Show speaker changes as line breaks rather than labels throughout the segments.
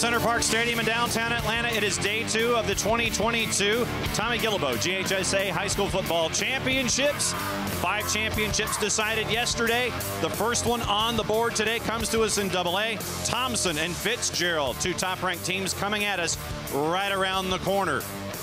Center Park Stadium in downtown Atlanta. It is day 2 of the 2022 Tommy Gillibo GHSA High School Football Championships. 5 championships decided yesterday. The first one on the board today comes to us in AA. Thomson and Fitzgerald, 2 top-ranked teams coming at us right around the corner.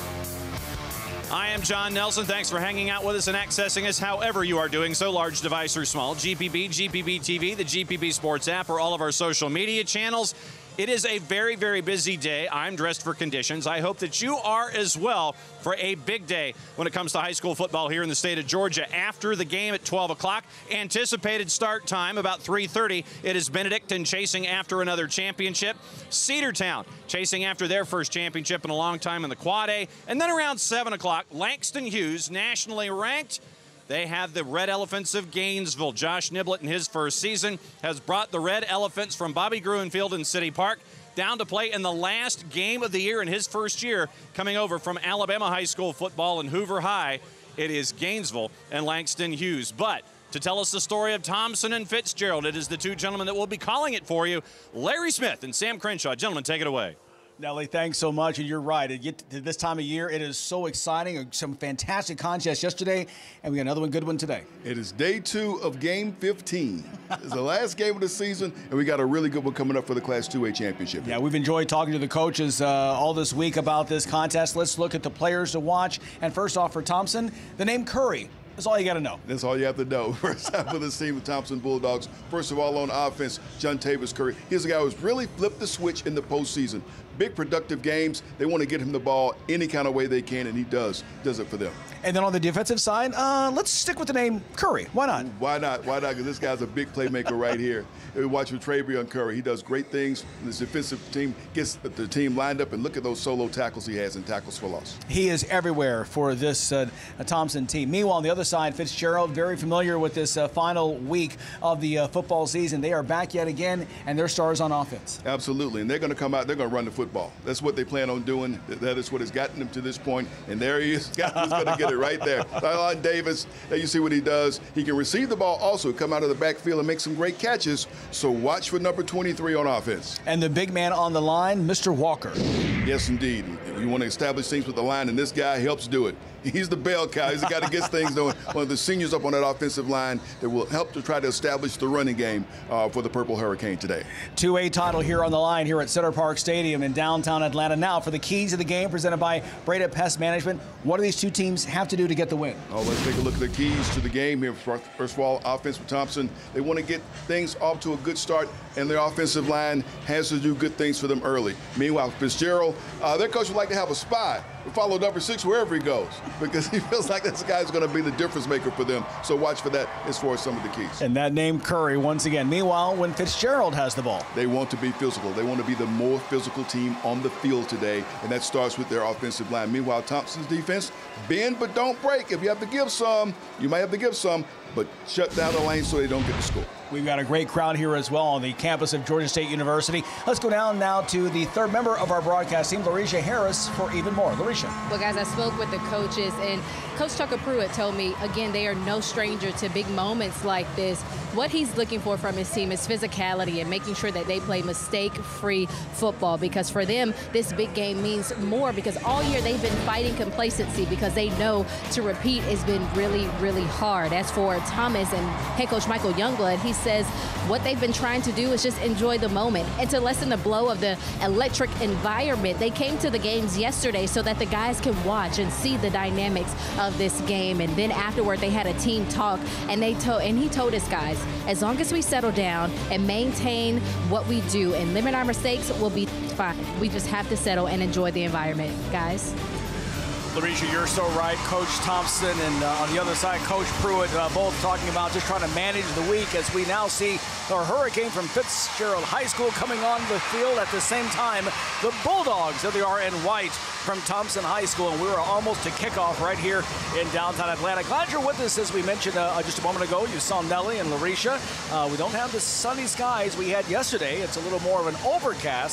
I am John Nelson. Thanks for hanging out with us and accessing us however you are doing so, large device or small. GPB, GPB TV, the GPB Sports app, or all of our social media channels. It is a very, very busy day. I'm dressed for conditions. I hope that you are as well for a big day when it comes to high school football here in the state of Georgia. After the game at 12 o'clock, anticipated start time about 3:30. It is Benedictine chasing after another championship. Cedartown chasing after their first championship in a long time in the Quad A. And then around 7 o'clock, Langston Hughes, nationally ranked. They have the Red Elephants of Gainesville. Josh Niblett in his first season has brought the Red Elephants from Bobby Gruenfield in City Park down to play in the last game of the year in his first year, coming over from Alabama High School football in Hoover High. It is Gainesville and Langston Hughes. But to tell us the story of Thomson and Fitzgerald, it is the 2 gentlemen that will be calling it for you, Larry Smith and Sam Crenshaw. Gentlemen, take it away.
Nelly, thanks so much, and you're right. At this time of year, it is so exciting. Some fantastic contests yesterday, and we got another good one today.
It is day 2 of game 15. It's the last game of the season, and we got a really good one coming up for the Class 2A championship.
Yeah, we've enjoyed talking to the coaches all this week about this contest. Let's look at the players to watch. And first off, for Thomson, the name Curry. That's all you got to know.
That's all you have to know. First half of this team with Thomson Bulldogs. First of all, on offense, John Tavis Curry. He's a guy who's really flipped the switch in the postseason. Big productive games. They want to get him the ball any kind of way they can, and he does it for them. And
then on the defensive side, let's stick with the name Curry. Why not?
Why not? Why not? Because this guy's a big playmaker right here. We watch with Travion Curry. He does great things. This defensive team gets the team lined up, and look at those solo tackles he has and tackles for loss.
He is everywhere for this Thomson team. Meanwhile, on the other side, Fitzgerald, very familiar with this final week of the football season. They are back yet again, and they're stars on offense.
Absolutely, and they're going to come out. They're going to run the football. That's what they plan on doing. That is what has gotten them to this point, and there he is. He's going to get it right there. Tylon Davis, there you see what he does. He can receive the ball, also come out of the backfield and make some great catches. So watch for number 23 on offense.
And the big man on the line, Mr. Walker.
Yes, indeed. You want to establish things with the line, and this guy helps do it. He's the bell cow. He's the guy that gets things done. One of the seniors up on that offensive line that will help to try to establish the running game for the Purple Hurricane today.
2A title here on the line here at Center Park Stadium in downtown Atlanta. Now for the keys of the game presented by Breda Pest Management. What do these 2 teams have to do to get the win?
Oh, let's take a look at the keys to the game here. First of all, offense with Thomson. They want to get things off to a good start, and their offensive line has to do good things for them early. Meanwhile, Fitzgerald, their coach would like to have a spy. Follow number 6 wherever he goes, because he feels like this guy's going to be the difference maker for them. So watch for that as far as some of the keys.
And that name Curry once again. Meanwhile, when Fitzgerald has the ball,
they want to be physical. They want to be the more physical team on the field today, and that starts with their offensive line. Meanwhile, Thompson's defense, bend but don't break. If you have to give some, you might have to give some, but shut down the lane so they don't get the score.
We've got a great crowd here as well on the campus of Georgia State University. Let's go down now to the 3rd member of our broadcast team, Larisha Harris, for even more. Larisha.
Well, guys, I spoke with the coaches, and Coach Tucker Pruitt told me, again, they are no stranger to big moments like this. What he's looking for from his team is physicality and making sure that they play mistake-free football, because for them, this big game means more, because all year they've been fighting complacency because they know to repeat has been really, really hard. As for Thomas and head coach Michael Youngblood, he says what they've been trying to do is just enjoy the moment and to lessen the blow of the electric environment. They came to the games yesterday so that the guys can watch and see the dynamics of this game. And then afterward, they had a team talk, and he told us, guys, as long as we settle down and maintain what we do and limit our mistakes, we'll be fine. We just have to settle and enjoy the environment, guys.
Larisha, you're so right. Coach Thomson and on the other side, Coach Pruitt, both talking about just trying to manage the week as we now see the Hurricane from Fitzgerald High School coming on the field at the same time. The Bulldogs, there they are in white from Thomson High School, and we were almost to kickoff right here in downtown Atlanta. Glad you're with us. As we mentioned just a moment ago, you saw Nelly and Larisha. We don't have the sunny skies we had yesterday. It's a little more of an overcast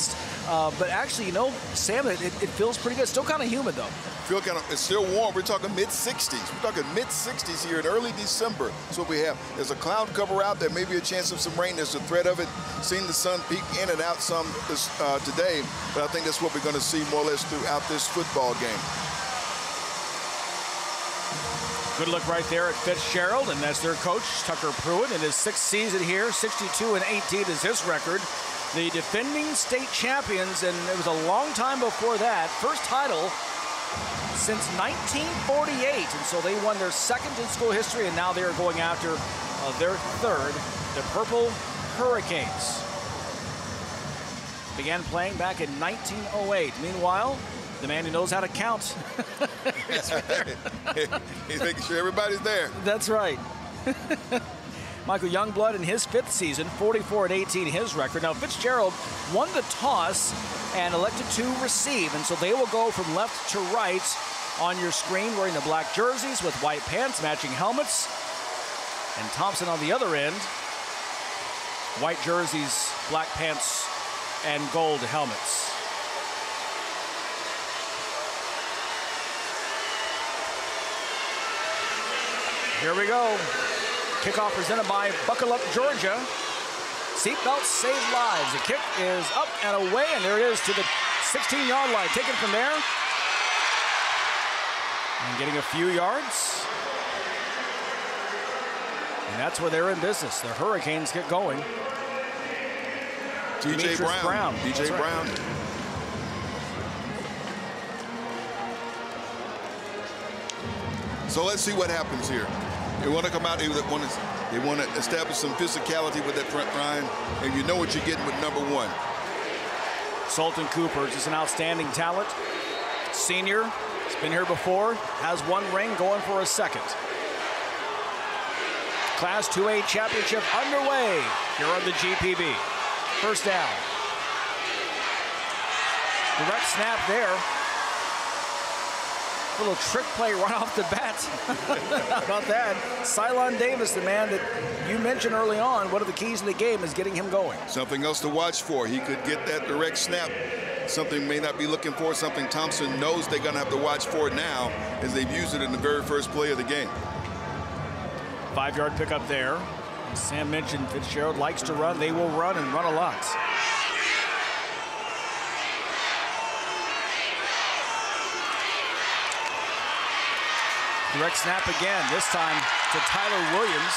But actually, you know, Sam, it feels pretty good. Still kind of humid, though.
It's still warm. We're talking mid-60s. We're talking mid-60s here in early December. That's what we have. There's a cloud cover out. There may be a chance of some rain. There's a threat of it. Seen the sun peek in and out some today, but I think that's what we're going to see more or less throughout this football game.
Good look right there at Fitzgerald, and that's their coach, Tucker Pruitt, in his 6th season here. 62-18 is his record. The defending state champions, and it was a long time before that. First title since 1948, and so they won their 2nd in school history, and now they are going after their 3rd, the Purple Hurricanes. Began playing back in 1908. Meanwhile, the man who knows how to count.
He's making sure everybody's there.
That's right. Michael Youngblood in his 5th season, 44-18 his record. Now Fitzgerald won the toss and elected to receive, and so they will go from left to right on your screen, wearing the black jerseys with white pants, matching helmets. And Thomson on the other end, white jerseys, black pants, and gold helmets. Here we go. Kickoff presented by Buckle Up Georgia. Seatbelts save lives. The kick is up and away, and there it is to the 16-yard line. Taken from there. And getting a few yards. And that's where they're in business. The Hurricanes get going.
DJ Brown. DJ Brown. So let's see what happens here. They want to come out. They want to establish some physicality with that front line, and you know what you're getting with number 1.
Sultan Cooper is an outstanding talent. Senior, he's been here before, has 1 ring, going for a 2nd. Class 2A championship underway here on the GPB. First down. Direct snap there. A little trick play right off the bat. How about that? Cylon Davis, the man that you mentioned early on, one of the keys in the game is getting him going.
Something else to watch for. He could get that direct snap. Something may not be looking for, something Thomson knows they're going to have to watch for now, as they've used it in the very first play of the game.
5-yard pickup there. As Sam mentioned, Fitzgerald likes to run. They will run and run a lot. Direct snap again, this time to Tyler Williams.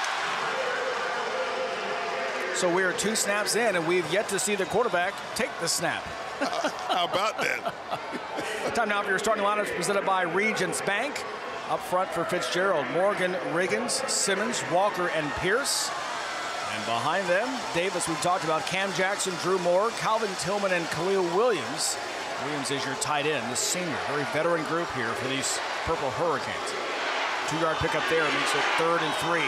So we are 2 snaps in, and we've yet to see the quarterback take the snap.
How about that?
Time now for your starting lineups presented by Regions Bank. Up front for Fitzgerald, Morgan, Riggins, Simmons, Walker, and Pierce. And behind them, Davis, we've talked about, Cam Jackson, Drew Moore, Calvin Tillman, and Khalil Williams. Williams is your tight end, the senior. Very veteran group here for these Purple Hurricanes. 2-yard pickup there makes it 3rd and 3.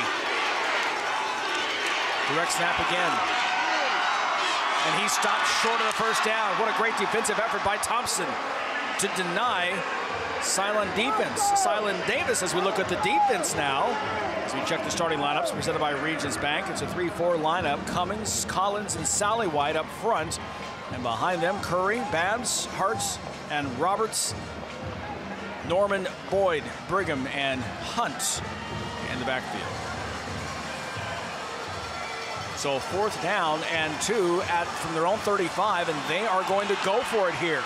Direct snap again. And he stopped short of the first down. What a great defensive effort by Thomson to deny Cylon Davis as we look at the defense now. As we check the starting lineups presented by Regions Bank. It's a 3-4 lineup. Cummings, Collins, and Sally White up front. And behind them, Curry, Babs, Hartz, and Roberts, Norman, Boyd, Brigham, and Hunt in the backfield. So 4th down and 2 from their own 35, and they are going to go for it here.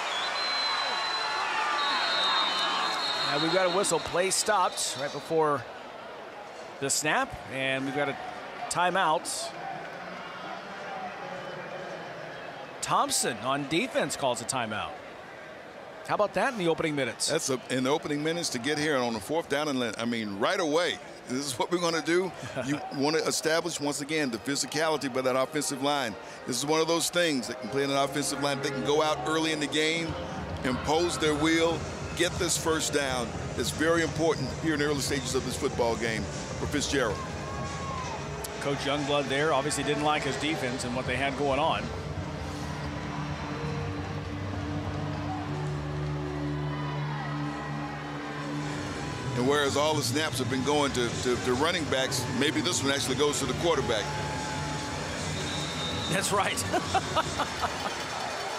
Now we've got a whistle. Play stopped right before the snap, and we've got a timeout. Thomson on defense calls a timeout. How about that in the opening minutes?
That's in the opening minutes to get here on the 4th down and I mean right away. This is what we're going to do. You want to establish once again the physicality by that offensive line. This is one of those things that can play in an offensive line. They can go out early in the game, impose their will, get this first down. It's very important here in the early stages of this football game for Fitzgerald.
Coach Youngblood there obviously didn't like his defense and what they had going on.
And whereas all the snaps have been going to running backs, maybe this one actually goes to the quarterback.
That's right.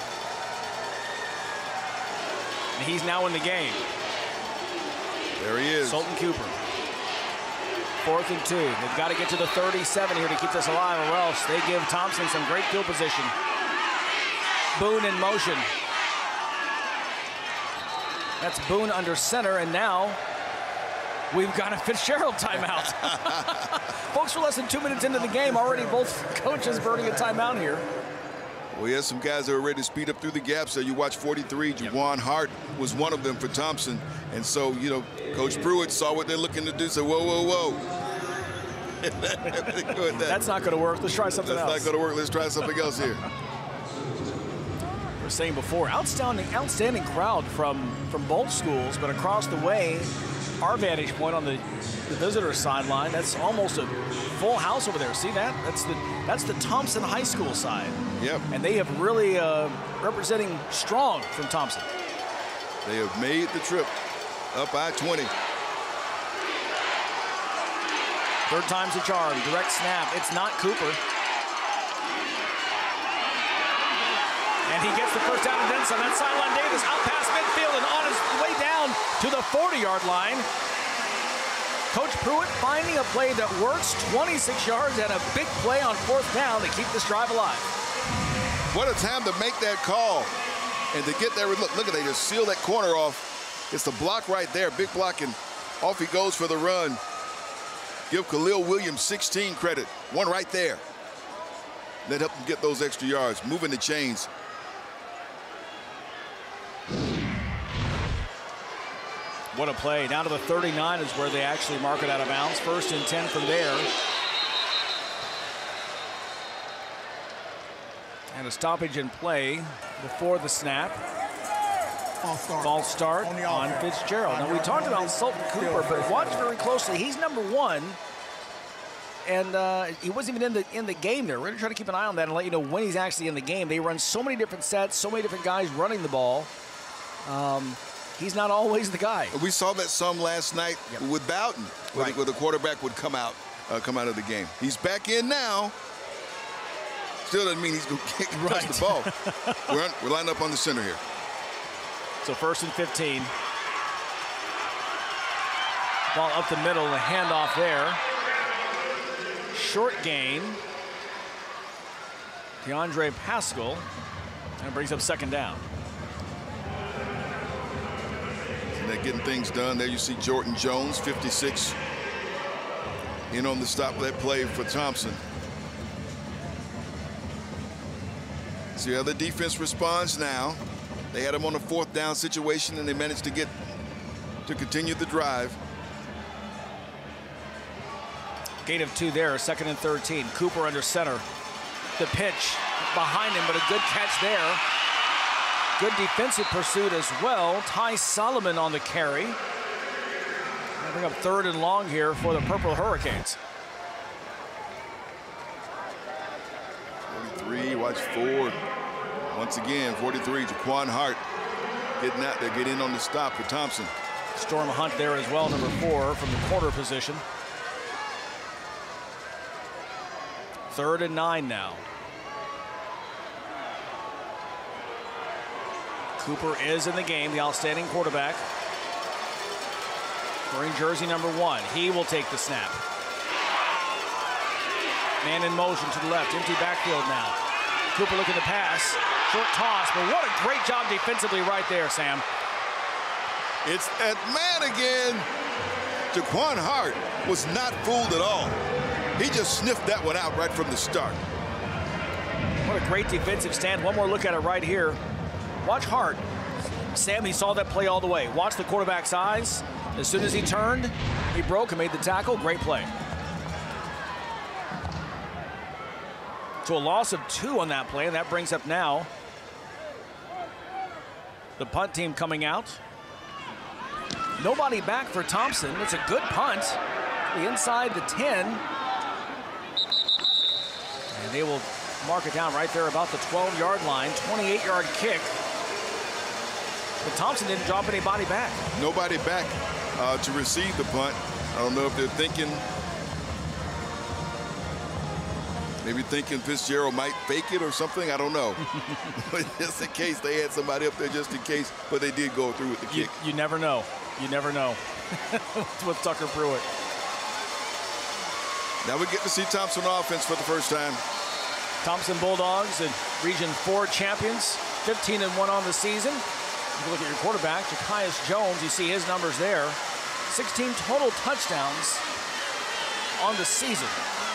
And he's now in the game.
There he is.
Sultan Cooper. 4th and 2. They've got to get to the 37 here to keep this alive, or else they give Thomson some great field position. Boone in motion. That's Boone under center, and now we've got a Fitzgerald timeout. Folks, we're less than 2 minutes into the game. Already both coaches burning a timeout here.
Well, he has some guys that are ready to speed up through the gaps. So you watch 43, Jaquan Hart was one of them for Thomson. And so, you know, Coach Pruitt saw what they're looking to do, said, whoa, whoa, whoa.
That's not going to work. Let's try something else.
That's not going to work. Let's try something else here.
We were saying before, outstanding crowd from both schools, but across the way, our vantage point on the visitor sideline, that's almost a full house over there. See that? That's the Thomson High School side.
Yep.
And they have really representing strong from Thomson.
They have made the trip up I-20.
Third time's a charm. Direct snap. It's not Cooper. And he gets the first down and then some. That sideline Davis out past midfield and on his way down to the 40-yard line. Coach Pruitt finding a play that works, 26 yards and a big play on 4th down to keep this drive alive.
What a time to make that call and to get there. Look at, they just seal that corner off. It's the block right there, big block, and off he goes for the run. Give Khalil Williams 16 credit. One right there. That helped him get those extra yards, moving the chains.
What a play. Down to the 39 is where they actually mark it out of bounds. 1st and 10 from there. And a stoppage in play before the snap. False start on Fitzgerald. Now, we talked about Sultan Cooper, but watch very closely. He's number 1, and he wasn't even in the game there. We're going to try to keep an eye on that and let you know when he's actually in the game. They run so many different sets, so many different guys running the ball. He's not always the guy.
We saw that some last night with Bowden, where the quarterback would come out of the game. He's back in now. Still doesn't mean he's going to touch the ball. We're lined up on the center here.
So 1st and 15. Ball up the middle, the handoff there. Short gain. DeAndre Pascal. And brings up 2nd down.
And they're getting things done. There you see Jordan Jones, 56, in on the stop of that play for Thomson. See how the defense responds now. They had him on a 4th down situation, and they managed to continue the drive.
Gain of 2 there, 2nd and 13. Cooper under center. The pitch behind him, but a good catch there. Good defensive pursuit as well. Ty Solomon on the carry. They'll bring up 3rd and long here for the Purple Hurricanes.
43, watch forward. Once again, 43, Jaquan Hart getting out there, get in on the stop for Thomson.
Storm Hunt there as well, number 4 from the corner position. 3rd and 9 now. Cooper is in the game, the outstanding quarterback. Wearing jersey number 1. He will take the snap. Man in motion to the left, empty backfield now. Cooper looking to pass. Short toss, but what a great job defensively right there, Sam.
It's that man again. Jaquan Hart was not fooled at all. He just sniffed that one out right from the start.
What a great defensive stand. One more look at it right here. Watch Hart. Sam, he saw that play all the way. Watch the quarterback's eyes. As soon as he turned, he broke and made the tackle. Great play. So a loss of 2 on that play, and that brings up now the punt team coming out. Nobody back for Thomson. It's a good punt. The inside the 10. And they will mark it down right there about the 12-yard line. 28-yard kick. But Thomson didn't drop anybody back.
Nobody back to receive the punt. I don't know if they're thinking Maybe thinking Fitzgerald might fake it or something. I don't know. But just in case they had somebody up there just in case. But they did go through with the kick.
You never know. You never know with Tucker Pruitt.
Now we get to see Thomson offense for the first time.
Thomson Bulldogs and Region 4 champions, 15-1 on the season. If you look at your quarterback, GHSA Jones, you see his numbers there. 16 total touchdowns on the season.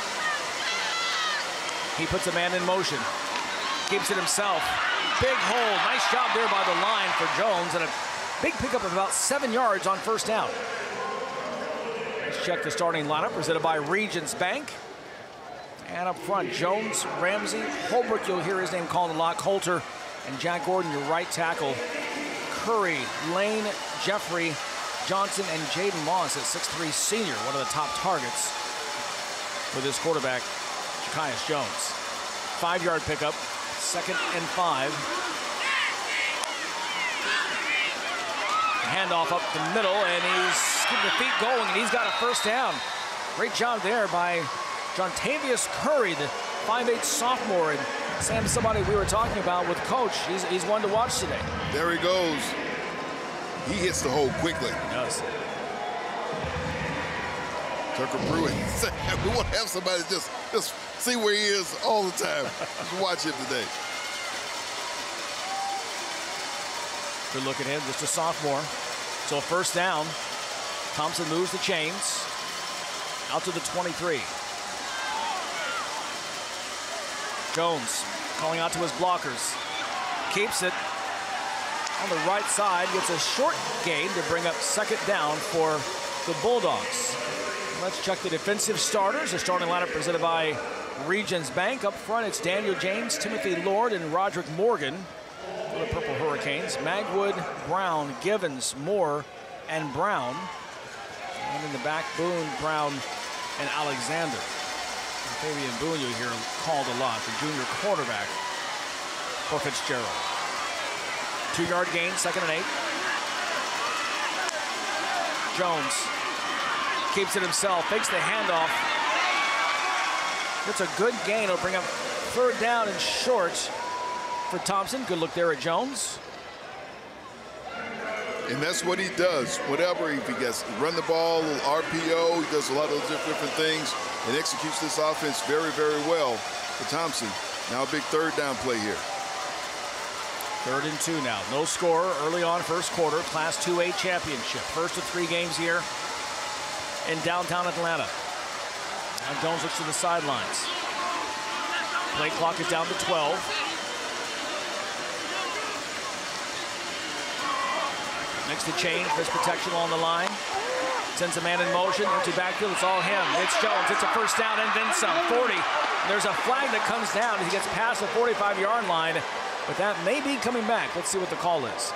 He puts a man in motion, keeps it himself. Big hole, nice job there by the line for Jones, and a big pickup of about 7 yards on first down. Let's check the starting lineup presented by Regions Bank. And up front, Jones, Ramsey, Holbrook, you'll hear his name called a lot, Coulter, and Jack Gordon, your right tackle. Curry, Lane, Jeffrey, Johnson, and Jaden Moss at 6'3" senior, one of the top targets for this quarterback, GHSA Jones. 5-yard pickup, 2nd and 5. Handoff up the middle, and he's keeping the feet going, and he's got a first down. Great job there by Jontavius Curry, the 5'8" sophomore. And Sam, somebody we were talking about with Coach. He's one to watch today.
There he goes. He hits the hole quickly.
He does.
Tucker Pruitt. We want to have somebody just see where he is all the time. Just watch him today.
Good look at him, just a sophomore. So first down. Thomson moves the chains out to the 23. Jones calling out to his blockers. Keeps it on the right side. Gets a short gain to bring up 2nd down for the Bulldogs. Let's check the defensive starters. The starting lineup presented by Regions Bank. Up front, it's Daniel James, Timothy Lord, and Roderick Morgan for the Purple Hurricanes. Magwood, Brown, Givens, Moore, and Brown. And in the back, Boone, Brown, and Alexander. Fabian Boone, you hear called a lot, the junior quarterback for Fitzgerald. 2-yard gain, 2nd and 8. Jones keeps it himself, fakes the handoff. It's a good gain. It'll bring up 3rd down and short for Thomson. Good look there at Jones.
And that's what he does. Whatever, if he gets run the ball, a little RPO, he does a lot of those different things and executes this offense very, very well for Thomson. Now a big 3rd down play here.
3rd and 2 now. No score early on first quarter. Class 2A championship. First of 3 games here in downtown Atlanta. Now Jones looks to the sidelines. Play clock is down to 12. Makes the change, there's protection along the line. Sends a man in motion, empty backfield, it's all him. It's Jones, it's a first down and then some, 40. There's a flag that comes down as he gets past the 45-yard line, but that may be coming back. Let's see what the call is.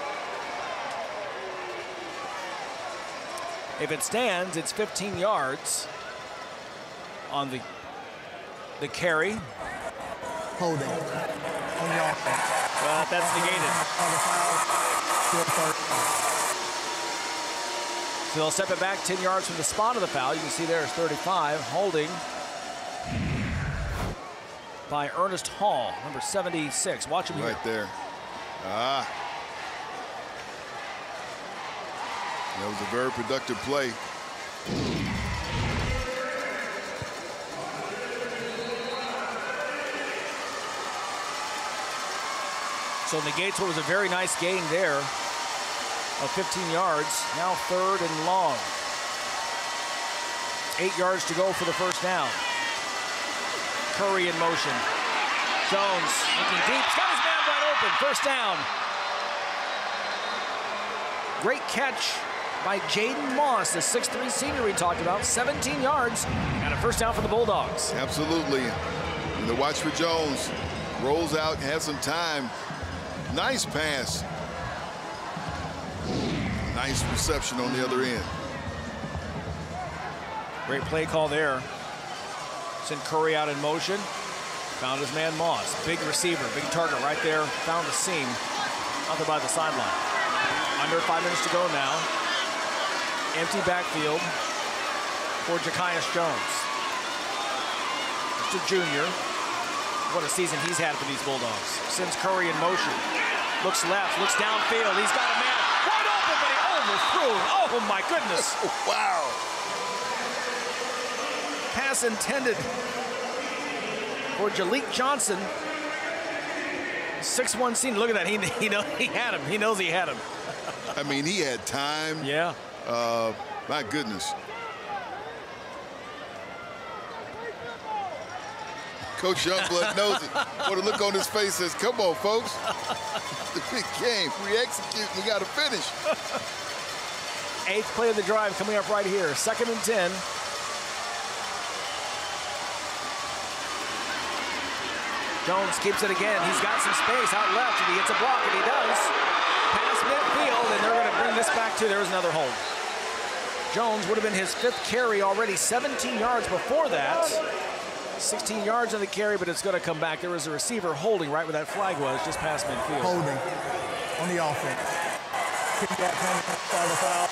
If it stands, it's 15 yards on the carry.
Holding. On the offense.
But that's negated. So they'll step it back 10 yards from the spot of the foul. You can see there is 35. Holding by Ernest Hall, number 76. Watch him
right there. Ah. That was a very productive play.
So negates what was a very nice gain there of 15 yards. Now 3rd and long. 8 yards to go for the first down. Curry in motion. Jones looking deep. He's got his man wide open. First down. Great catch by Jaden Moss, the 6'3" senior we talked about. 17 yards and a first down for the Bulldogs.
Absolutely. And the watch for Jones. Rolls out, has some time. Nice pass. Nice reception on the other end.
Great play call there. Sent Curry out in motion. Found his man Moss. Big receiver, big target right there. Found the seam out there by the sideline. Under 5 minutes to go now. Empty backfield for GHSA Jones. Just a junior. What a season he's had for these Bulldogs. Sends Curry in motion. Looks left, looks downfield. He's got a man wide open, but he overthrew. Oh, my goodness.
Wow.
Pass intended for Jalik Johnson. 6'1" senior. Look at that. He had him. He knows he had him.
I mean, he had time.
Yeah.
My goodness. Coach Youngblood knows it. What a look on his face says, come on, folks. The big game. We execute. We got to finish.
8th play of the drive coming up right here. 2nd and 10. Jones keeps it again. He's got some space out left, and he gets a block, and he does. Pass midfield, and they're going to bring this back to, there's another hold. Jones would have been his 5th carry already, 17 yards before that. 16 yards on the carry, but it's going to come back. There was a receiver holding right where that flag was, just past midfield.
Holding on the offense. Kick that start the foul.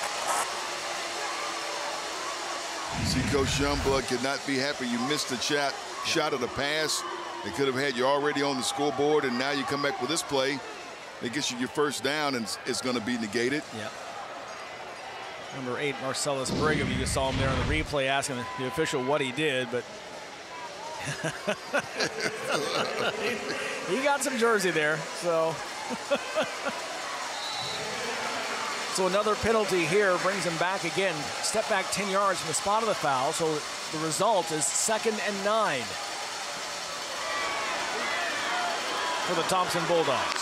See, Coach Youngblood could not be happy. You missed the shot of the pass. They could have had you already on the scoreboard, and now you come back with this play. It gets you your first down, and it's going to be negated.
Yep. Number 8, Marcellus Brigham. You just saw him there on the replay asking the official what he did, but he got some jersey there. So another penalty here brings him back again. Step back 10 yards from the spot of the foul. So the result is 2nd and 9 for the Thomson Bulldogs.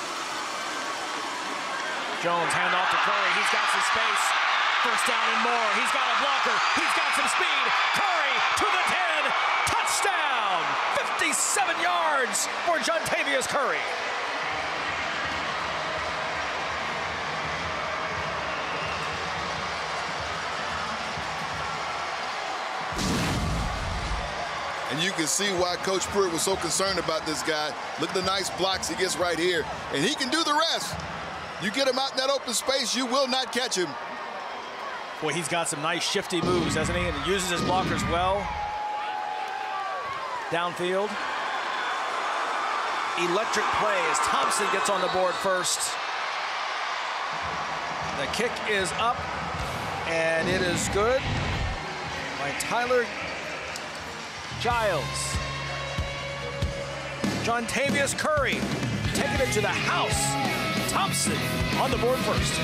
Jones hand off to Curry. He's got some space. First down and more. He's got a blocker. He's got some speed. Curry to the 10. Touchdown. 57 yards for Jontavius Curry.
And you can see why Coach Pruitt was so concerned about this guy. Look at the nice blocks he gets right here. And he can do the rest. You get him out in that open space, you will not catch him.
Boy, he's got some nice shifty moves, hasn't he? And he uses his blockers well. Downfield. Electric play as Thomson gets on the board first. The kick is up, and it is good by Tyler Giles. Jontavius Curry taking it to the house. Thomson on the board first.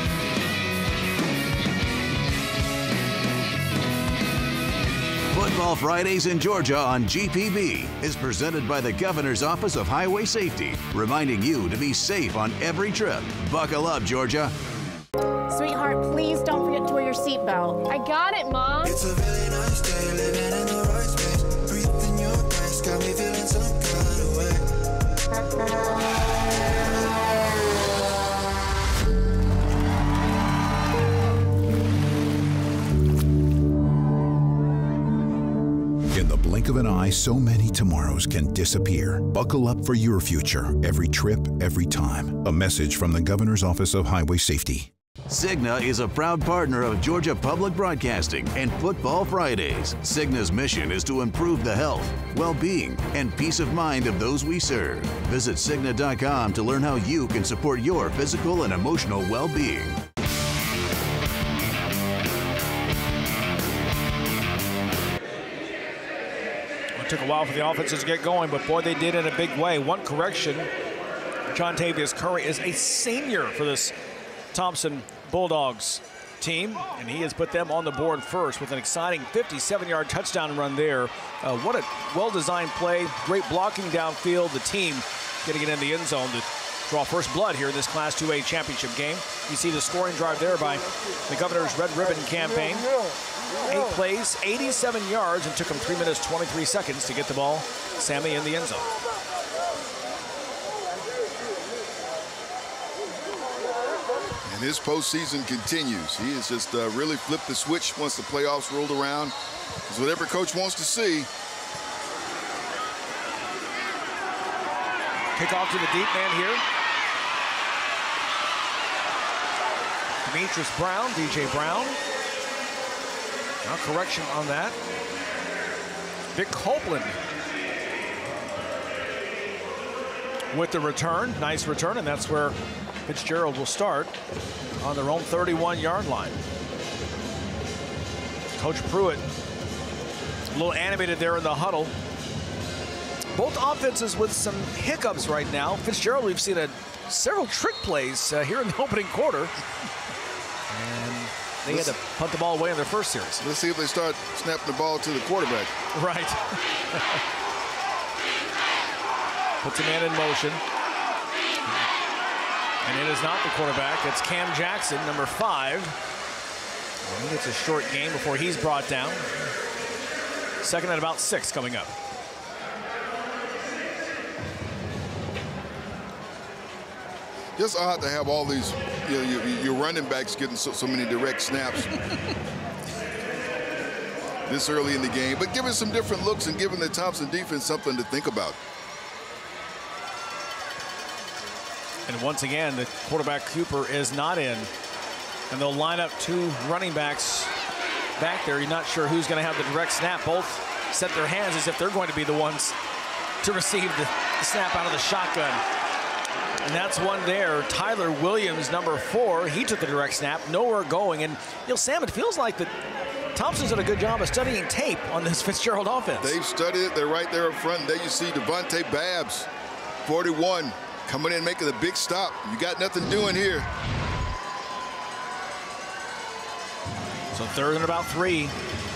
Football Fridays in Georgia on GPB is presented by the Governor's Office of Highway Safety, reminding you to be safe on every trip. Buckle up, Georgia.
Sweetheart, please don't forget to wear your seatbelt. I got it, Mom.
It's a really nice day, living in the right space. Breathing your grace, got me feeling some kind of way.
In the blink of an eye, so many tomorrows can disappear. Buckle up for your future, every trip, every time. A message from the Governor's Office of Highway Safety.
Cigna is a proud partner of Georgia Public Broadcasting and Football Fridays. Cigna's mission is to improve the health, well-being, and peace of mind of those we serve. Visit Cigna.com to learn how you can support your physical and emotional well-being.
It took a while for the offenses to get going, but boy, they did in a big way. One correction, Jontavius Curry is a senior for this Thomson Bulldogs team, and he has put them on the board first with an exciting 57-yard touchdown run there. What a well-designed play, great blocking downfield. The team getting it in the end zone to draw first blood here in this Class 2A championship game. You see the scoring drive there by the Governor's Red Ribbon campaign. 8 plays, 87 yards, and took him 3 minutes, 23 seconds to get the ball, Sammy, in the end zone.
And his postseason continues. He has just really flipped the switch once the playoffs rolled around. It's what every coach wants to see.
Kick off to the deep man here. Demetrius Brown, DJ Brown. Now correction on that. Vic Copeland with the return. Nice return, and that's where Fitzgerald will start on their own 31-yard line. Coach Pruitt a little animated there in the huddle. Both offenses with some hiccups right now. Fitzgerald, we've seen several trick plays here in the opening quarter. And they had to punt the ball away in their first series.
Let's see if they start snapping the ball to the quarterback.
Right. Puts a man in motion. And it is not the quarterback. It's Cam Jackson, number 5. I think it's a short game before he's brought down. Second and about 6 coming up.
Just odd to have all these, your running backs getting so many direct snaps this early in the game, but giving some different looks and giving the Thomson defense something to think about.
And once again, the quarterback Cooper is not in. And they'll line up 2 running backs back there. You're not sure who's going to have the direct snap. Both set their hands as if they're going to be the ones to receive the snap out of the shotgun. And that's one there. Tyler Williams, number 4. He took the direct snap, nowhere going. And Sam, it feels like that Thompson's done a good job of studying tape on this Fitzgerald offense.
They've studied it. They're right there up front. There you see Devontae Babs, 41, coming in making a big stop. You got nothing doing here.
So third and about 3.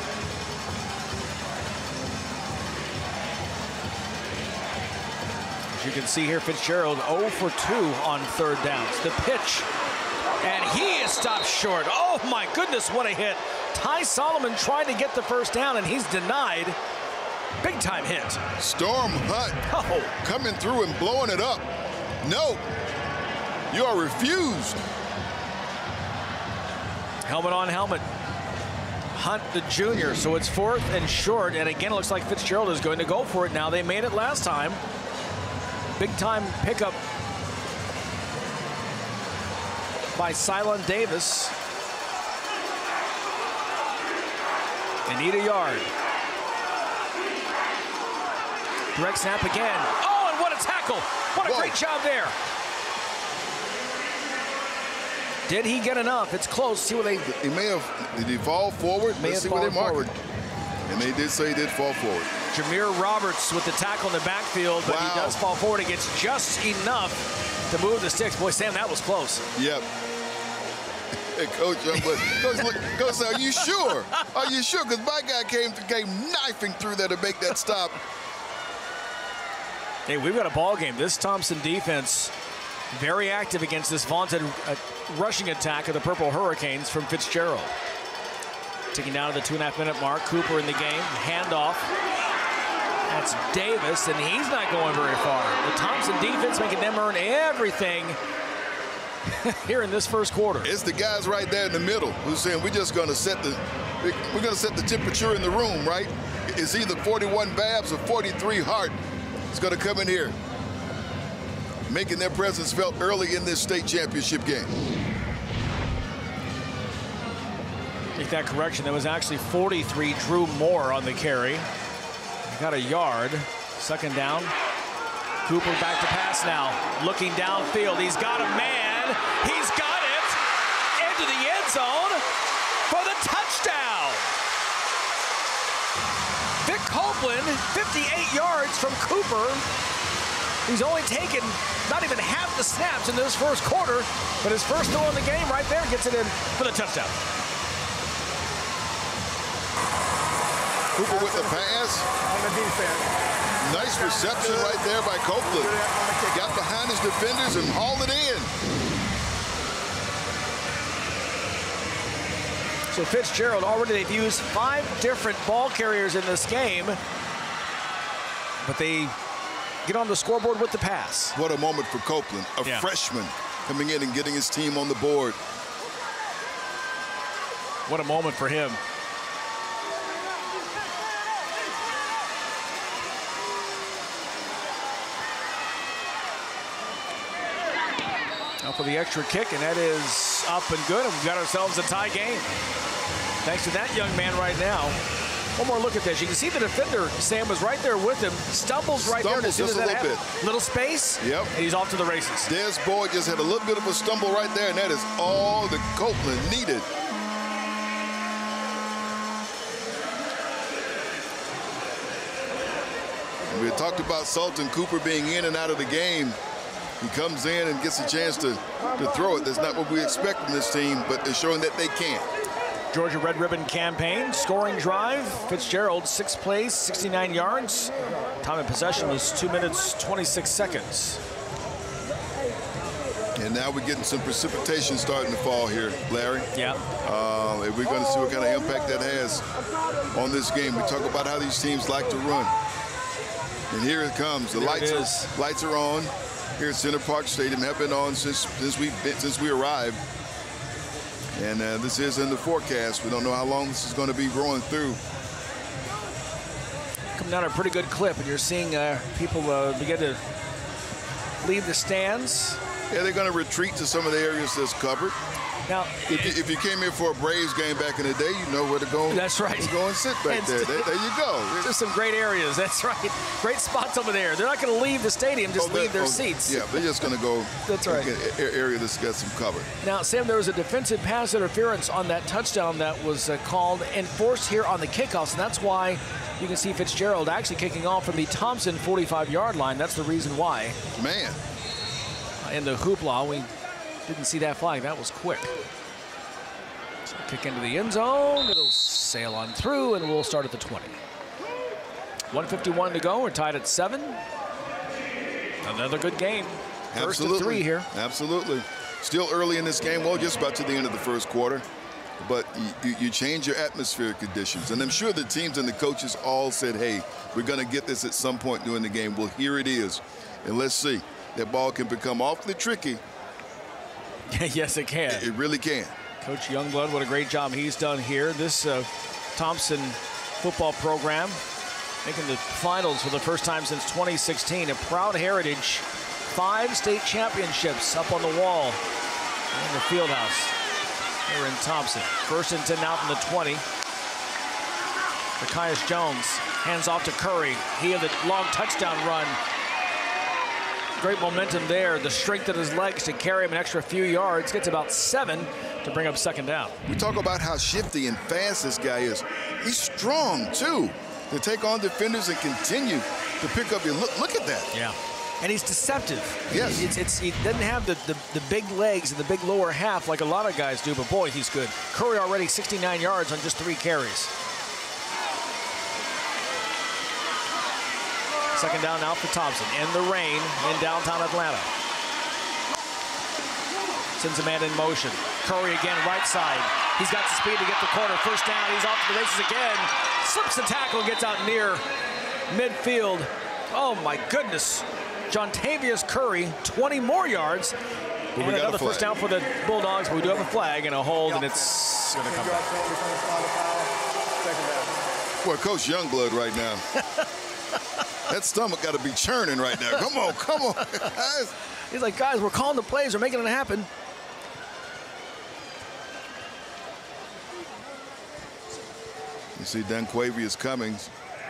As you can see here, Fitzgerald 0 for 2 on third downs. The pitch, and he is stopped short. Oh my goodness, what a hit. Ty Solomon trying to get the first down, and he's denied. Big time hit.
Storm Hunt coming through and blowing it up. No, you are refused.
Helmet on helmet. Hunt the junior, so it's 4th and short, and again it looks like Fitzgerald is going to go for it now. They made it last time. Big time pickup by Cylon Davis. They need a yard. Direct snap again. Oh, and what a tackle. What a great job there. Did he get enough? It's close. See what they...
He may have... Did he fall forward? Let's see what they mark it. And they did say he did fall forward.
Jameer Roberts with the tackle in the backfield, but he does fall forward. He gets just enough to move the sticks. Boy, Sam, that was close.
Yep. Hey, Coach, Coach, are you sure? Are you sure? Because my guy came knifing through there to make that stop.
Hey, we've got a ball game. This Thomson defense very active against this vaunted rushing attack of the Purple Hurricanes from Fitzgerald. Ticking down to the 2.5-minute mark. Cooper in the game. Handoff. That's Davis, and he's not going very far. The Thomson defense making them earn everything here in this first quarter.
It's the guys right there in the middle who's saying we're just going to set the temperature in the room, right? It's either 41 Babs or 43 Hart. It's going to come in here, making their presence felt early in this state championship game.
Make that correction. That was actually 43 Drew Moore on the carry. Got a yard. Second down. Cooper back to pass now. Looking downfield. He's got a man. He's got it into the end zone for the touchdown. Vic Copeland, 58 yards from Cooper. He's only taken not even half the snaps in this first quarter, but his first throw in the game right there gets it in for the touchdown.
Cooper with the pass.
On the defense.
Nice reception right there by Copeland. Got behind his defenders and hauled it in.
So Fitzgerald, already they've used 5 different ball carriers in this game, but they get on the scoreboard with the pass.
What a moment for Copeland, a freshman coming in and getting his team on the board.
What a moment for him. Now for the extra kick, and that is up and good, and we've got ourselves a tie game. Thanks to that young man right now. One more look at this. You can see the defender, Sam, was right there with him. Stumbles right there.
Stumbles just a little bit.
Little space.
Yep.
And he's off to the races.
Des Boyd just had a little bit of a stumble right there, and that is all that Copeland needed. We had talked about Sultan Cooper being in and out of the game. He comes in and gets a chance to throw it. That's not what we expect from this team, but they're showing that they can.
Georgia Red Ribbon campaign, scoring drive. Fitzgerald, 6 plays, 69 yards. Time of possession was 2 minutes, 26 seconds.
And now we're getting some precipitation starting to fall here, Larry.
Yeah.
And we're going to see what kind of impact that has on this game. We talk about how these teams like to run. And here it comes. The lights are on here at Center Park Stadium. Have been on since we arrived. And this is in the forecast. We don't know how long this is going to be rolling through.
Coming down at a pretty good clip, and you're seeing people begin to leave the stands.
Yeah, they're going to retreat to some of the areas that's covered.
Now,
if you came in for a Braves game back in the day, you know where to go.
That's right.
Go and sit back there. There you go.
There's some great areas. That's right. Great spots over there. They're not going to leave the stadium, just leave their seats.
Yeah, they're just going to go.
That's right.
Area that's got some cover.
Now, Sam, there was a defensive pass interference on that touchdown that was called and forced here on the kickoffs, and that's why you can see Fitzgerald actually kicking off from the Thomson 45-yard line. That's the reason why.
Man.
In the hoopla, we didn't see that flag. That was quick. So kick into the end zone. It'll sail on through, and we'll start at the 20. 1:51 to go. We're tied at 7. Another good game. First of 3 here.
Absolutely. Still early in this game. Well, just about to the end of the first quarter. But you change your atmospheric conditions. And I'm sure the teams and the coaches all said, hey, we're going to get this at some point during the game. Well, here it is. And let's see. That ball can become awfully tricky.
Yes, it can.
It really can.
Coach Youngblood, what a great job he's done here. This Thomson football program making the finals for the first time since 2016. A proud heritage. 5 state championships up on the wall in the field house here in Thomson. 1st and 10 now from the 20. Zacchaeus Jones hands off to Curry. He had the long touchdown run. Great momentum there. The strength of his legs to carry him an extra few yards. Gets about 7 to bring up 2nd down.
We talk about how shifty and fast this guy is. He's strong, too, to take on defenders and continue to pick up your look at that.
Yeah. And he's deceptive.
Yes.
He doesn't have the big legs and the big lower half like a lot of guys do, but boy, he's good. Curry already 69 yards on just 3 carries. 2nd down now for Thomson. In the rain in downtown Atlanta. Sends a man in motion. Curry again, right side. He's got the speed to get the corner. 1st down, he's off to the races again. Slips the tackle, gets out near midfield. Oh my goodness. Jontavius Curry, 20 more yards. And another 1st down for the Bulldogs. But we do have a flag and a hold, and it's going to come back.
Boy, Coach Youngblood right now. That stomach got to be churning right now. Come on, come on.
He's like, guys, we're calling the plays. We're making it happen.
You see Dunquavius Cummings.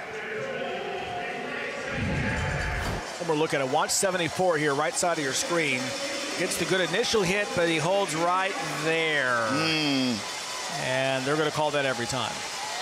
One more look at it. Watch 74 here, right side of your screen. Gets the good initial hit, but he holds right there. And they're going to call that every time.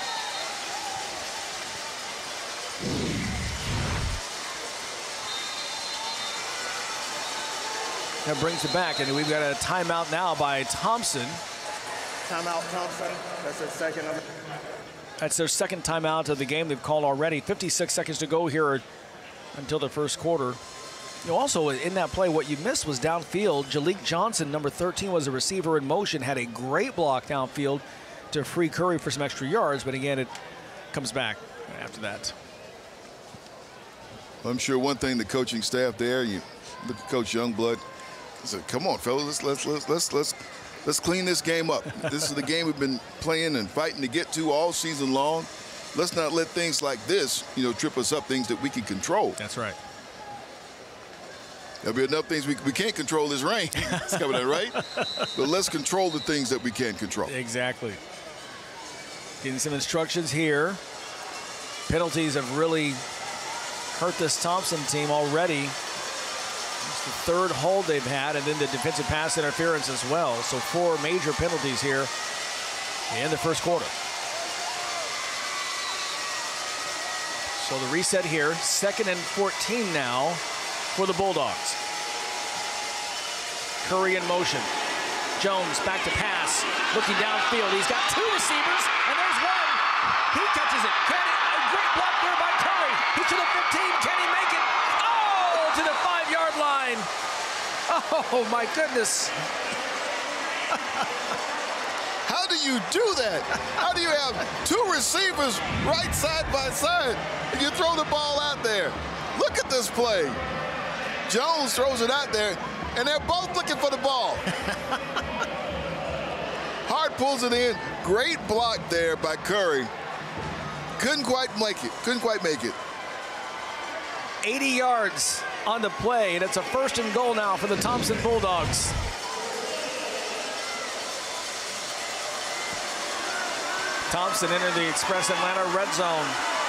That brings it back, and we've got a timeout now by Thomson.
Timeout, Thomson. That's their second.
That's their 2nd timeout of the game they've called already. 56 seconds to go here until the first quarter. You know, also in that play, what you missed was downfield. Jalik Johnson, number 13, was a receiver in motion, had a great block downfield to free Curry for some extra yards, but again, it comes back after that.
I'm sure one thing the coaching staff there, you look at Coach Youngblood, he said, come on, fellas, let's clean this game up. This is the game we've been playing and fighting to get to all season long. Let's not let things like this, trip us up, things that we can control.
That's right.
There'll be enough things we can't control this rain. It's coming out, right? But let's control the things that we can control.
Exactly. Getting some instructions here Penalties have really hurt this Thomson team already. It's the third hold they've had, and then the defensive pass interference as well. So 4 major penalties here in the first quarter. So the reset here, 2nd and 14 now for the Bulldogs. Curry in motion. Jones back to pass, looking downfield. He's got 2 receivers, and there's one. He catches it. Can he? A great block there by Curry. He's to the 15. Can he make it? Oh, to the 5-yard line. Oh, my goodness.
How do you do that? How do you have 2 receivers right side by side and you throw the ball out there? Look at this play. Jones throws it out there, and they're both looking for the ball. Hart pulls it in. Great block there by Curry. Couldn't quite make it. Couldn't quite make it.
80 yards on the play, and it's a 1st and goal now for the Thomson Bulldogs. Thomson entered the Express Atlanta red zone.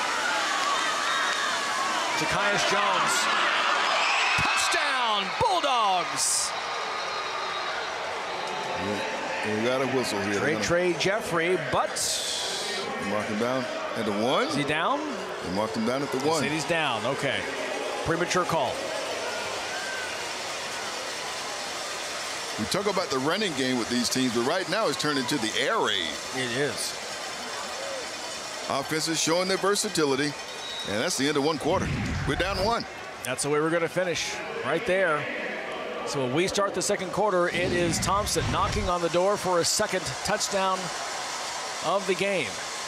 Ja'Kias Jones. Touchdown, Bulldogs!
We got a whistle here.
Trey Jeffrey, but...
Mark him down at the 1.
Is he down?
They marked him down at the 1.
He's down, okay. Premature call.
We talk about the running game with these teams, but right now it's turned into the air raid.
It is.
Offenses showing their versatility, and that's the end of 1 quarter. We're down 1.
That's the way we're going to finish, right there. So when we start the 2nd quarter, it is Thomson knocking on the door for a 2nd touchdown of the game.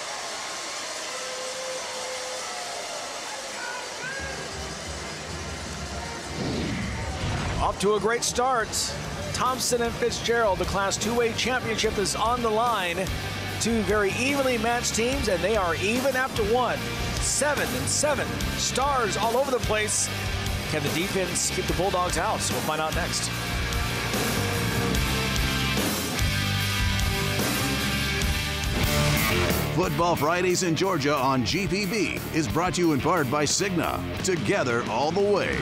Off to a great start. Thomson and Fitzgerald, the Class 2A championship is on the line. 2 very evenly matched teams, and they are even after 1. 7-7. Stars all over the place. Can the defense keep the Bulldogs out? We'll find out next.
Football Fridays in Georgia on GPB is brought to you in part by Cigna. Together all the way.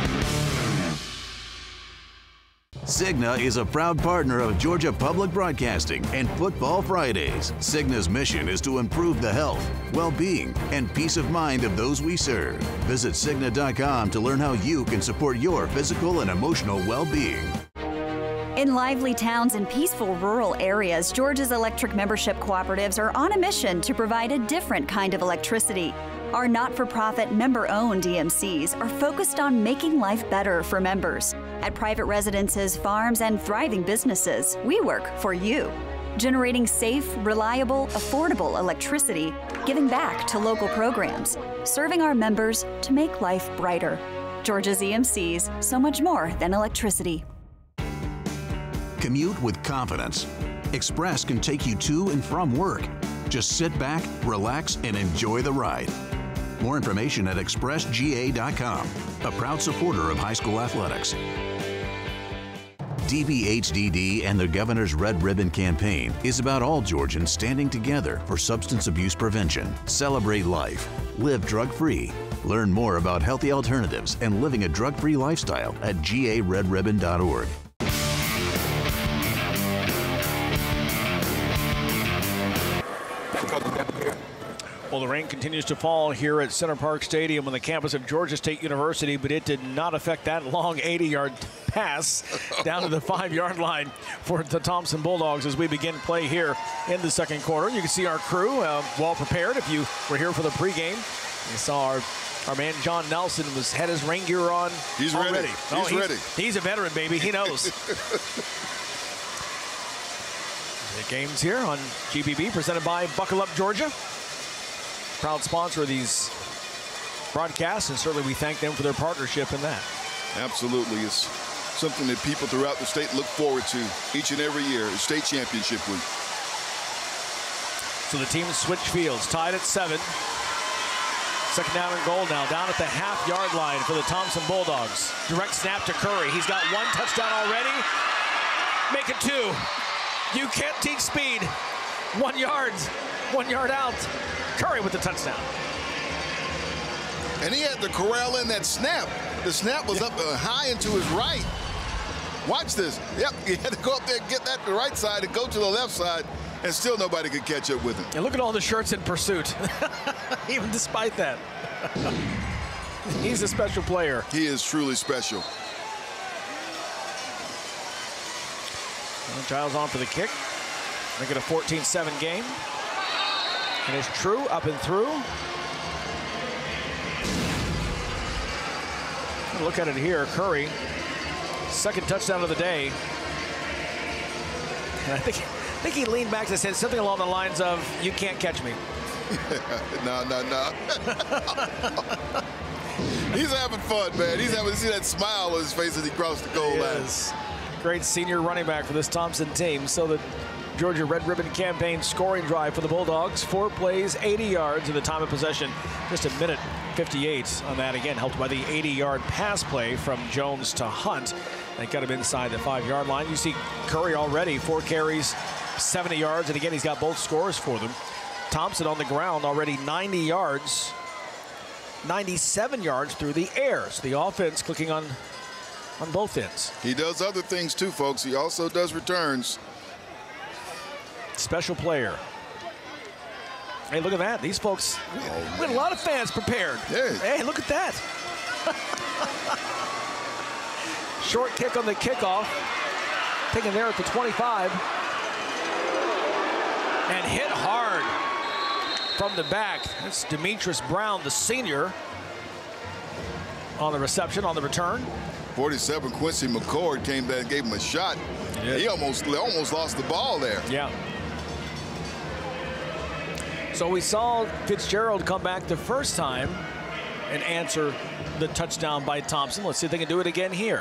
Cigna is a proud partner of Georgia Public Broadcasting and Football Fridays. Cigna's mission is to improve the health, well-being, and peace of mind of those we serve. Visit Cigna.com to learn how you can support your physical and emotional well-being.
In lively towns and peaceful rural areas, Georgia's electric membership cooperatives are on a mission to provide a different kind of electricity. Our not-for-profit, member-owned EMCs are focused on making life better for members. At private residences, farms, and thriving businesses, we work for you. Generating safe, reliable, affordable electricity, giving back to local programs, serving our members to make life brighter. Georgia's EMCs, so much more than electricity.
Commute with confidence. Express can take you to and from work. Just sit back, relax, and enjoy the ride. More information at expressga.com, a proud supporter of high school athletics. DBHDD and the Governor's Red Ribbon Campaign is about all Georgians standing together for substance abuse prevention. Celebrate life. Live drug-free. Learn more about healthy alternatives and living a drug-free lifestyle at garedribbon.org.
Well, the rain continues to fall here at Center Park Stadium on the campus of Georgia State University, but it did not affect that long 80-yard pass down to the 5-yard line for the Thomson Bulldogs as we begin play here in the 2nd quarter. You can see our crew well prepared. If you were here for the pregame, you saw our man John Nelson had his rain gear on.
He's
already.
Ready. He's ready.
He's a veteran, baby. He knows. The game's here on GBB, presented by Buckle Up Georgia. Proud sponsor of these broadcasts, and certainly we thank them for their partnership in that.
Absolutely. It's something that people throughout the state look forward to each and every year, the state championship week.
So the teams switch fields, tied at 7. 2nd down and goal now, down at the half-yard line for the Thomson Bulldogs. Direct snap to Curry. He's got 1 touchdown already. Make it 2. You can't teach speed. 1 yard. 1 yard out. Curry with the touchdown.
And he had to corral in that snap. The snap was up high and to his right. Watch this. Yep, he had to go up there and get that to the right side and go to the left side, and still nobody could catch up with him.
And look at all the shirts in pursuit, even despite that. He's a special player.
He is truly special.
Giles on for the kick. Make it a 14-7 game. And it's true, up and through. Look at it here, Curry. Second touchdown of the day. And I think he leaned back and said something along the lines of, "You can't catch me."
No. He's having fun, man. He's having to see that smile on his face as he crossed the goal line.
Great senior running back for this Thomson team. So the Georgia Red Ribbon Campaign scoring drive for the Bulldogs. 4 plays, 80 yards in the time of possession. Just a minute 58 on that, again, helped by the 80-yard pass play from Jones to Hunt. They got him inside the 5-yard line. You see Curry already, 4 carries, 70 yards, and again, he's got both scores for them. Thomson on the ground already 90 yards, 97 yards through the air. So the offense clicking on both ends.
He does other things too, folks. He also does returns.
Special player. Hey, look at that. These folks, we had a lot of fans prepared.
Yeah.
Hey, look at that. Short kick on the kickoff. Taken there at the 25. And hit hard from the back. That's Demetrius Brown, the senior, on the reception, on the return.
47, Quincy McCord came back and gave him a shot. Yeah. He almost lost the ball there.
Yeah. So we saw Fitzgerald come back the first time and answer the touchdown by Thomson. Let's see if they can do it again here.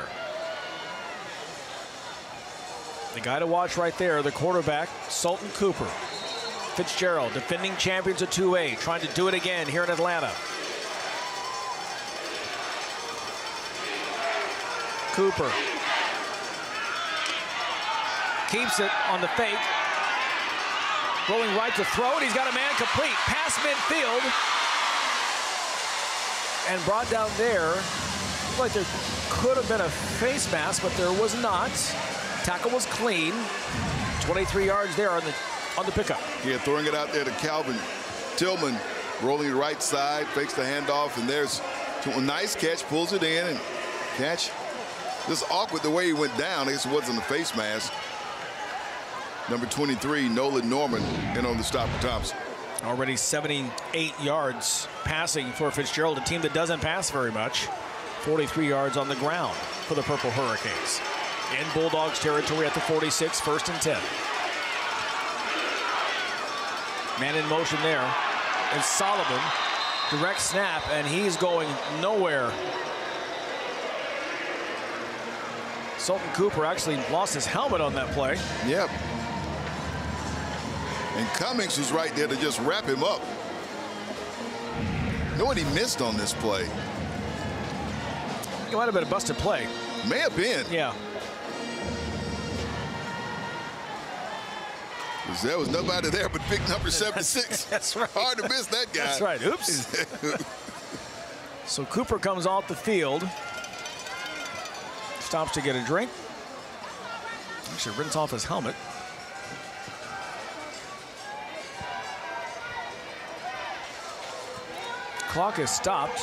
The guy to watch right there, the quarterback, Sultan Cooper. Fitzgerald, defending champions of 2A, trying to do it again here in Atlanta. Cooper keeps it on the fake. Rolling right to throw, and he's got a man complete. Past midfield. And brought down there. Looked like there could have been a face mask, but there was not. Tackle was clean. 23 yards there on the pickup.
Yeah, throwing it out there to Calvin Tillman. Rolling the right side, fakes the handoff, and there's a nice catch, pulls it in, and catch. This is awkward the way he went down. I guess it wasn't a face mask. Number 23, Nolan Norman, in on the stop for Thomson.
Already 78 yards passing for Fitzgerald, a team that doesn't pass very much. 43 yards on the ground for the Purple Hurricanes. In Bulldogs territory at the 46, 1st and 10. Man in motion there. And Solomon, direct snap, and he's going nowhere. Sultan Cooper actually lost his helmet on that play.
Yep. And Cummings was right there to just wrap him up. You know what he missed on this play?
It might have been a busted play.
May have been.
Yeah.
There was nobody there but big number 76.
That's right.
Hard to miss that guy.
That's right. Oops. So Cooper comes off the field. Stops to get a drink. Actually rinsed off his helmet. Clock is stopped.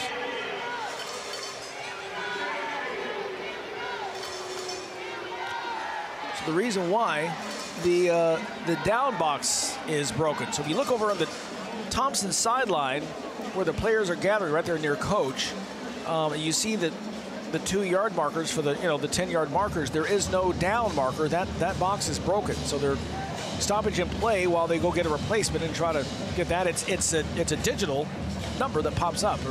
So the reason why the down box is broken. So if you look over on the Thomson sideline where the players are gathering right there near coach, you see that the 2-yard markers for the the 10-yard markers, there is no down marker. That box is broken. So they're stoppage in play while they go get a replacement and try to get that. It's a digital number that pops up.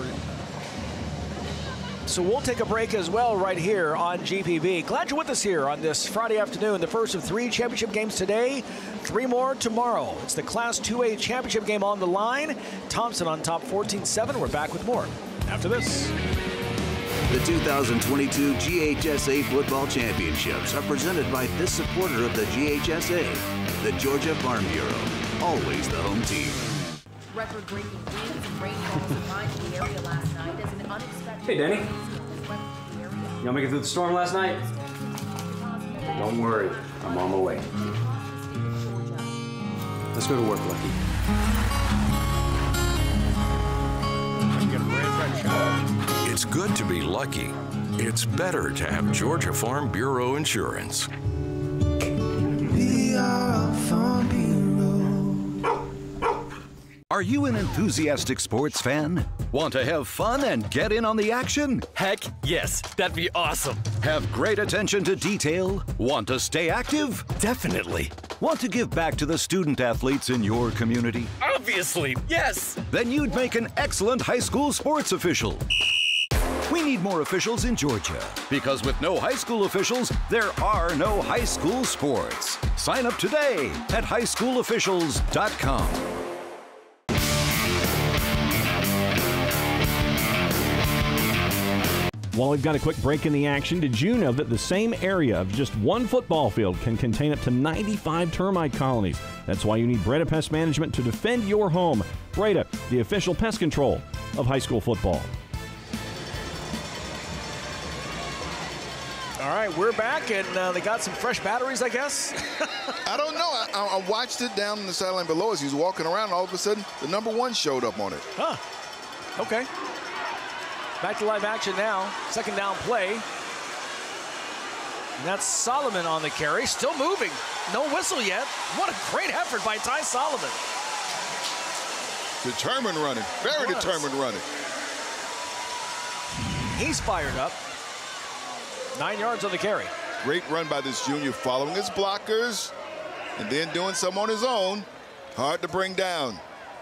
So we'll take a break as well right here on GPB. Glad you're with us here on this Friday afternoon. The first of 3 championship games today, 3 more tomorrow. It's the Class 2A championship game on the line. Thomson on top 14-7. We're back with more after this.
The 2022 GHSA Football Championships are presented by this supporter of the GHSA, the Georgia Farm Bureau. Always the home team.
Record-breaking winds and rainfall combined in the area last night as an unexpected...
Hey, Danny. Y'all make it through the storm last night? Don't worry, I'm on my way. Let's go to work, Lucky.
It's good to be lucky. It's better to have Georgia Farm Bureau Insurance.
We are Farm Bureau.
Are you an enthusiastic sports fan? Want to have fun and get in on the action?
Heck yes, that'd be awesome.
Have great attention to detail? Want to stay active?
Definitely.
Want to give back to the student athletes in your community?
Obviously, yes.
Then you'd make an excellent high school sports official. We need more officials in Georgia, because with no high school officials, there are no high school sports. Sign up today at highschoolofficials.com.
While we've got a quick break in the action, did you know that the same area of just one football field can contain up to 95 termite colonies? That's why you need Breda Pest Management to defend your home. Breda, the official pest control of high school football.
All right, we're back, and they got some fresh batteries, I guess.
I don't know. I watched it down in the sideline below as he was walking around, and all of a sudden, the number 1 showed up on it.
Huh. Okay. Back to live action now. Second down play. And that's Solomon on the carry. Still moving. No whistle yet. What a great effort by Ty Solomon.
Determined running. Very determined running.
He's fired up. 9 yards on the carry.
Great run by this junior, following his blockers and then doing some on his own. Hard to bring down.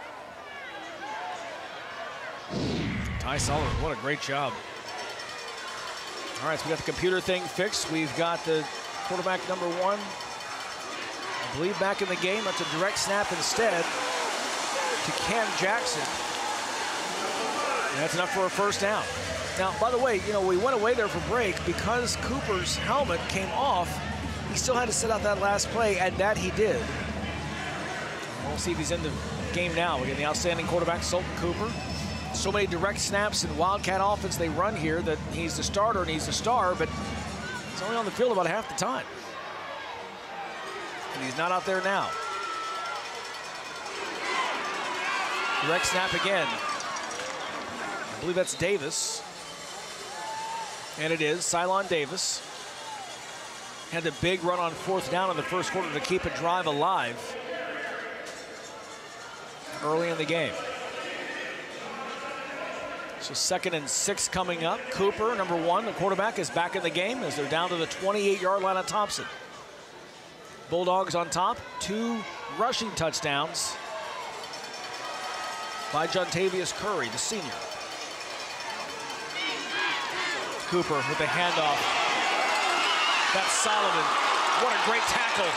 Ty Solomon, what a great job. All right, so we got the computer thing fixed. We've got the quarterback number 1, I believe, back in the game. That's a direct snap instead to Cam Jackson. And that's enough for a first down. Now, by the way, you know, we went away there for break because Cooper's helmet came off. He still had to sit out that last play, and that he did. We'll see if he's in the game now. We get the outstanding quarterback, Sultan Cooper. So many direct snaps in Wildcat offense they run here that he's the starter and he's the star, but he's only on the field about half the time. And he's not out there now. Direct snap again. I believe that's Davis. And it is Cylon Davis. Had a big run on 4th down in the first quarter to keep a drive alive early in the game. So 2nd and 6 coming up. Cooper, number 1, the quarterback, is back in the game as they're down to the 28-yard line of Thomson. Bulldogs on top, 2 rushing touchdowns by Jontavius Curry, the senior. Cooper with the handoff. That's Solomon. What a great tackle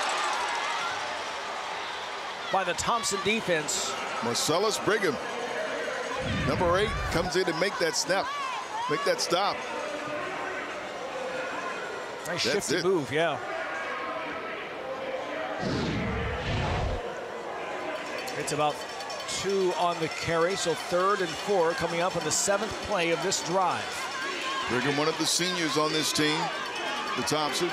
by the Thomson defense.
Marcellus Brigham, number 8, comes in to make that snap, make that stop.
Nice shifty move, yeah. It's about 2 on the carry, so 3rd and 4 coming up on the 7th play of this drive.
Brigham, one of the seniors on this team, the Thomson.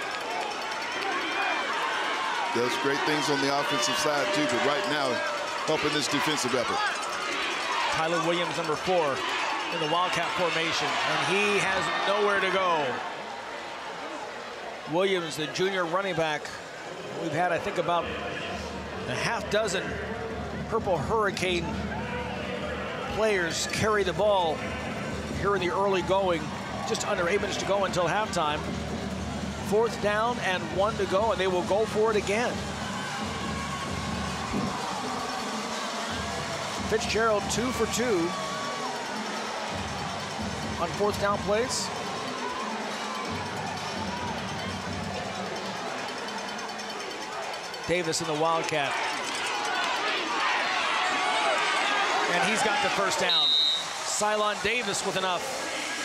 Does great things on the offensive side too, but right now helping this defensive effort.
Tyler Williams, number 4, in the Wildcat formation, and he has nowhere to go. Williams, the junior running back, we've had, I think, about a half dozen Purple Hurricane players carry the ball here in the early going. Just under 8 minutes to go until halftime. 4th down and 1 to go, and they will go for it again. Fitzgerald 2 for 2 on 4th down plays. Davis in the Wildcat. And he's got the first down. Cylon Davis with enough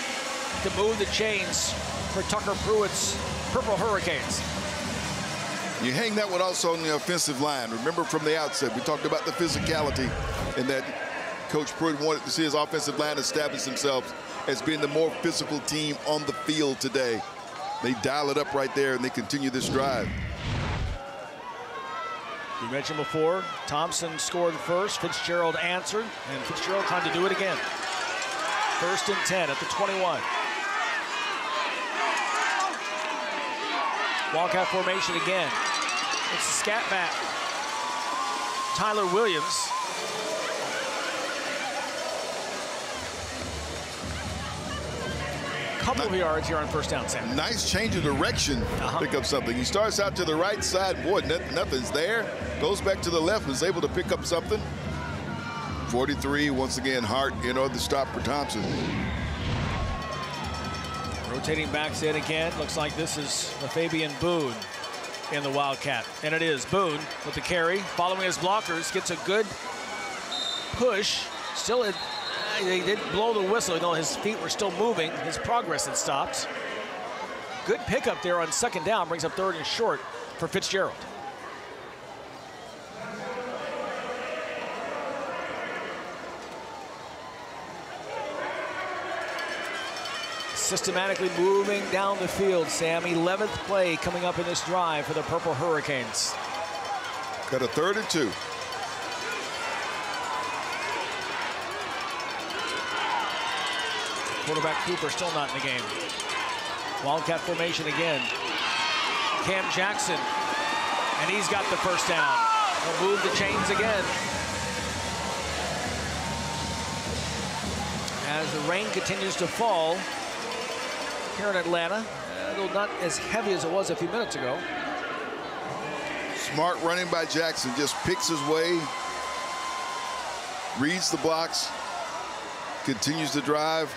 to move the chains for Tucker Pruitt's Purple Hurricanes.
You hang that one also on the offensive line. Remember from the outset, we talked about the physicality and that Coach Pruitt wanted to see his offensive line establish themselves as being the more physical team on the field today. They dial it up right there, and they continue this drive.
You mentioned before, Thomson scored first, Fitzgerald answered, and Fitzgerald trying to do it again. 1st and 10 at the 21. Wildcat formation again. It's a scat back. Tyler Williams. Couple of yards here on 1st down, Sam.
Nice change of direction. Pick up something. He starts out to the right side. Boy, nothing's there. Goes back to the left. Was able to pick up something. 43, once again, Hart in order to stop for Thomson.
Rotating backs in again. Looks like this is Fabian Boone in the Wildcat. And it is Boone with the carry. Following his blockers. Gets a good push. Still, they did blow the whistle. You know, his feet were still moving. His progress had stopped. Good pickup there on 2nd down. Brings up 3rd and short for Fitzgerald. Systematically moving down the field, Sam. 11th play coming up in this drive for the Purple Hurricanes.
Got a 3rd and 2.
Quarterback Cooper still not in the game. Wildcat formation again. Cam Jackson, and he's got the 1st down. He'll move the chains again. As the rain continues to fall here in Atlanta, though not as heavy as it was a few minutes ago.
Smart running by Jackson, just picks his way, reads the blocks, continues to drive.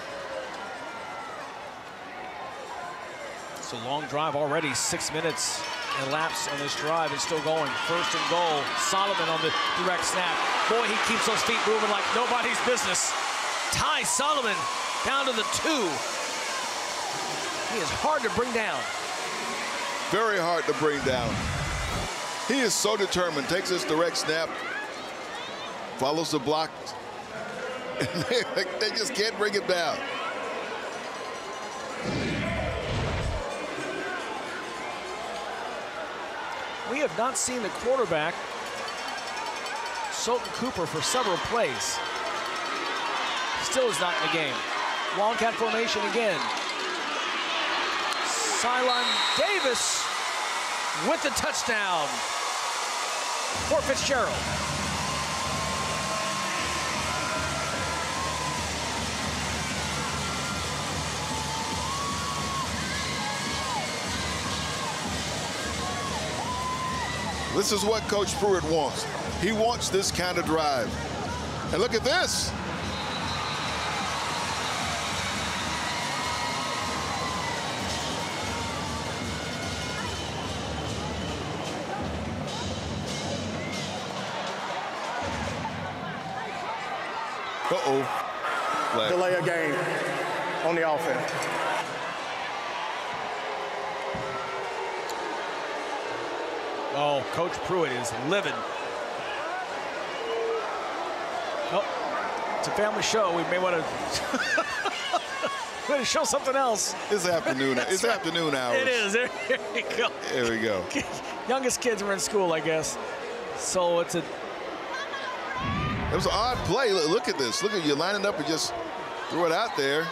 It's a long drive already, 6 minutes elapsed on this drive and still going. 1st and goal, Solomon on the direct snap. Boy, he keeps those feet moving like nobody's business. Ty Solomon down to the 2. He is hard to bring down.
Very hard to bring down. He is so determined. Takes his direct snap, follows the block, and they just can't bring it down.
We have not seen the quarterback, Sultan Cooper, for several plays. Still is not in the game. Wildcat formation again. Cylon Davis with the touchdown for Fitzgerald.
This is what Coach Pruitt wants. He wants this kind of drive. And look at this.
Uh-oh. Delay a game on the offense.
Oh, Coach Pruitt is livid. Oh, it's a family show. We may want to show something else.
It's afternoon. It's
right.
Afternoon hours.
It is. Here we go.
There we go.
Youngest kids are in school, I guess. So it's a.
It was an odd play. Look at this. Look at you lining up and just threw it out there.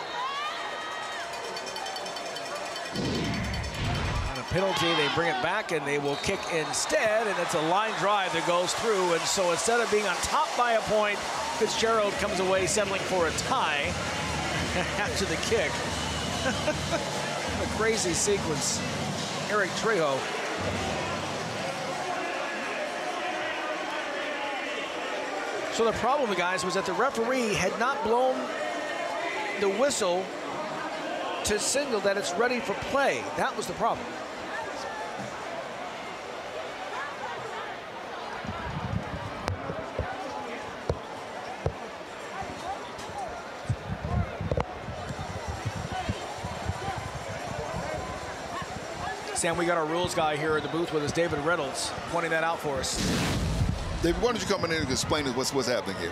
And a penalty, they bring it back and they will kick instead, and it's a line drive that goes through. And so instead of being on top by a point, Fitzgerald comes away settling for a tie after the kick. A crazy sequence. Eric Trejo. So the problem, guys, was that the referee had not blown the whistle to signal that it's ready for play. That was the problem. Sam, we got our rules guy here at the booth with us, David Reynolds, pointing that out for us.
David, why don't you come in and explain what's happening here?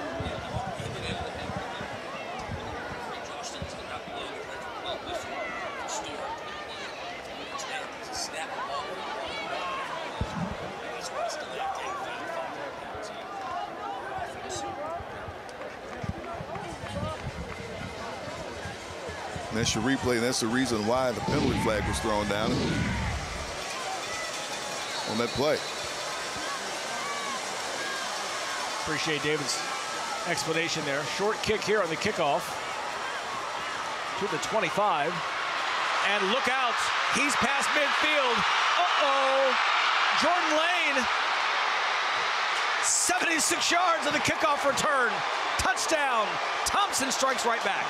That's your replay, and that's the reason why the penalty flag was thrown down on that play.
Appreciate David's explanation there. Short kick here on the kickoff to the 25. And look out, he's past midfield. Uh-oh, Jordan Lane. 76 yards of the kickoff return. Touchdown. Thomson strikes right back.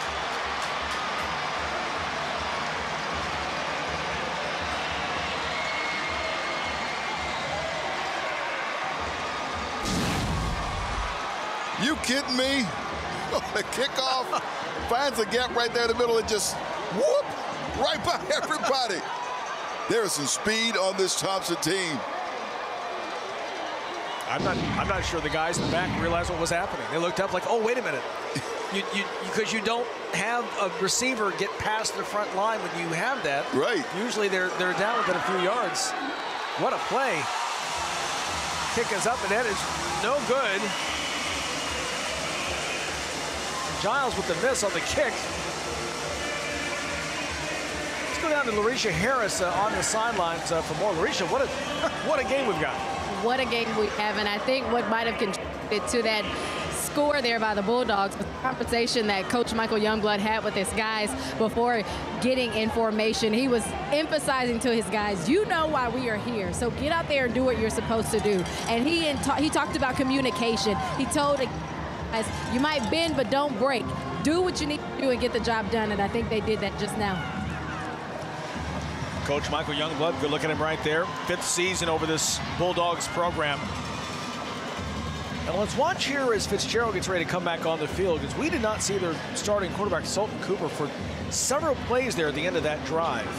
You kidding me? The kickoff finds a gap right there in the middle and just whoop right by everybody. There is some speed on this Thomson team.
I'm not sure the guys in the back realized what was happening. They looked up like, oh, wait a minute. Because you don't have a receiver get past the front line when you have that.
Right.
Usually they're down within a few yards. What a play. Kick is up, and that is no good. Giles with the miss on the kick. Let's go down to Larisha Harris on the sidelines for more. Larisha, what a game we've got.
What a game we have, and I think what might have contributed to that score there by the Bulldogs was the conversation that Coach Michael Youngblood had with his guys before getting in formation. He was emphasizing to his guys, you know why we are here, so get out there and do what you're supposed to do. And he talked about communication. He told guys, you might bend, but don't break. Do what you need to do and get the job done, and I think they did that just now.
Coach Michael Youngblood, good look at him right there. 5th season over this Bulldogs program. And let's watch here as Fitzgerald gets ready to come back on the field, because we did not see their starting quarterback, Sultan Cooper, for several plays there at the end of that drive.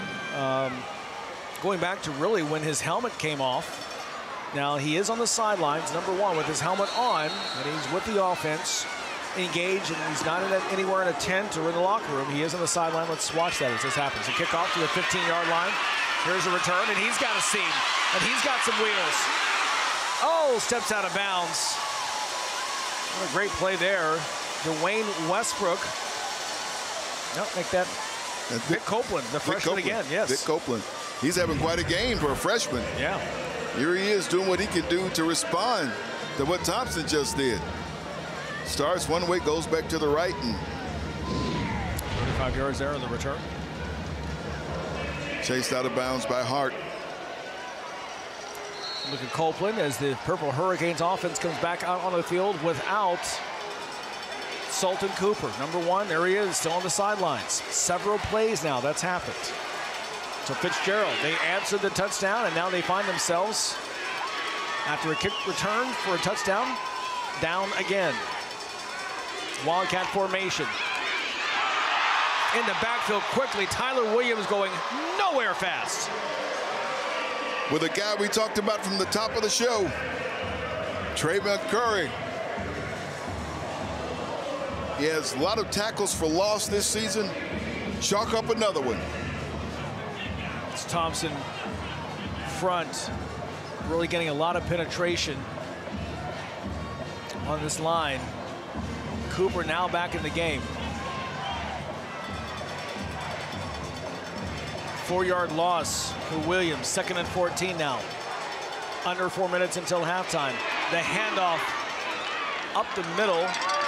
Going back to really when his helmet came off. Now he is on the sidelines, number 1, with his helmet on, and he's with the offense, engaged, and he's not anywhere in a tent or in the locker room. He is on the sideline. Let's watch that as this happens. A kickoff to the 15-yard line. Here's a return, and he's got a seam, and he's got some wheels. Oh, steps out of bounds. What a great play there. Dwayne Westbrook. No, make that Vic Copeland, the freshman again, yes.
Vic Copeland. He's having quite a game for a freshman.
Yeah.
Here he is doing what he can do to respond to what Thomson just did. Starts one way, goes back to the right. And
35 yards there on the return.
Chased out of bounds by Hart.
Look at Copeland as the Purple Hurricanes offense comes back out on the field without Sultan Cooper. Number 1, there he is, still on the sidelines. Several plays now, that's happened. So Fitzgerald, they answered the touchdown, and now they find themselves, after a kick return for a touchdown, down again. Wildcat formation. In the backfield quickly, Tyler Williams going nowhere fast.
With a guy we talked about from the top of the show, Trey McCurry. He has a lot of tackles for loss this season. Chalk up another one.
It's Thomson front, really getting a lot of penetration on this line. Cooper now back in the game. 4-yard loss for Williams. 2nd and 14 now. Under 4 minutes until halftime. The handoff up the middle.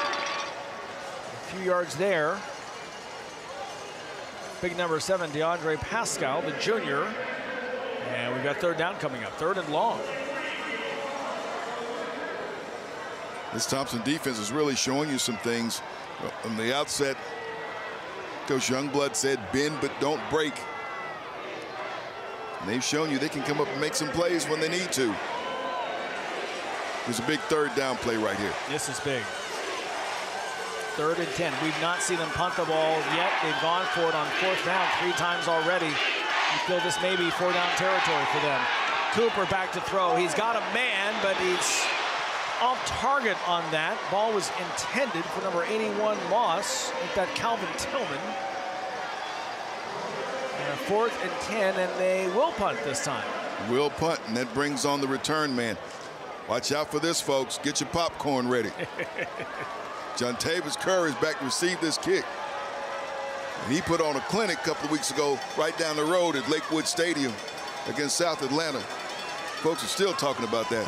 A few yards there. Big number 7, DeAndre Pascal, the junior. And we've got 3rd down coming up. 3rd and long.
This Thomson defense is really showing you some things. From the outset, Coach Youngblood said, bend but don't break. And they've shown you they can come up and make some plays when they need to. There's a big 3rd down play right here.
This is big. 3rd and 10. We've not seen them punt the ball yet. They've gone for it on 4th down 3 times already. You feel this may be 4-down territory for them. Cooper back to throw. He's got a man, but he's off target on that. Ball was intended for number 81, Moss. With that Calvin Tillman. And a 4th and 10, and they will punt this time.
Will punt, and that brings on the return man. Watch out for this, folks. Get your popcorn ready. Jontavius Curry is back to receive this kick. And he put on a clinic a couple of weeks ago right down the road at Lakewood Stadium against South Atlanta. Folks are still talking about that.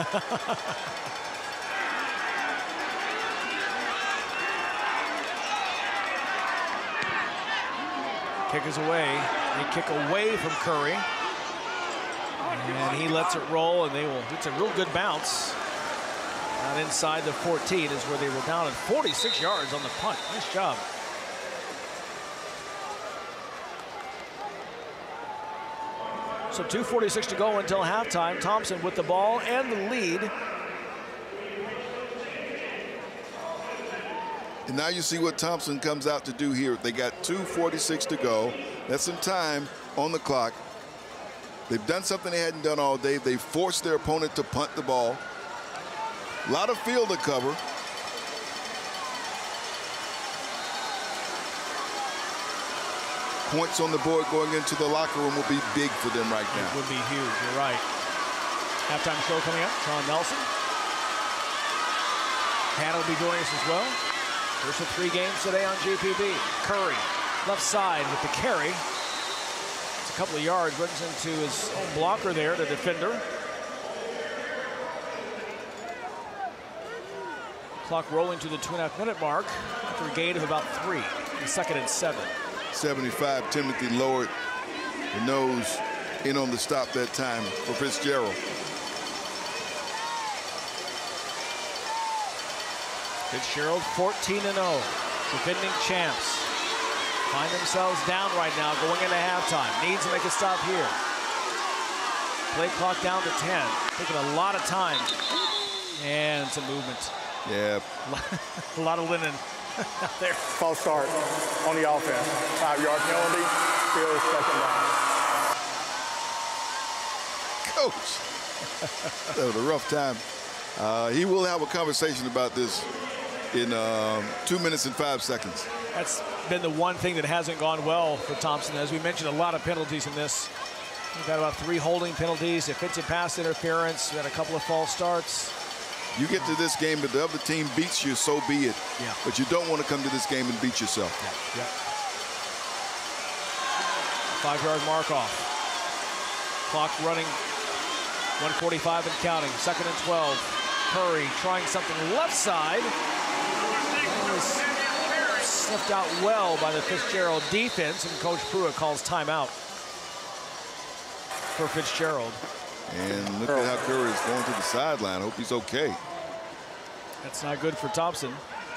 Kick is away. They kick away from Curry. And he lets it roll, and it's a real good bounce. Not inside the 14 is where they were down at 46 yards on the punt. Nice job. So 2:46 to go until halftime. Thomson with the ball and the lead.
And now you see what Thomson comes out to do here. They got 2:46 to go. That's some time on the clock. They've done something they hadn't done all day. They forced their opponent to punt the ball. A lot of field to cover. Points on the board going into the locker room will be big for them right now.
It would be huge. You're right. Halftime show coming up. Sean Nelson. Hannah will be joining us as well. First of 3 games today on GPB. Curry, left side with the carry. It's a couple of yards. Runs into his own blocker there, the defender. Clock rolling to the 2.5-minute mark after a gain of about 3. And 2nd and 7.
75, Timothy lowered the nose in on the stop that time for Fitzgerald.
Fitzgerald 14-0, defending champs. Find themselves down right now going into halftime. Needs to make a stop here. Play clock down to 10. Taking a lot of time. And some movement.
Yeah.
A lot of linen out there.
False start on the offense. 5-yard penalty. Still 2nd down.
Coach. That was a rough time. He will have a conversation about this in 2 minutes and 5 seconds.
That's been the one thing that hasn't gone well for Thomson. As we mentioned, a lot of penalties in this. We've got about 3 holding penalties, offensive pass interference. We had a couple of false starts.
You get to this game, if the other team beats you, so be it.
Yeah.
But you don't want to come to this game and beat yourself.
Yeah. 5-yard mark off. Clock running. 1:45 and counting. 2nd and 12. Curry trying something left side. That was sniffed out well by the Fitzgerald defense, and Coach Pruitt calls timeout for Fitzgerald.
And look at how Curry is going to the sideline. I hope he's okay.
That's not good for Thomson.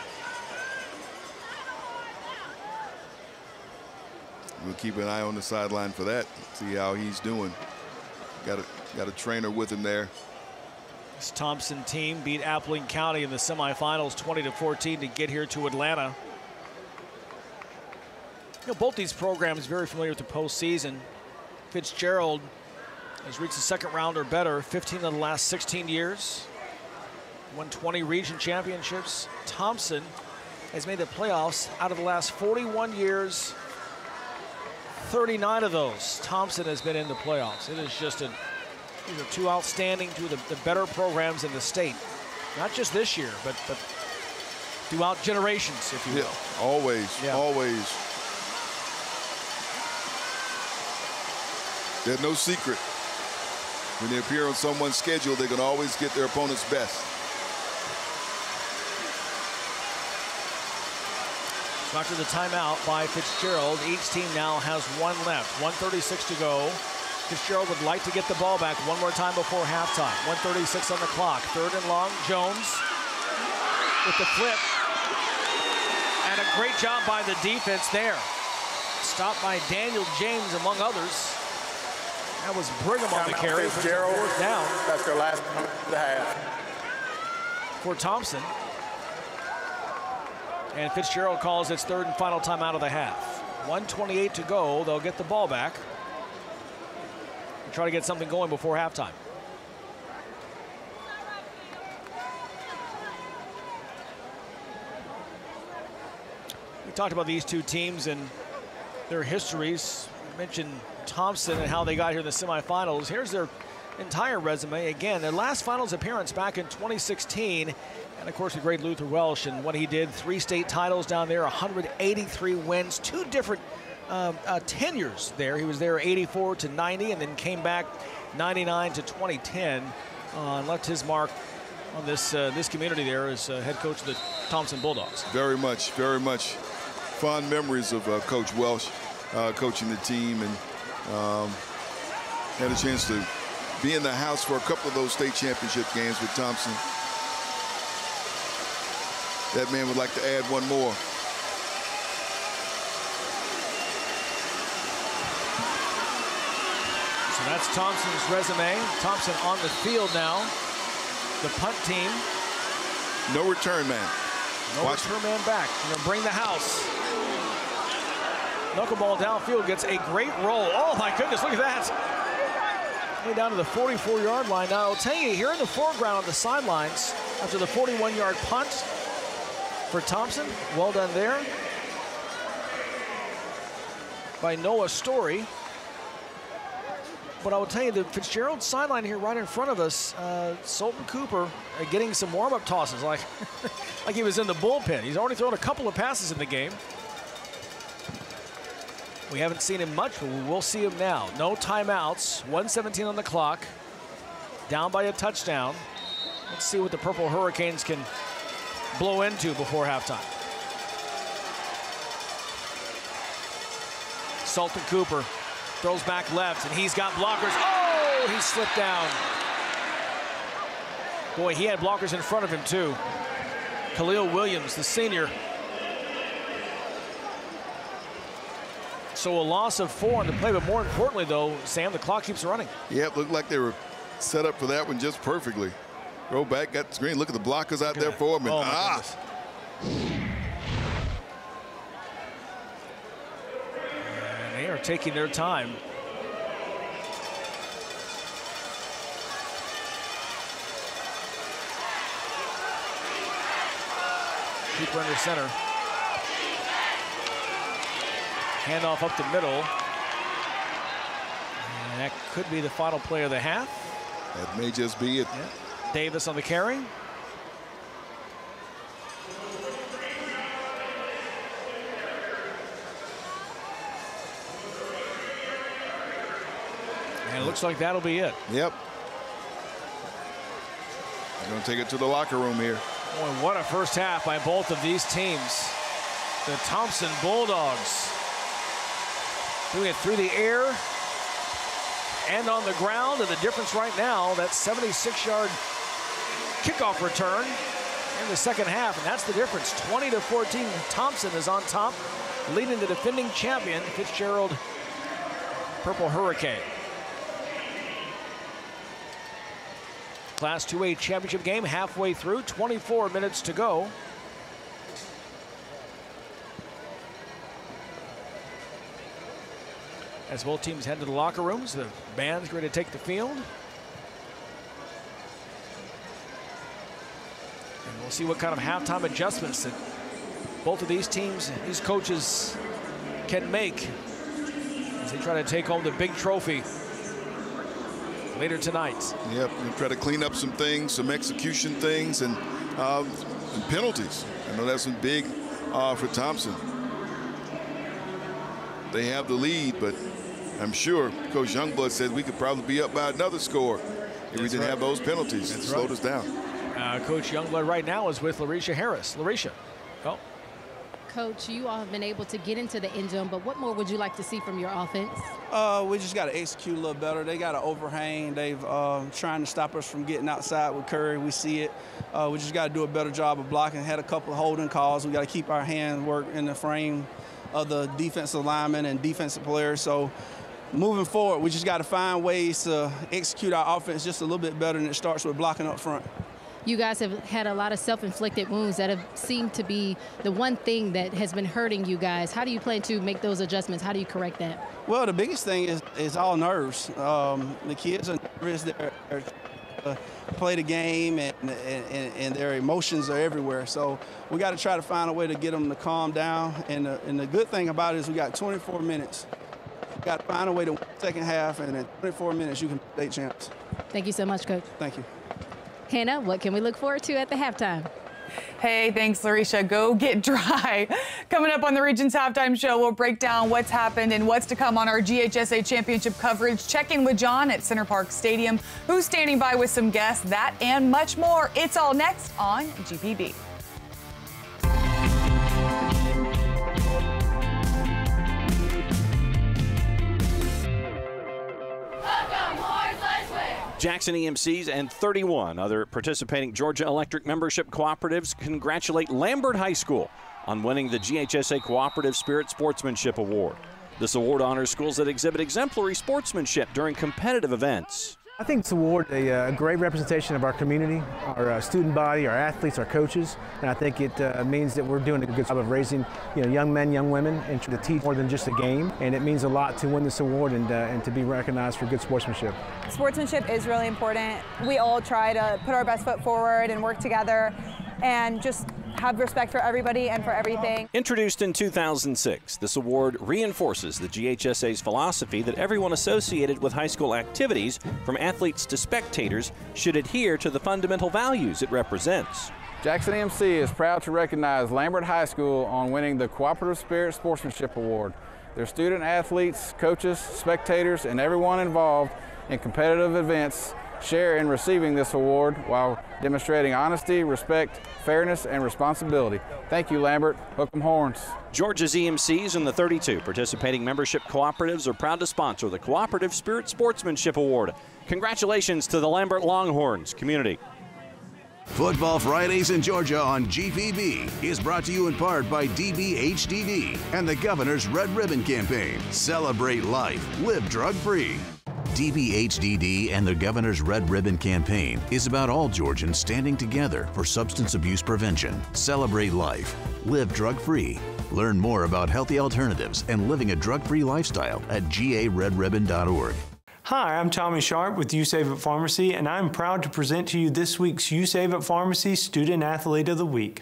We'll keep an eye on the sideline for that. See how he's doing. Got a trainer with him there.
This Thomson team beat Appling County in the semifinals 20-14 to get here to Atlanta. You know, both these programs very familiar with the postseason. Fitzgerald has reached the 2nd round or better 15 of the last 16 years. Won 20 region championships. Thomson has made the playoffs out of the last 41 years. 39 of those, Thomson has been in the playoffs. It is just these are 2 outstanding, 2 of the better programs in the state. Not just this year, but throughout generations, if you will.
Yeah, always, always. There's no secret. When they appear on someone's schedule, they can always get their opponent's best.
So after the timeout by Fitzgerald, each team now has 1 left. 1:36 to go. Fitzgerald would like to get the ball back one more time before halftime. 1:36 on the clock. 3rd and long. Jones with the flip. And a great job by the defense there. Stopped by Daniel James, among others. That was Brigham on the carry.
Fitzgerald
down.
That's their last half.
For Thomson. And Fitzgerald calls its 3rd and final timeout of the half. 1:28 to go. They'll get the ball back. try to get something going before halftime. We talked about these two teams and their histories. We mentioned Thomson and how they got here in the semifinals. Here's their entire resume. Again, their last finals appearance back in 2016. And of course, the great Luther Welsh and what he did, 3 state titles down there, 183 wins, 2 different tenures there. He was there 84 to 90 and then came back 99 to 2010 and left his mark on this community there as head coach of the Thomson Bulldogs.
Very much fond memories of Coach Welsh coaching the team, and had a chance to be in the house for a couple of those state championship games with Thomson. That man would like to add one more.
So that's Thompson's resume. Thomson on the field now. The punt team.
No return man.
No return man back. Going to bring the house. Knuckleball downfield gets a great roll. Oh my goodness, look at that. Way down to the 44-yard line. Now I'll tell you, here in the foreground on the sidelines, after the 41-yard punt for Thomson, well done there by Noah Story. But I will tell you, the Fitzgerald sideline here right in front of us, Sultan Cooper getting some warm-up tosses like, like he was in the bullpen. He's already thrown a couple of passes in the game. We haven't seen him much, but we will see him now. No timeouts, 1:17 on the clock, down by a touchdown. Let's see what the Purple Hurricanes can blow into before halftime. Sultan Cooper throws back left, and he's got blockers. Oh, he slipped down. Boy, he had blockers in front of him, too. Khalil Williams, the senior. So a loss of 4 on the play, but more importantly, though, Sam, the clock keeps running.
Yeah, it looked like they were set up for that one just perfectly. Go back, got the screen. Look at the blockers out there for him. And,
And they are taking their time. Keeper under center. Handoff up the middle. And that could be the final play of the half.
That may just be it.
Yeah. Davis on the carry. And it looks like that'll be it.
Yep. They're going to take it to the locker room here.
Boy, what a first half by both of these teams. The Thomson Bulldogs doing it through the air and on the ground, and the difference right now, that 76-yard kickoff return in the second half, and that's the difference. 20-14, Thomson is on top, leading the defending champion, Fitzgerald Purple Hurricane. Class 2A championship game halfway through, 24 minutes to go. As both teams head to the locker rooms, the band's ready to take the field. And we'll see what kind of halftime adjustments that both of these teams, these coaches, can make as they try to take home the big trophy later tonight.
Yep, and try to clean up some things, some execution things, and penalties. I know that's been big for Thomson. They have the lead, but I'm sure Coach Youngblood said we could probably be up by another score if we didn't have those penalties. It slowed us down.
Coach Youngblood right now is with Larisha Harris. Larisha, go.
Coach, you all have been able to get into the end zone, but what more would you like to see from your offense?
We just got to execute a little better. They got an overhang. They've trying to stop us from getting outside with Curry. We see it. We just got to do a better job of blocking. Had a couple of holding calls. We got to keep our hand work in the frame of the defensive linemen and defensive players. So moving forward, we just got to find ways to execute our offense just a little bit better, and it starts with blocking up front.
You guys have had a lot of self-inflicted wounds that have seemed to be the one thing that has been hurting you guys. How do you plan to make those adjustments? How do you correct that?
Well, the biggest thing is all nerves. The kids are nervous. They're play the game, and their emotions are everywhere. So we got to try to find a way to get them to calm down. And the good thing about it is we got 24 minutes. We got to find a way to win the second half, and in 24 minutes you can be state champs.
Thank you so much, Coach.
Thank you.
Hannah, what can we look forward to at the halftime?
Hey, thanks, Larisha. Go get dry. Coming up on the Regions Halftime Show, we'll break down what's happened and what's to come on our GHSA Championship coverage. Check in with John at Center Park Stadium, who's standing by with some guests, that and much more. It's all next on GPB.
Jackson EMCs and 31 other participating Georgia Electric membership cooperatives congratulate Lambert High School on winning the GHSA Cooperative Spirit Sportsmanship Award. This award honors schools that exhibit exemplary sportsmanship during competitive events.
I think this award is a great representation of our community, our student body, our athletes, our coaches, and I think it means that we're doing a good job of raising young men, young women, and to teach more than just a game. And it means a lot to win this award and to be recognized for good sportsmanship.
Sportsmanship is really important. We all try to put our best foot forward and work together and just have respect for everybody and for everything.
Introduced in 2006, this award reinforces the GHSA's philosophy that everyone associated with high school activities, from athletes to spectators, should adhere to the fundamental values it represents.
Jackson EMC is proud to recognize Lambert High School on winning the Cooperative Spirit Sportsmanship Award. Their student athletes, coaches, spectators, and everyone involved in competitive events share in receiving this award while demonstrating honesty, respect, fairness, and responsibility. Thank you, Lambert. Hook 'em horns.
Georgia's EMCs and the 32 participating membership cooperatives are proud to sponsor the Cooperative Spirit Sportsmanship Award. Congratulations to the Lambert Longhorns community.
Football Fridays in Georgia on GPB is brought to you in part by DBHDD and the Governor's Red Ribbon Campaign. Celebrate life. Live drug-free. DBHDD and the Governor's Red Ribbon Campaign is about all Georgians standing together for substance abuse prevention. Celebrate life. Live drug-free. Learn more about healthy alternatives and living a drug-free lifestyle at garedribbon.org.
Hi, I'm Tommy Sharp with You Save It Pharmacy, and I'm proud to present to you this week's You Save It Pharmacy Student Athlete of the Week.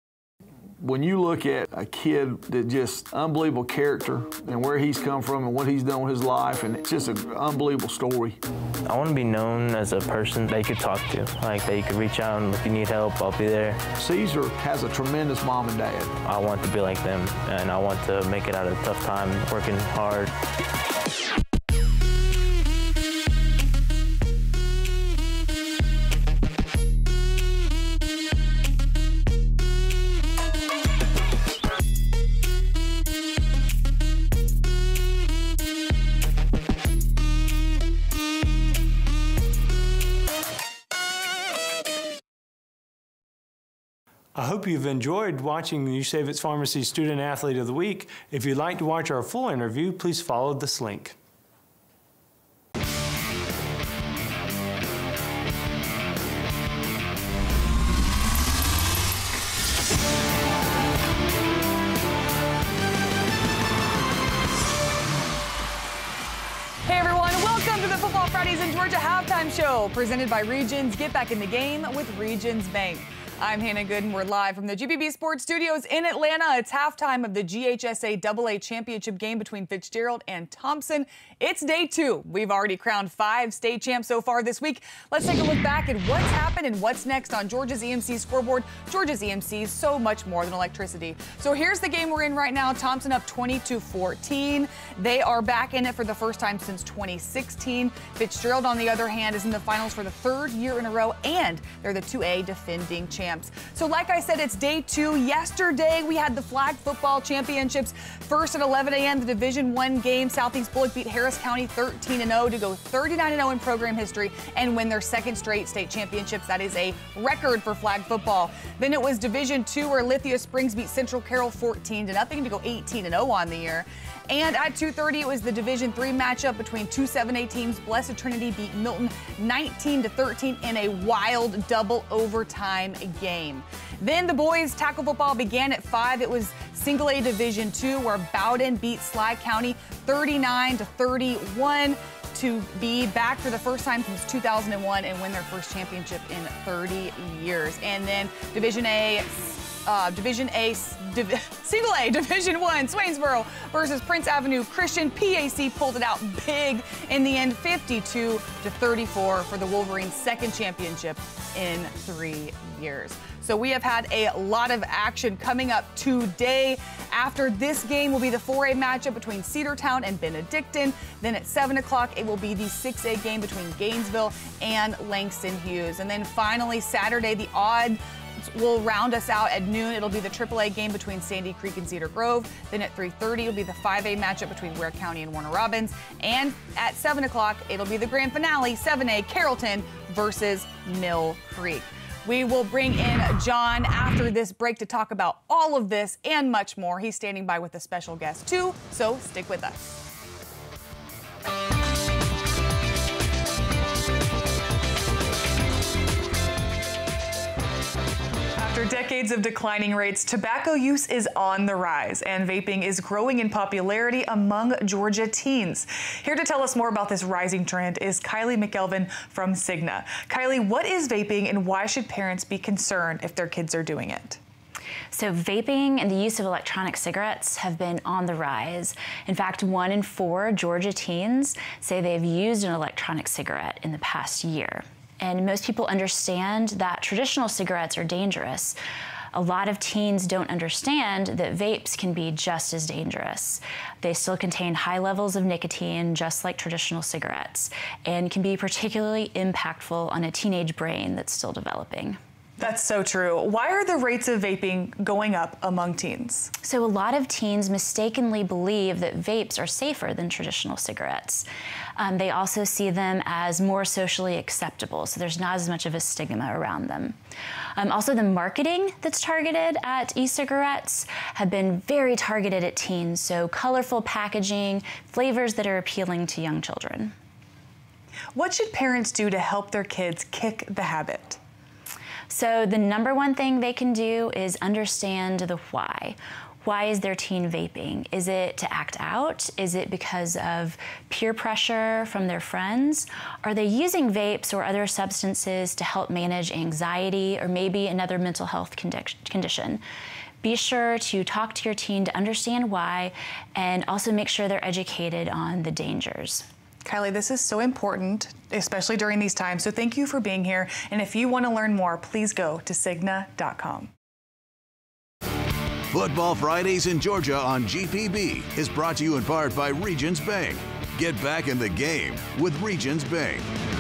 When you look at a kid that just unbelievable character and where he's come from and what he's done with his life, and it's just an unbelievable story.
I want to be known as a person they could talk to, like that you could reach out and if you need help, I'll be there.
Caesar has a tremendous mom and dad.
I want to be like them, and I want to make it out of a tough time, working hard.
I hope you've enjoyed watching You Save It Pharmacy Student Athlete of the Week. If you'd like to watch our full interview, please follow this link.
Hey everyone, welcome to the Football Fridays in Georgia Halftime Show, presented by Regions. Get back in the game with Regions Bank. I'm Hannah Gooden. We're live from the GPB Sports Studios in Atlanta. It's halftime of the GHSA AA Championship game between Fitzgerald and Thomson. It's day 2. We've already crowned 5 state champs so far this week. Let's take a look back at what's happened and what's next on Georgia's EMC scoreboard. Georgia's EMC, so much more than electricity. So here's the game we're in right now. Thomson up 20-14. They are back in it for the first time since 2016. Fitzgerald, on the other hand, is in the finals for the 3rd year in a row, and they're the 2A defending champions. champs. So like I said, it's day 2. Yesterday, we had the flag football championships. First at 11 a.m., the Division I game. Southeast Bullock beat Harris County 13-0 to go 39-0 in program history and win their second straight state championships. That is a record for flag football. Then it was Division II, where Lithia Springs beat Central Carroll 14-0 to go 18-0 on the year. And at 2:30, it was the Division III matchup between two 7A teams. Blessed Trinity beat Milton 19-13 in a wild double overtime game. Then the boys tackle football began at 5. It was Single A Division II, where Bowden beat Sly County 39-31 to be back for the first time since 2001 and win their first championship in 30 years. And then Single A Division I, Swainsboro versus Prince Avenue Christian. PAC pulled it out big in the end, 52-34 for the Wolverines' second championship in 3 years. So we have had a lot of action coming up today. After this game will be the 4A matchup between Cedartown and Benedictine. Then at 7 o'clock, it will be the 6A game between Gainesville and Langston Hughes. And then finally, Saturday, the odd will round us out at noon. It'll be the AAA game between Sandy Creek and Cedar Grove. Then at 3:30, it'll be the 5A matchup between Ware County and Warner Robins. And at 7 o'clock, it'll be the grand finale, 7A Carrollton versus Mill Creek. We will bring in John after this break to talk about all of this and much more. He's standing by with a special guest too, so stick with us. After decades of declining rates, tobacco use is on the rise, and vaping is growing in popularity among Georgia teens. Here to tell us more about this rising trend is Kylie McElvin from Cigna. Kylie, what is vaping and why should parents be concerned if their kids are doing it?
So vaping and the use of electronic cigarettes have been on the rise. In fact, 1 in 4 Georgia teens say they've used an electronic cigarette in the past year. And most people understand that traditional cigarettes are dangerous. A lot of teens don't understand that vapes can be just as dangerous. They still contain high levels of nicotine, just like traditional cigarettes, and can be particularly impactful on a teenage brain that's still developing.
That's so true. Why are the rates of vaping going up among teens?
So a lot of teens mistakenly believe that vapes are safer than traditional cigarettes. They also see them as more socially acceptable, so there's not as much of a stigma around them. Also, the marketing that's targeted at e-cigarettes have been very targeted at teens, so colorful packaging, flavors that are appealing to young children.
What should parents do to help their kids kick the habit?
So the number one thing they can do is understand the why. Why is their teen vaping? Is it to act out? Is it because of peer pressure from their friends? Are they using vapes or other substances to help manage anxiety or maybe another mental health condition? Be sure to talk to your teen to understand why and also make sure they're educated on the dangers.
Kylie, this is so important, especially during these times, so thank you for being here. And if you want to learn more, please go to Cigna.com.
Football Fridays in Georgia on GPB is brought to you in part by Regions Bank. Get back in the game with Regions Bank.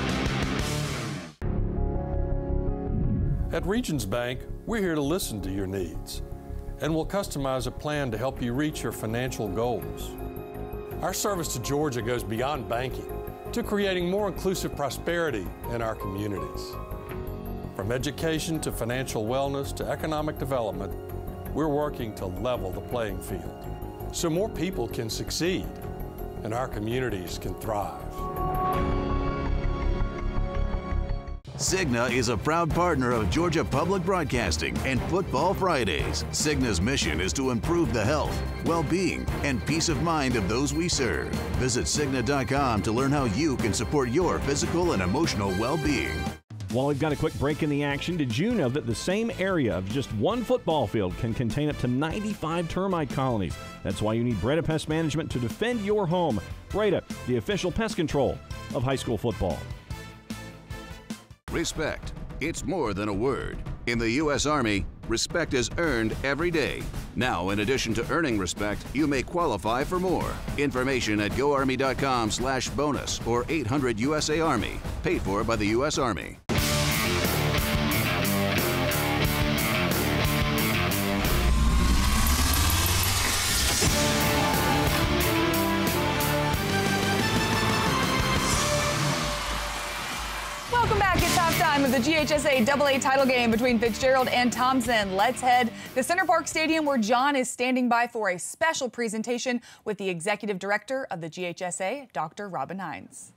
At Regions Bank, we're here to listen to your needs, and we'll customize a plan to help you reach your financial goals. Our service to Georgia goes beyond banking to creating more inclusive prosperity in our communities. From education to financial wellness to economic development, we're working to level the playing field so more people can succeed and our communities can thrive.
Cigna is a proud partner of Georgia Public Broadcasting and Football Fridays. Cigna's mission is to improve the health, well-being, and peace of mind of those we serve. Visit Cigna.com to learn how you can support your physical and emotional well-being.
While we've got a quick break in the action, did you know that the same area of just one football field can contain up to 95 termite colonies? That's why you need Breda Pest Management to defend your home. Breda, the official pest control of high school football.
Respect. It's more than a word. In the U.S. Army, respect is earned every day. Now, in addition to earning respect, you may qualify for more. Information at goarmy.com/bonus or 800-USA Army. Paid for by the U.S. Army.
the GHSA AA title game between Fitzgerald and Thomson. Let's head to Center Park Stadium, where John is standing by for a special presentation with the executive director of the GHSA, Dr. Robin Hines.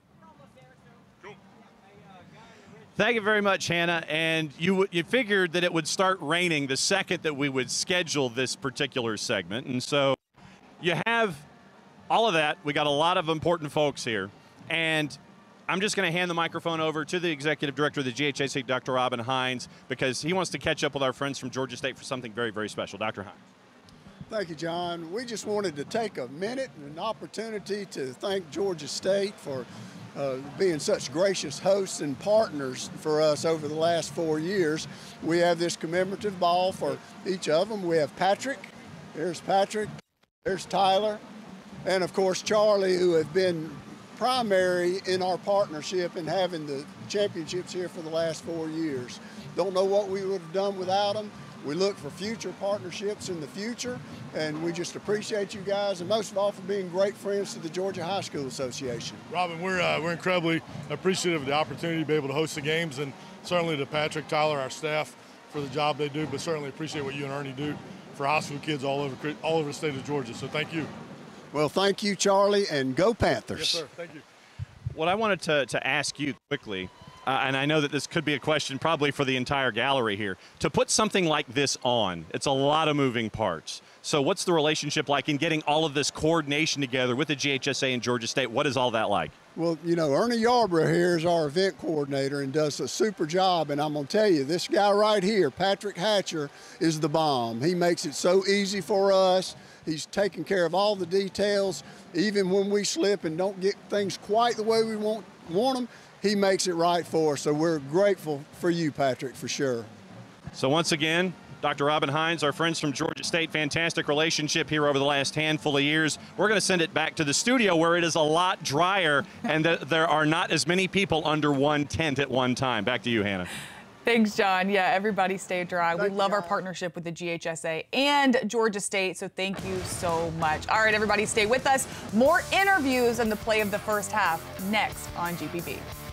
Thank you very much, Hannah. And you figured that it would start raining the second that we would schedule this particular segment. And so you have all of that. We got a lot of important folks here. And I'm just going to hand the microphone over to the executive director of the GHSA, Dr. Robin Hines, because he wants to catch up with our friends from Georgia State for something very, very special. Dr. Hines.
Thank you, John. We just wanted to take a minute and an opportunity to thank Georgia State for being such gracious hosts and partners for us over the last 4 years. We have this commemorative ball for each of them. We have Patrick. There's Patrick. There's Tyler. And, of course, Charlie, who have been primary in our partnership and having the championships here for the last 4 years. Don't know what we would have done without them. We look for future partnerships in the future, and we just appreciate you guys, and most of all for being great friends to the Georgia High School Association.
Robin, we're incredibly appreciative of the opportunity to be able to host the games, and certainly to Patrick, Tyler, our staff for the job they do, but certainly appreciate what you and Ernie do for high school kids all over the state of Georgia. So thank you.
Well, thank you, Charlie, and go Panthers.
Yes, sir. Thank you.
What I wanted to ask you quickly, and I know that this could be a question probably for the entire gallery here, to put something like this on, it's a lot of moving parts. So what's the relationship like in getting all of this coordination together with the GHSA and Georgia State? What is all that like?
Well, you know, Ernie Yarborough here is our event coordinator and does a super job, and I'm going to tell you, this guy right here, Patrick Hatcher, is the bomb. He makes it so easy for us. He's taking care of all the details. Even when we slip and don't get things quite the way we want them, he makes it right for us. So we're grateful for you, Patrick, for sure.
So once again, Dr. Robin Hines, our friends from Georgia State, fantastic relationship here over the last handful of years. We're going to send it back to the studio where it is a lot drier and there are not as many people under one tent at one time. Back to you, Hannah.
Thanks, John. Yeah, everybody stay dry. We love our partnership with the GHSA and Georgia State, so thank you so much. All right, everybody, stay with us. More interviews and the play of the first half next on GPB.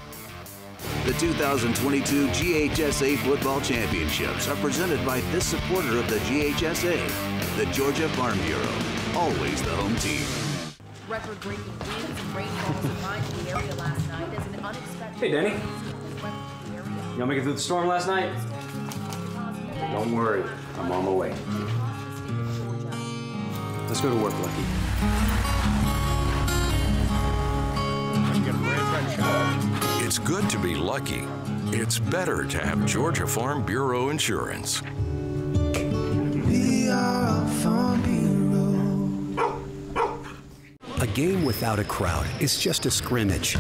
The 2022 GHSA Football Championships are presented by this supporter of the GHSA, the Georgia Farm Bureau, always the home team.
Record-breaking winds and rainfalls combined in the area last night as an unexpected...
Hey, Danny. Y'all make it through the storm last night? Don't worry, I'm on my way. Let's go to work, Lucky.
It's good to be lucky. It's better to have Georgia Farm Bureau Insurance.
We are a Farm Bureau.
A game without a crowd is just a scrimmage.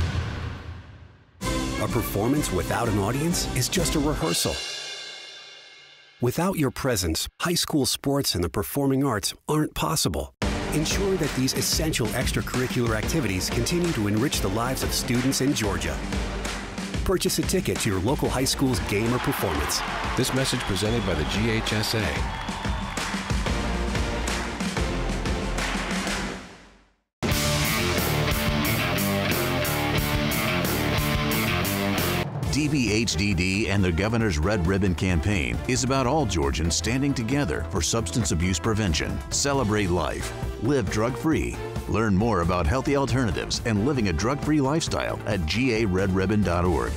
A performance without an audience is just a rehearsal. Without your presence, high school sports and the performing arts aren't possible. Ensure that these essential extracurricular activities continue to enrich the lives of students in Georgia. Purchase a ticket to your local high school's game or performance.
This message presented by the GHSA.
DBHDD and the Governor's Red Ribbon Campaign is about all Georgians standing together for substance abuse prevention. Celebrate life. Live drug-free. Learn more about healthy alternatives and living a drug-free lifestyle at garedribbon.org.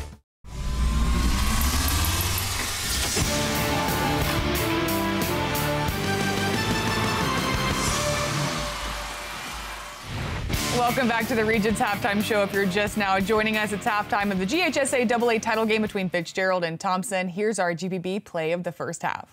Welcome back to the Regions Halftime Show. If you're just now joining us, it's halftime of the GHSA AA title game between Fitzgerald and Thomson. Here's our GPB play of the first half.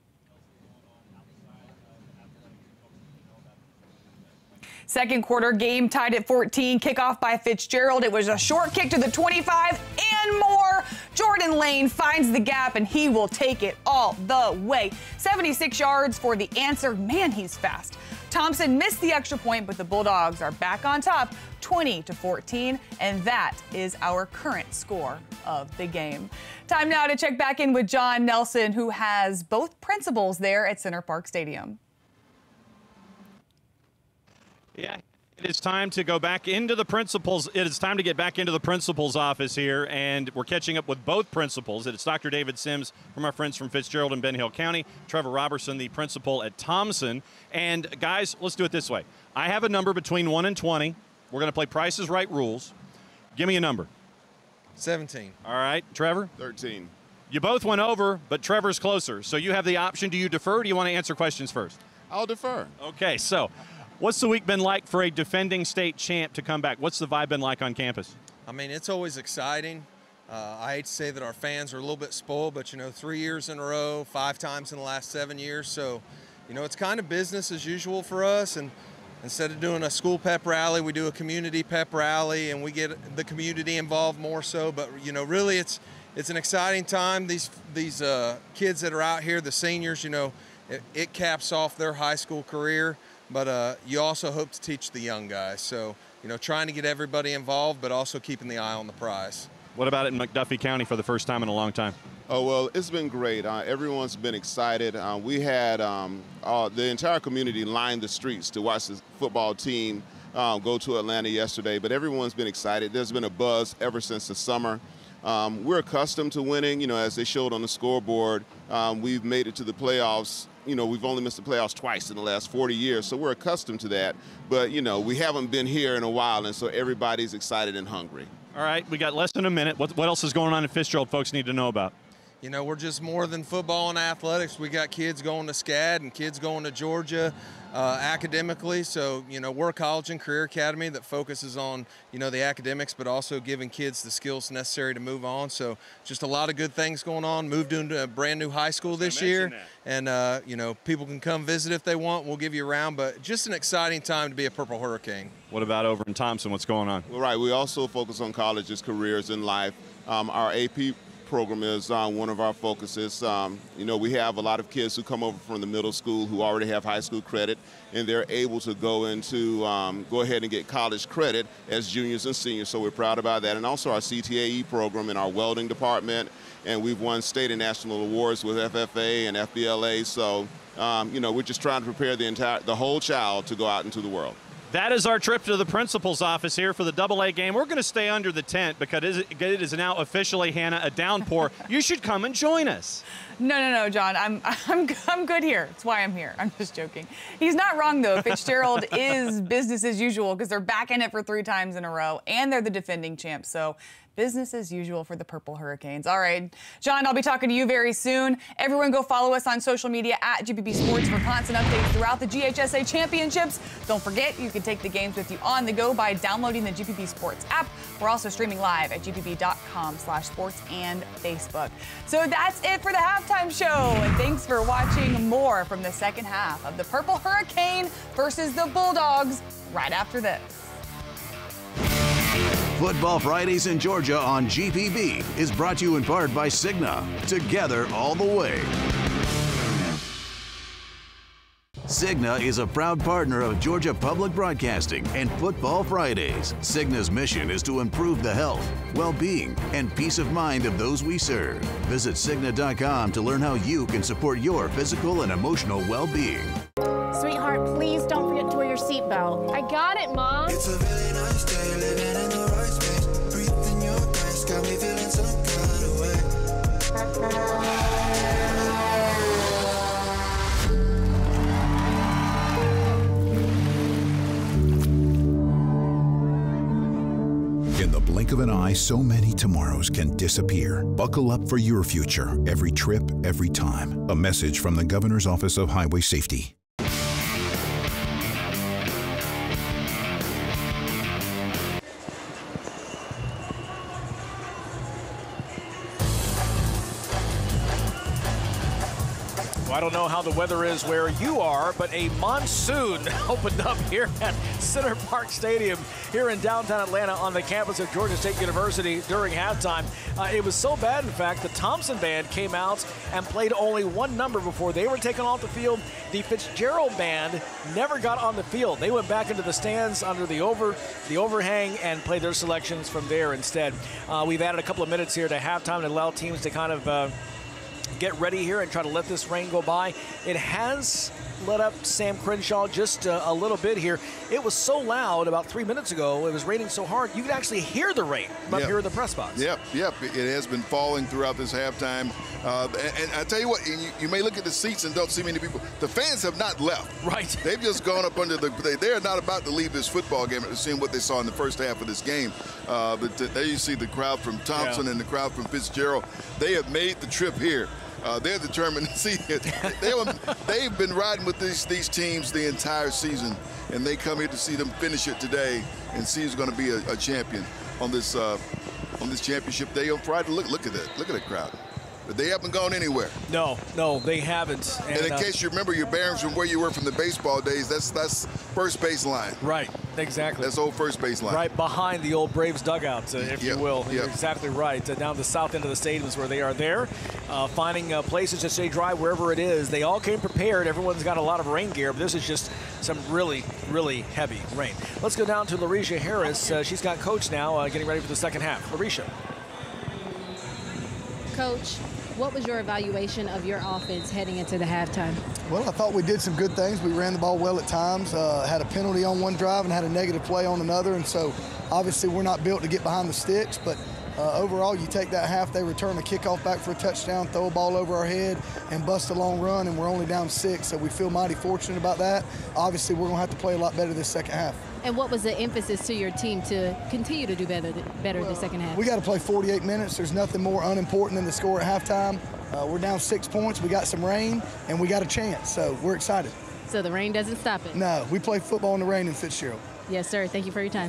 Second quarter game tied at 14. Kickoff by Fitzgerald. It was a short kick to the 25 and more. Jordan Lane finds the gap and he will take it all the way. 76 yards for the answer. Man, he's fast. Thomson missed the extra point, but the Bulldogs are back on top, 20-14, and that is our current score of the game. Time now to check back in with John Nelson, who has both principals there at Center Park Stadium.
Yeah, It is time to go back into the principal's. It is time to get back into the principal's office here, and we're catching up with both principals. It's Dr. David Sims from our friends from Fitzgerald and Ben Hill County, Trevor Robertson, the principal at Thomson. And guys, let's do it this way. I have a number between 1 and 20. We're going to play Price is Right rules. Give me a number.
17.
All right, Trevor?
13.
You both went over, but Trevor's closer. So you have the option. Do you defer, or do you want to answer questions first?
I'll defer.
Okay, so what's the week been like for a defending state champ to come back? What's the vibe been like on campus?
I mean, it's always exciting. I hate to say that our fans are a little bit spoiled, but, 3 years in a row, 5 times in the last 7 years. So, it's kind of business as usual for us. And instead of doing a school pep rally, we do a community pep rally, and we get the community involved more so. But, really it's an exciting time. These kids that are out here, the seniors, it caps off their high school career. But you also hope to teach the young guys. So, trying to get everybody involved, but also keeping the eye on the prize.
What about it in McDuffie County for the first time in a long time?
Oh, well, it's been great. Everyone's been excited. We had the entire community line the streets to watch the football team go to Atlanta yesterday, but everyone's been excited. There's been a buzz ever since the summer. We're accustomed to winning, as they showed on the scoreboard. We've made it to the playoffs. We've only missed the playoffs twice in the last 40 years, so we're accustomed to that. But, we haven't been here in a while, and so everybody's excited and hungry.
All right, we got less than a minute. What else is going on in Fitzgerald folks need to know about?
We're just more than football and athletics. We got kids going to SCAD and kids going to Georgia academically. So, we're a college and career academy that focuses on, the academics, but also giving kids the skills necessary to move on. So just a lot of good things going on. Moved into a brand new high school this year. And, people can come visit if they want. We'll give you a round, but just an exciting time to be a Purple Hurricane.
What about over in Thomson? What's going on?
Well, right. We also focus on colleges, careers, and life. Our AP program is one of our focuses. We have a lot of kids who come over from the middle school who already have high school credit, and they're able to go ahead and get college credit as juniors and seniors, so we're proud about that. And also our CTAE program in our welding department, and we've won state and national awards with FFA and FBLA, so we're just trying to prepare the whole child to go out into the world.
That is our trip to the principal's office here for the AA game. We're going to stay under the tent because it is now officially, Hannah, a downpour. You should come and join us.
No, John. I'm good here. That's why I'm here. I'm just joking. He's not wrong, though. Fitzgerald is business as usual because they're back in it for 3 times in a row, and they're the defending champs. So business as usual for the Purple Hurricanes. All right, John, I'll be talking to you very soon. Everyone go follow us on social media at GPB Sports for constant updates throughout the GHSA championships. Don't forget, you can take the games with you on the go by downloading the GPB Sports app. We're also streaming live at gpb.com/sports and Facebook. So that's it for the halftime show. And thanks for watching. More from the second half of the Purple Hurricane versus the Bulldogs right after this.
Football Fridays in Georgia on GPB is brought to you in part by Cigna. Together all the way. Cigna is a proud partner of Georgia Public Broadcasting and Football Fridays. Cigna's mission is to improve the health, well-being, and peace of mind of those we serve. Visit Cigna.com to learn how you can support your physical and emotional well-being.
Sweetheart, please don't forget to wear your seatbelt. I got it, Mom.
It's a really nice day, living in the right space. Breathing your grace, got me feeling some kind of way.
In the blink of an eye, so many tomorrows can disappear. Buckle up for your future, every trip, every time. A message from the Governor's Office of Highway Safety.
I don't know how the weather is where you are, but a monsoon opened up here at Center Park Stadium here in downtown Atlanta on the campus of Georgia State University during halftime. It was so bad, in fact, the Thomson band came out and played only one number before they were taken off the field. The Fitzgerald band never got on the field. They went back into the stands under the overhang and played their selections from there instead. We've added a couple of minutes here to halftime to allow teams to kind of get ready here and try to let this rain go by. It has let up Sam Crenshaw just a little bit here. It was so loud about 3 minutes ago. It was raining so hard, you could actually hear the rain up here in the press box.
Yep. It has been falling throughout this halftime. And I tell you what, you may look at the seats and don't see many people. The fans have not left.
Right.
They've just gone up under they're not about to leave this football game after seeing what they saw in the first half of this game. But there you see the crowd from Thomson and the crowd from Fitzgerald. They have made the trip here. They're determined to see it. They've been riding with these teams the entire season, and they come here to see them finish it today and see who's going to be a champion on this championship day on Friday. Look at that. Look at that crowd. But they haven't gone anywhere.
No, they haven't.
And in case you remember your bearings from where you were from the baseball days, that's first base line.
Right, exactly.
That's old first base line.
Right behind the old Braves dugout, if you will. You're exactly right. Down the south end of the stadium is where they are there, finding places to stay dry wherever it is. They all came prepared. Everyone's got a lot of rain gear, but this is just some really, really heavy rain. Let's go down to Larisha Harris. She's got Coach now getting ready for the second half. Larisha.
Coach, what was your evaluation of your offense heading into the halftime?
Well, I thought we did some good things. We ran the ball well at times, had a penalty on one drive and had a negative play on another. And so obviously we're not built to get behind the sticks, but overall you take that half, they return a kickoff back for a touchdown, throw a ball over our head and bust a long run, and we're only down 6. So we feel mighty fortunate about that. Obviously we're going to have to play a lot better this second half.
And what was the emphasis to your team to continue to do better the second half?
We got to play 48 minutes. There's nothing more unimportant than the score at halftime. We're down 6 points. We got some rain, and we got a chance. So we're excited.
So the rain doesn't stop it?
No, we play football in the rain in Fitzgerald.
Yes, sir. Thank you for your time.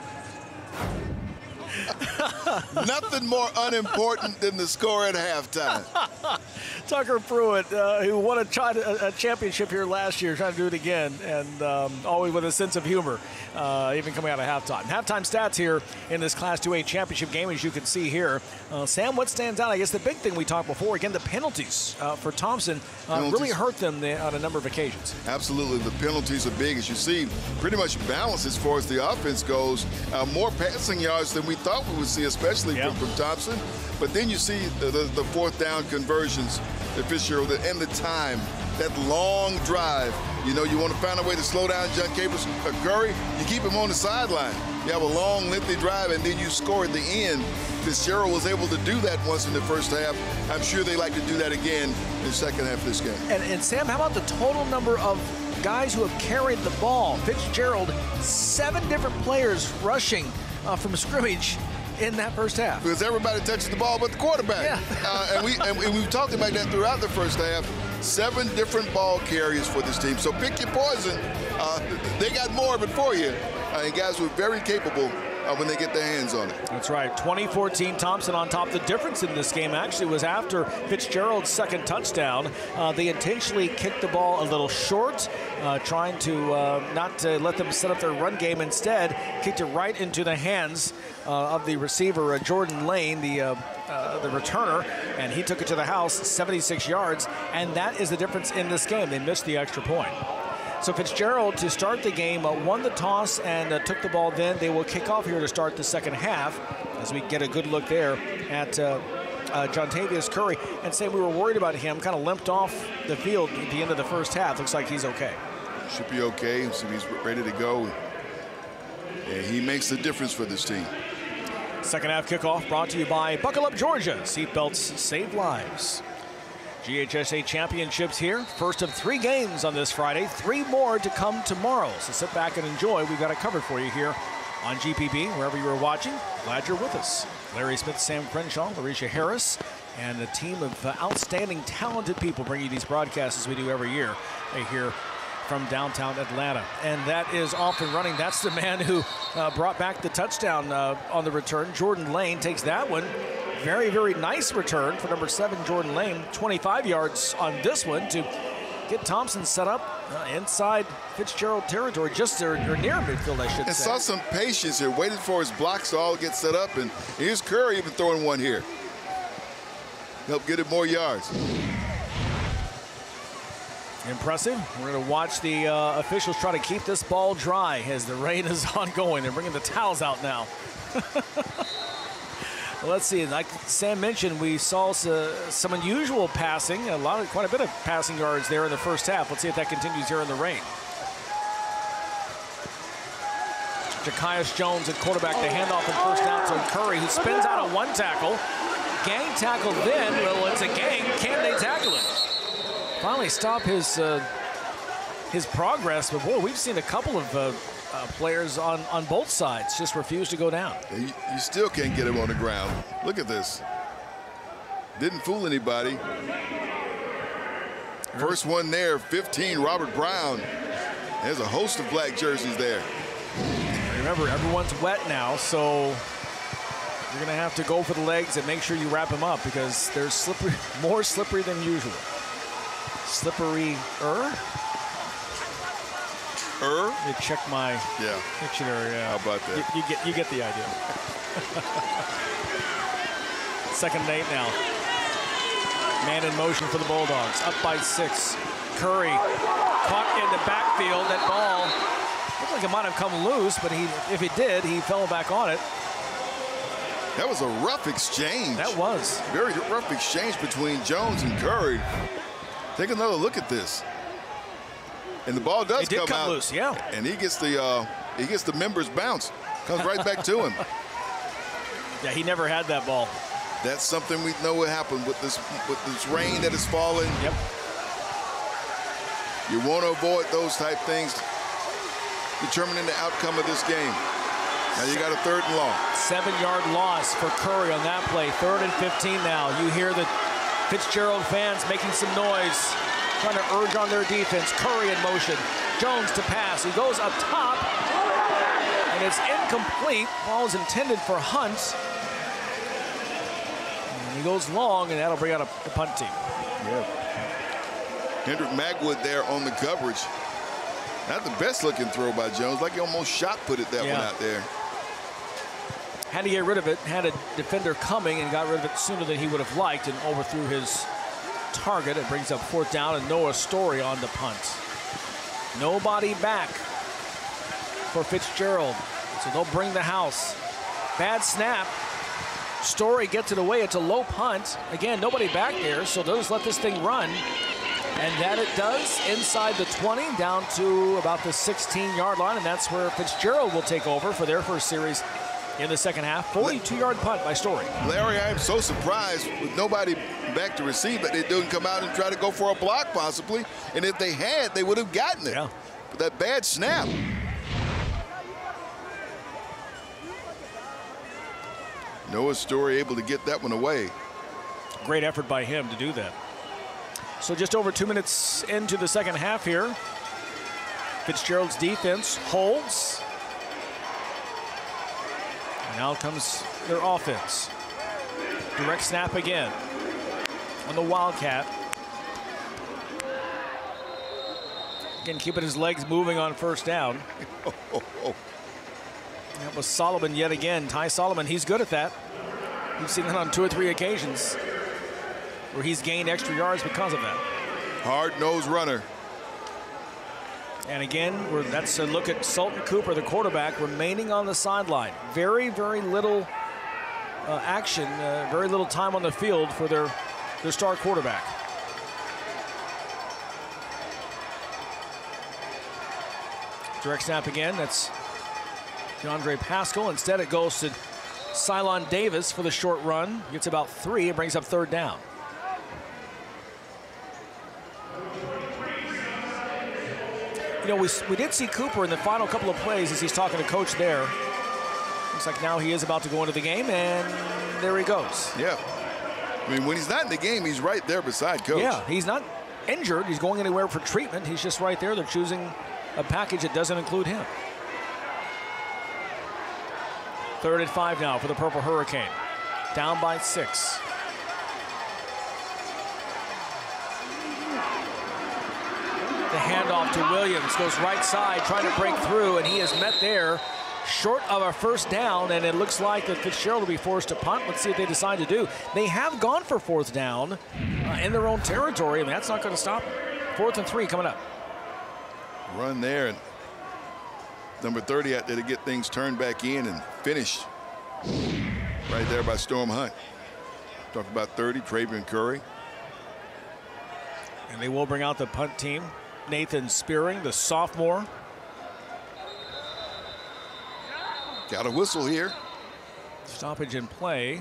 Nothing more unimportant than the score at halftime.
Tucker Pruitt, who won a championship here last year, trying to do it again, and always with a sense of humor, even coming out of halftime. Halftime stats here in this Class 2A championship game, as you can see here. Sam, what stands out? I guess the big thing we talked before, again, the penalties for Thomson really hurt them on a number of occasions.
Absolutely. The penalties are big. As you see, pretty much balanced as far as the offense goes. More passing yards than we thought we would see, especially from Thomson. But then you see the fourth down conversions at Fitzgerald and the time, that long drive. You know, you want to find a way to slow down John Capers or Curry, you keep him on the sideline. You have a long, lengthy drive, and then you score at the end. Fitzgerald was able to do that once in the first half. I'm sure they like to do that again in the second half of this game.
And Sam, how about the total number of guys who have carried the ball? Fitzgerald, 7 different players rushing from scrimmage in that first half.
Because everybody touches the ball but the quarterback.
Yeah.
And we've talked about that throughout the first half. 7 different ball carriers for this team. So pick your poison. They got more of it for you. And guys were very capable when they get their hands on it.
That's right. 2014, Thomson on top. The difference in this game actually was after Fitzgerald's second touchdown. They intentionally kicked the ball a little short, trying to not let them set up their run game. Instead, kicked it right into the hands of the receiver, Jordan Lane, the returner, and he took it to the house, 76 yards, and that is the difference in this game. They missed the extra point. So Fitzgerald, to start the game, won the toss and took the ball then. They will kick off here to start the second half as we get a good look there at Jontavius Curry. And say we were worried about him, kind of limped off the field at the end of the first half. Looks like he's okay.
Should be okay, so he's ready to go. And he makes the difference for this team.
Second half kickoff brought to you by Buckle Up Georgia. Seatbelts save lives. GHSA championships here. First of 3 games on this Friday. 3 more to come tomorrow. So sit back and enjoy. We've got it covered for you here on GPB, wherever you are watching. Glad you're with us. Larry Smith, Sam Crenshaw, Larisha Harris, and a team of outstanding, talented people bring you these broadcasts as we do every year here from downtown Atlanta. And that is off and running. That's the man who brought back the touchdown on the return. Jordan Lane takes that one. Very, very nice return for number 7, Jordan Lane. 25 yards on this one to get Thomson set up inside Fitzgerald territory, just near midfield, I should say.
And saw some patience here, waited for his blocks to all get set up, and here's Curry even throwing one here. Help get it more yards.
Impressive. We're going to watch the officials try to keep this ball dry as the rain is ongoing. They're bringing the towels out now. Well, let's see. Like Sam mentioned, we saw some unusual passing, quite a bit of passing yards there in the first half. Let's see if that continues here in the rain. Ja'Kias Jones at quarterback, the handoff and first down to Curry, who spins out of one tackle. Gang tackle then. Well, it's a gang. Can they tackle him? Finally stop his progress, but boy, we've seen a couple of players on both sides just refuse to go down.
You still can't get him on the ground. Look at this. Didn't fool anybody. First one there, 15, Robert Brown. There's a host of black jerseys there.
Remember, everyone's wet now, so you're going to have to go for the legs and make sure you wrap them up because they're slippery, more slippery than usual. Slippery-er? Let me check my dictionary.
How about that?
You get the idea. 2nd and 8 now. Man in motion for the Bulldogs. Up by 6. Curry caught in the backfield. That ball looked like it might have come loose, but if it did, he fell back on it.
That was a rough exchange.
That was.
Very rough exchange between Jones and Curry. Take another look at this. And the ball does come out
loose, yeah.
And he gets the members bounce. Comes right back to him.
Yeah, he never had that ball.
That's something we know what happened with this rain that is falling.
Yep.
You want to avoid those type things determining the outcome of this game. Now you got a 3rd and long.
7-yard loss for Curry on that play. 3rd and 15 now. You hear the Fitzgerald fans making some noise, trying to urge on their defense. Curry in motion. Jones to pass. He goes up top, and it's incomplete. Ball is intended for Hunt. And he goes long, and that'll bring out the punt team.
Yeah. Hendrick Magwood there on the coverage. Not the best looking throw by Jones, like he almost shot put it that one out there.
Had to get rid of it, had a defender coming and got rid of it sooner than he would have liked and overthrew his target. It brings up 4th down and Noah Story on the punt. Nobody back for Fitzgerald, so they'll bring the house. Bad snap. Story gets it away. It's a low punt. Again, nobody back there, so they'll just let this thing run. And that it does inside the 20 down to about the 16-yard line, and that's where Fitzgerald will take over for their first series in the second half. 42-yard punt by Story.
Larry, I am so surprised with nobody back to receive it. They didn't come out and try to go for a block possibly, and if they had, they would have gotten it.
Yeah.
But that bad snap. Noah Story able to get that one away.
Great effort by him to do that. So just over 2 minutes into the second half here. Fitzgerald's defense holds. And now comes their offense. Direct snap again on the Wildcat. Again, keeping his legs moving on first down. That was Solomon yet again. Ty Solomon, he's good at that. We've seen that on 2 or 3 occasions where he's gained extra yards because of that.
Hard-nosed runner.
And again, that's a look at Sultan Cooper, the quarterback, remaining on the sideline. Very, very little action, very little time on the field for their star quarterback. Direct snap again, that's DeAndre Pascal. Instead, it goes to Cylon Davis for the short run. Gets about 3 and brings up 3rd down. You know, we did see Cooper in the final couple of plays as he's talking to coach there. Looks like now he is about to go into the game, and there he goes.
Yeah. I mean, when he's not in the game, he's right there beside coach.
Yeah, he's not injured. He's going anywhere for treatment. He's just right there. They're choosing a package that doesn't include him. 3rd and 5 now for the Purple Hurricane. Down by 6. The handoff to Williams goes right side, trying to break through, and he is met there short of a first down, and it looks like that Fitzgerald will be forced to punt. Let's see what they decide to do. They have gone for 4th down in their own territory, and that's not going to stop. 4th and 3 coming up.
Run there, and number 30 out there to get things turned back in and finished. right there by Storm Hunt. Talk about 30, Travion Curry.
And they will bring out the punt team. Nathan Spearing, the sophomore.
Got a whistle here.
Stoppage in play.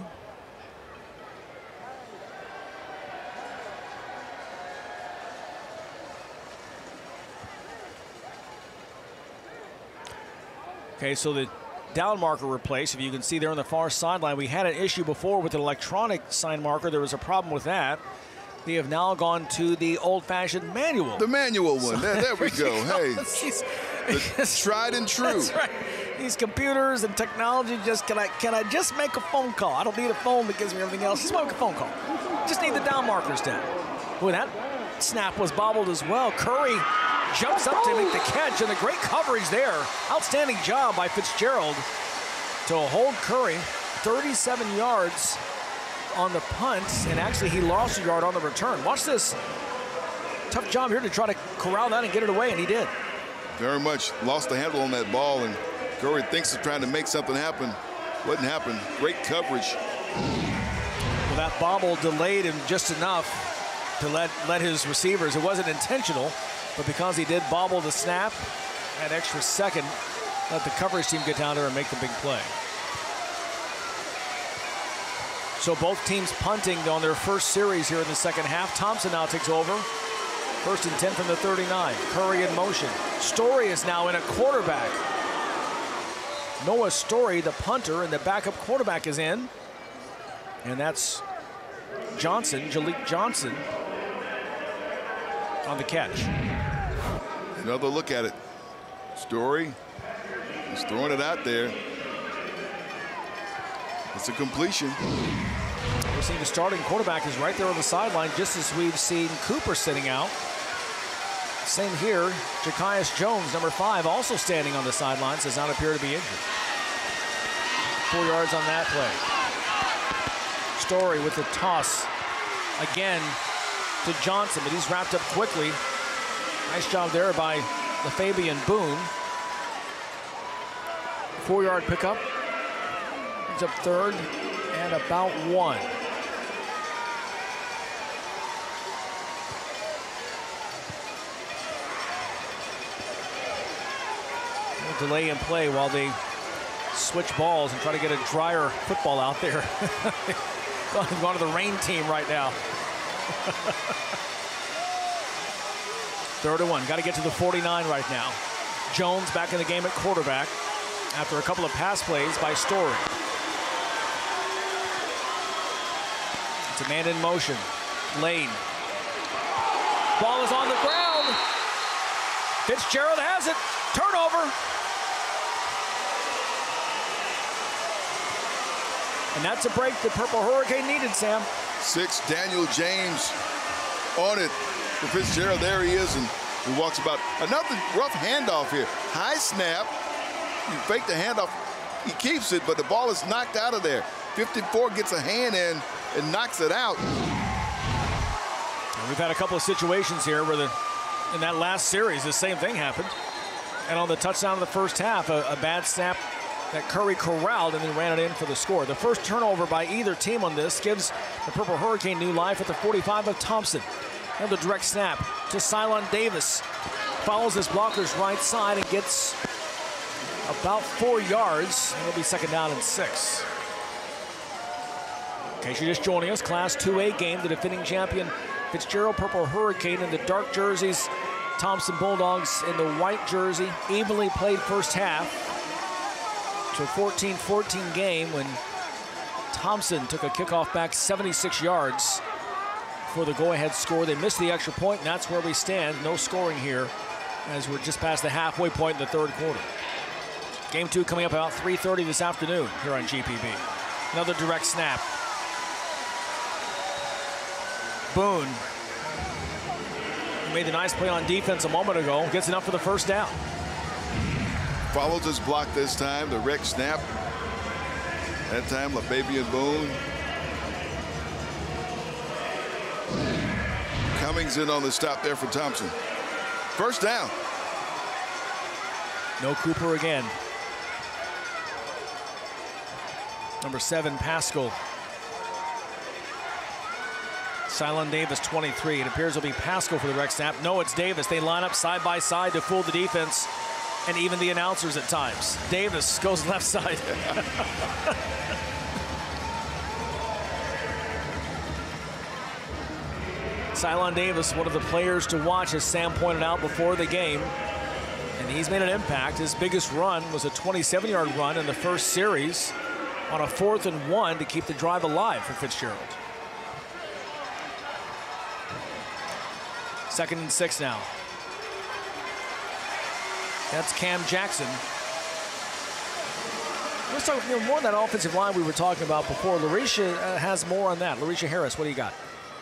Okay, so the down marker replaced. If you can see there on the far sideline, we had an issue before with an electronic sign marker. There was a problem with that. They have now gone to the old-fashioned manual.
The manual one. There we go. Hey, the tried and true.
That's right. These computers and technology just, can I just make a phone call? I don't need a phone that gives me everything else. Just make a phone call. Just need the down markers down. Boy, that snap was bobbled as well. Curry jumps up to make the catch, and a great coverage there. Outstanding job by Fitzgerald to hold Curry 37 yards on the punt, and actually he lost a yard on the return. Watch this. Tough job here to try to corral that and get it away, and he did.
Very much lost the handle on that ball, and Curry thinks of trying to make something happen. Wouldn't happen. Great coverage.
Well, that bobble delayed him just enough to let his receivers, it wasn't intentional, but because he did bobble the snap, that extra second, let the coverage team get down there and make the big play. So both teams punting on their first series here in the second half. Thomson now takes over. 1st and 10 from the 39. Curry in motion. Story is now in a quarterback. Noah Story, the punter, and the backup quarterback is in. And that's Johnson, Jalik Johnson, on the catch.
Another look at it. Story, he's throwing it out there. It's a completion.
We're seeing the starting quarterback is right there on the sideline, just as we've seen Cooper sitting out. Same here. Ja'Kias Jones, number 5, also standing on the sidelines, does not appear to be injured. 4 yards on that play. Story with the toss again to Johnson, but he's wrapped up quickly. Nice job there by LaFabian Boone. 4-yard pickup. He's up 3rd and about 1. Delay in play while they switch balls and try to get a drier football out there. Going to the rain team right now. 3rd and 1. Got to get to the 49 right now. Jones back in the game at quarterback after a couple of pass plays by Story. It's a man in motion. Lane. Ball is on the ground. Fitzgerald has it. Turnover. And that's a break the Purple Hurricane needed, Sam.
6, Daniel James on it for Fitzgerald. There he is, and he walks about. Another rough handoff here. High snap. You fake the handoff. He keeps it, but the ball is knocked out of there. 54 gets a hand in and knocks it out.
And we've had a couple of situations here where in that last series, the same thing happened. And on the touchdown of the first half, a bad snap that Curry corralled and then ran it in for the score. The first turnover by either team on this gives the Purple Hurricane new life at the 45 of Thomson. Another direct snap to Cylon Davis. Follows his blocker's right side and gets about 4 yards. It'll be 2nd down and 6. In case you're just joining us, Class 2A game, the defending champion Fitzgerald Purple Hurricane in the dark jerseys, Thomson Bulldogs in the white jersey. Evenly played first half. To a 14-14 game when Thomson took a kickoff back 76 yards for the go-ahead score. They missed the extra point, and that's where we stand. No scoring here as we're just past the halfway point in the 3rd quarter. Game 2 coming up about 3:30 this afternoon here on GPB. Another direct snap. Boone, who made the nice play on defense a moment ago, gets enough for the 1st down.
Follows his block this time, the Rex snap. That time, LaFabian Boone. Cummings in on the stop there for Thomson. 1st down.
No Cooper again. Number 7, Pascal. Cylon Davis, 23. It appears it'll be Pascal for the direct snap. No, it's Davis. They line up side by side to fool the defense and even the announcers at times. Davis goes left side. Cylon Davis, one of the players to watch, as Sam pointed out before the game. And he's made an impact. His biggest run was a 27-yard run in the first series on a 4th and 1 to keep the drive alive for Fitzgerald. 2nd and 6 now. That's Cam Jackson. Let's talk more on that offensive line we were talking about before. Larisha has more on that. Larisha Harris, what do you got?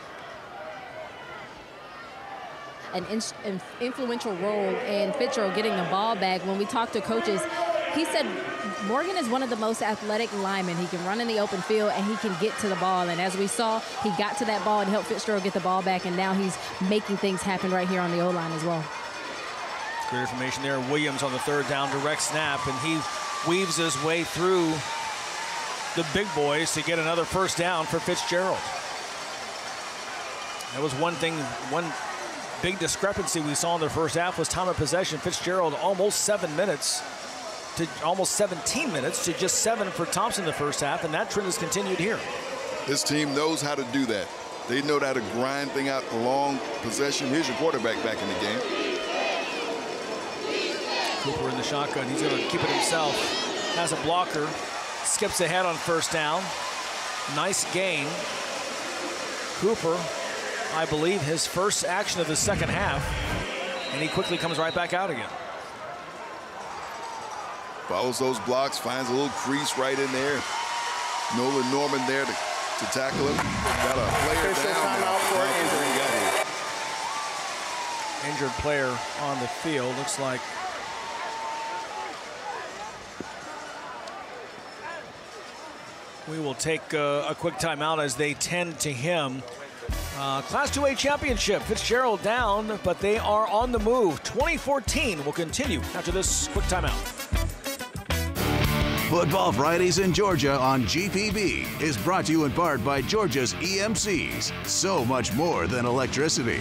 An influential role in Fitzgerald getting the ball back. When we talked to coaches, he said Morgan is one of the most athletic linemen. He can run in the open field and he can get to the ball. And as we saw, he got to that ball and helped Fitzgerald get the ball back. And now he's making things happen right here on the O-line as well.
Good information there. Williams on the 3rd down direct snap, and he weaves his way through the big boys to get another 1st down for Fitzgerald. That was one big discrepancy we saw in the first half was time of possession. Fitzgerald almost 7 minutes to almost 17 minutes to just 7 for Thomson in the first half, and that trend has continued here.
This team knows how to do that. They know how to grind things out a long possession. Here's your quarterback back in the game.
Cooper in the shotgun. He's going to keep it himself. Has a blocker. Skips ahead on 1st down. Nice gain. Cooper, I believe, his first action of the second half. And he quickly comes right back out again.
Follows those blocks, finds a little crease right in there. Nolan Norman there to tackle him. Got a player down.
Injured player on the field. Looks like we will take a quick timeout as they tend to him. Class 2A championship. Fitzgerald down, but they are on the move. 2014 will continue after this quick timeout.
Football Fridays in Georgia on GPB is brought to you in part by Georgia's EMCs. So much more than electricity.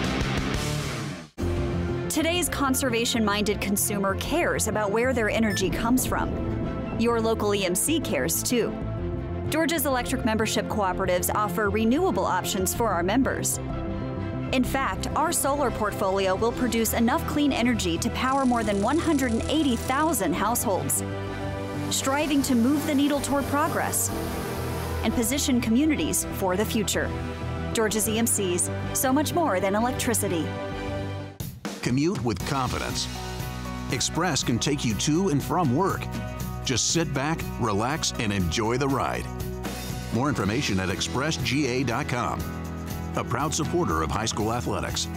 Today's conservation-minded consumer cares about where their energy comes from. Your local EMC cares too. Georgia's electric membership cooperatives offer renewable options for our members. In fact, our solar portfolio will produce enough clean energy to power more than 180,000 households, striving to move the needle toward progress and position communities for the future. Georgia's EMCs, so much more than electricity.
Commute with confidence. Express can take you to and from work. Just sit back, relax, and enjoy the ride. More information at expressga.com. A proud supporter of high school athletics.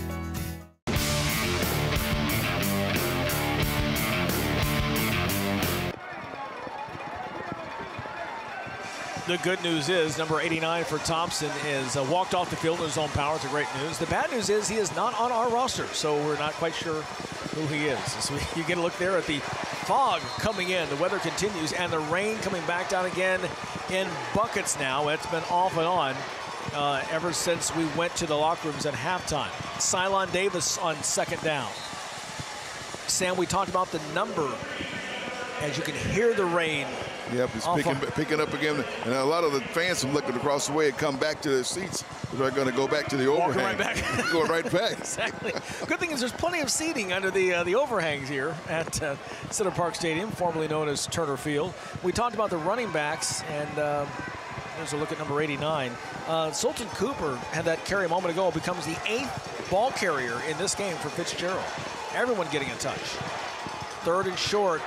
The good news is number 89 for Thomson is walked off the field in his own power. It's a great news. The bad news is he is not on our roster, so we're not quite sure who he is. So you get a look there at the fog coming in. The weather continues, and the rain coming back down again in buckets now. It's been off and on ever since we went to the locker rooms at halftime. Cylon Davis on 2nd down. Sam, we talked about the number. As you can hear the rain.
Yep, it's picking up again. And a lot of the fans from looking across the way and come back to their seats. They're going to go back to the overhang.
Right back.
Go right back.
Exactly. Good thing is there's plenty of seating under the overhangs here at Center Park Stadium, formerly known as Turner Field. We talked about the running backs, and there's a look at number 89. Sultan Cooper had that carry a moment ago, becomes the 8th ball carrier in this game for Fitzgerald. Everyone getting a touch. 3rd and short.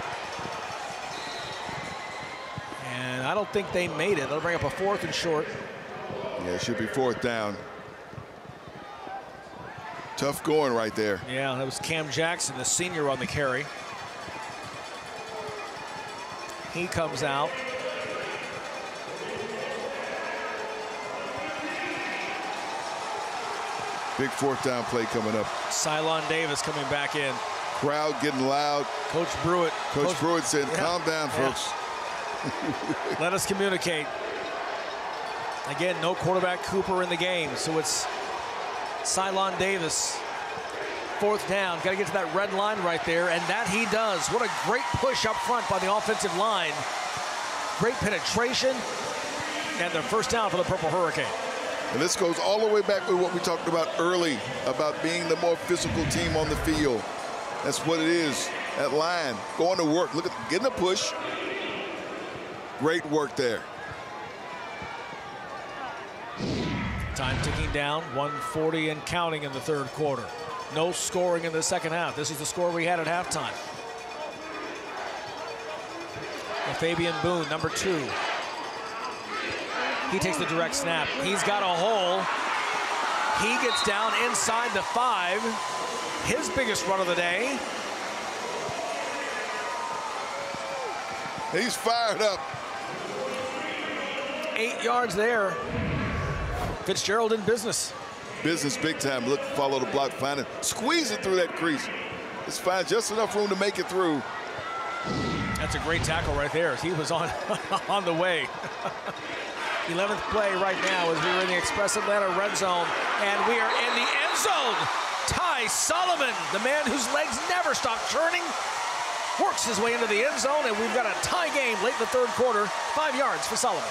And I don't think they made it. They'll bring up a 4th and short.
Yeah, it should be 4th down. Tough going right there.
Yeah, that was Cam Jackson, the senior, on the carry. He comes out.
Big 4th down play coming up.
Cylon Davis coming back in.
Crowd getting loud.
Coach Brewitt.
Coach Brewitt said, calm down, folks.
Let us communicate. Again, no quarterback Cooper in the game, so it's Cylon Davis. 4th down, got to get to that red line right there, and that he does. What a great push up front by the offensive line. Great penetration, and the 1st down for the Purple Hurricane.
And this goes all the way back to what we talked about early, about being the more physical team on the field. That's what it is. That line, going to work. Look at getting a push. Great work there.
Time ticking down, 1:40 and counting in the 3rd quarter. No scoring in the 2nd half. This is the score we had at halftime. Fabian Boone, number 2. He takes the direct snap. He's got a hole. He gets down inside the 5. His biggest run of the day.
He's fired up.
8 yards there. Fitzgerald in business.
Business big time. Look, follow the block, find it, squeeze it through that crease. It's fine, just enough room to make it through.
That's a great tackle right there. He was on on the way. 11th play right now as we're in the Express Atlanta red zone, and we are in the end zone. Ty Solomon, the man whose legs never stop churning, works his way into the end zone, and we've got a tie game late in the 3rd quarter. 5 yards for Solomon.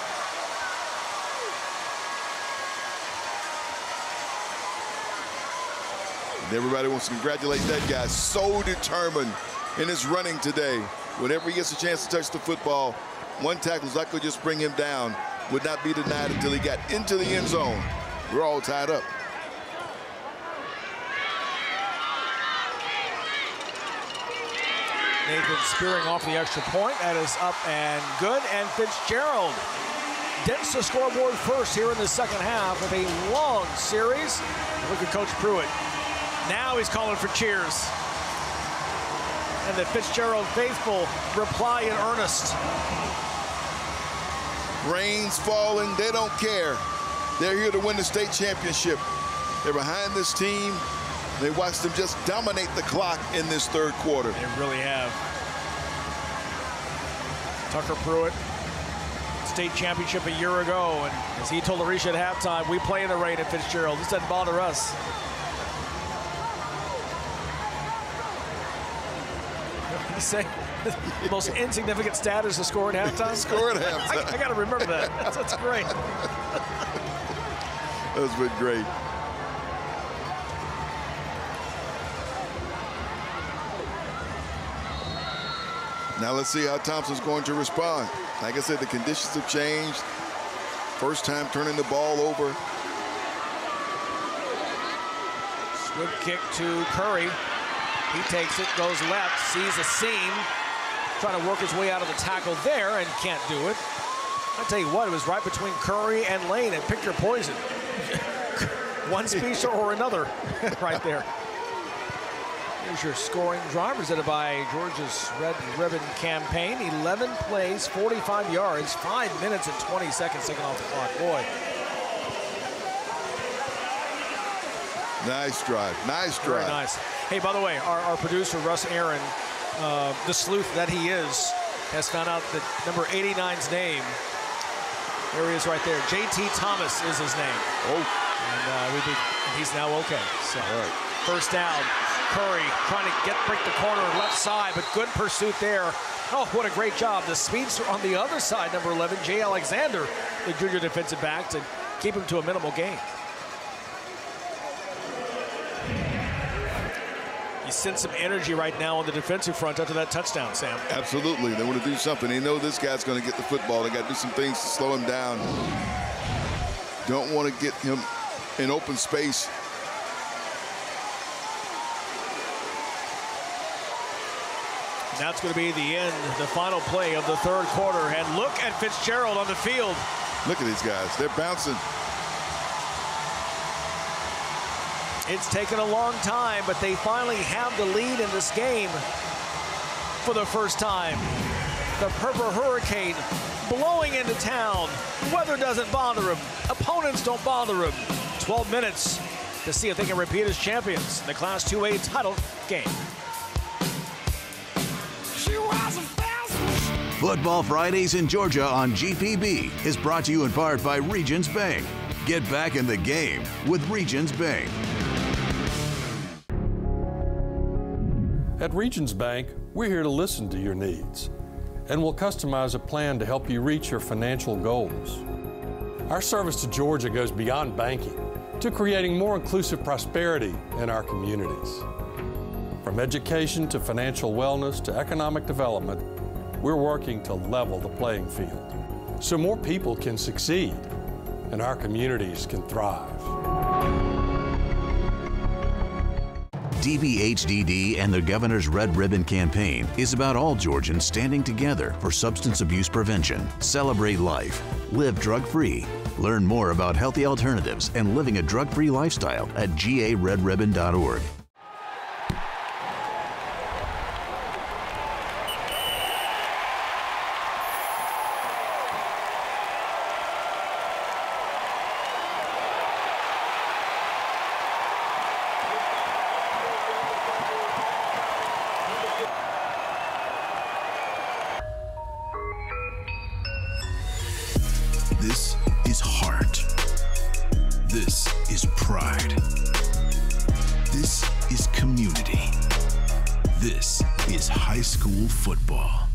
And everybody wants to congratulate that guy. So determined in his running today. Whenever he gets a chance to touch the football, one tackle's not going to just bring him down. Would not be denied until he got into the end zone. We're all tied up.
Nathan spearing off the extra point. That is up and good. And Fitzgerald dents the scoreboard first here in the 2nd half with a long series. Look at Coach Pruitt. Now he's calling for cheers. And the Fitzgerald faithful reply in earnest.
Rain's falling, they don't care. They're here to win the state championship. They're behind this team. They watched them just dominate the clock in this 3rd quarter.
They really have. Tucker Pruitt, state championship a year ago, and as he told Arisha at halftime, we play in the rain at Fitzgerald. This doesn't bother us. What did he say? The most insignificant stat is the score at halftime?
Score at halftime.
I got to remember that. That's great.
That's been great. Now let's see how Thompson's going to respond. Like I said, the conditions have changed. First time turning the ball over.
Swift kick to Curry. He takes it, goes left, sees a seam, trying to work his way out of the tackle there and can't do it. I tell you what, it was right between Curry and Lane, and pick your poison. One speedster or another right there. Here's your scoring drive presented by Georgia's Red Ribbon Campaign. 11 plays, 45 yards, 5 minutes and 20 seconds taken off the clock. Boy.
Nice drive, nice drive.
Very nice. Hey, by the way, our producer, Russ Aaron, the sleuth that he is, has found out that number 89's name. There he is right there. J.T. Thomas is his name.
Oh.
And he's now okay. So, first down. Curry trying to break the corner left side, but good pursuit there. Oh, what a great job. The speedster on the other side, number 11, Jay Alexander, the junior defensive back, to keep him to a minimal gain. You sense some energy right now on the defensive front after that touchdown, Sam.
Absolutely. They want to do something. They know this guy's going to get the football. They got to do some things to slow him down. Don't want to get him in open space.
That's going to be the end, the final play of the 3rd quarter. And look at Fitzgerald on the field.
Look at these guys. They're bouncing.
It's taken a long time, but they finally have the lead in this game for the first time. The Purple Hurricane blowing into town. Weather doesn't bother them. Opponents don't bother them. 12 minutes to see if they can repeat as champions in the Class 2A title game.
Football Fridays in Georgia on GPB is brought to you in part by Regions Bank. Get back in the game with Regions Bank.
At Regions Bank, we're here to listen to your needs, and we'll customize a plan to help you reach your financial goals. Our service to Georgia goes beyond banking to creating more inclusive prosperity in our communities. From education to financial wellness to economic development, we're working to level the playing field so more people can succeed and our communities can thrive.
DBHDD and the Governor's Red Ribbon Campaign is about all Georgians standing together for substance abuse prevention. Celebrate life. Live drug-free. Learn more about healthy alternatives and living a drug-free lifestyle at garedribbon.org.
This is heart. This is pride. This is community. This is high school football.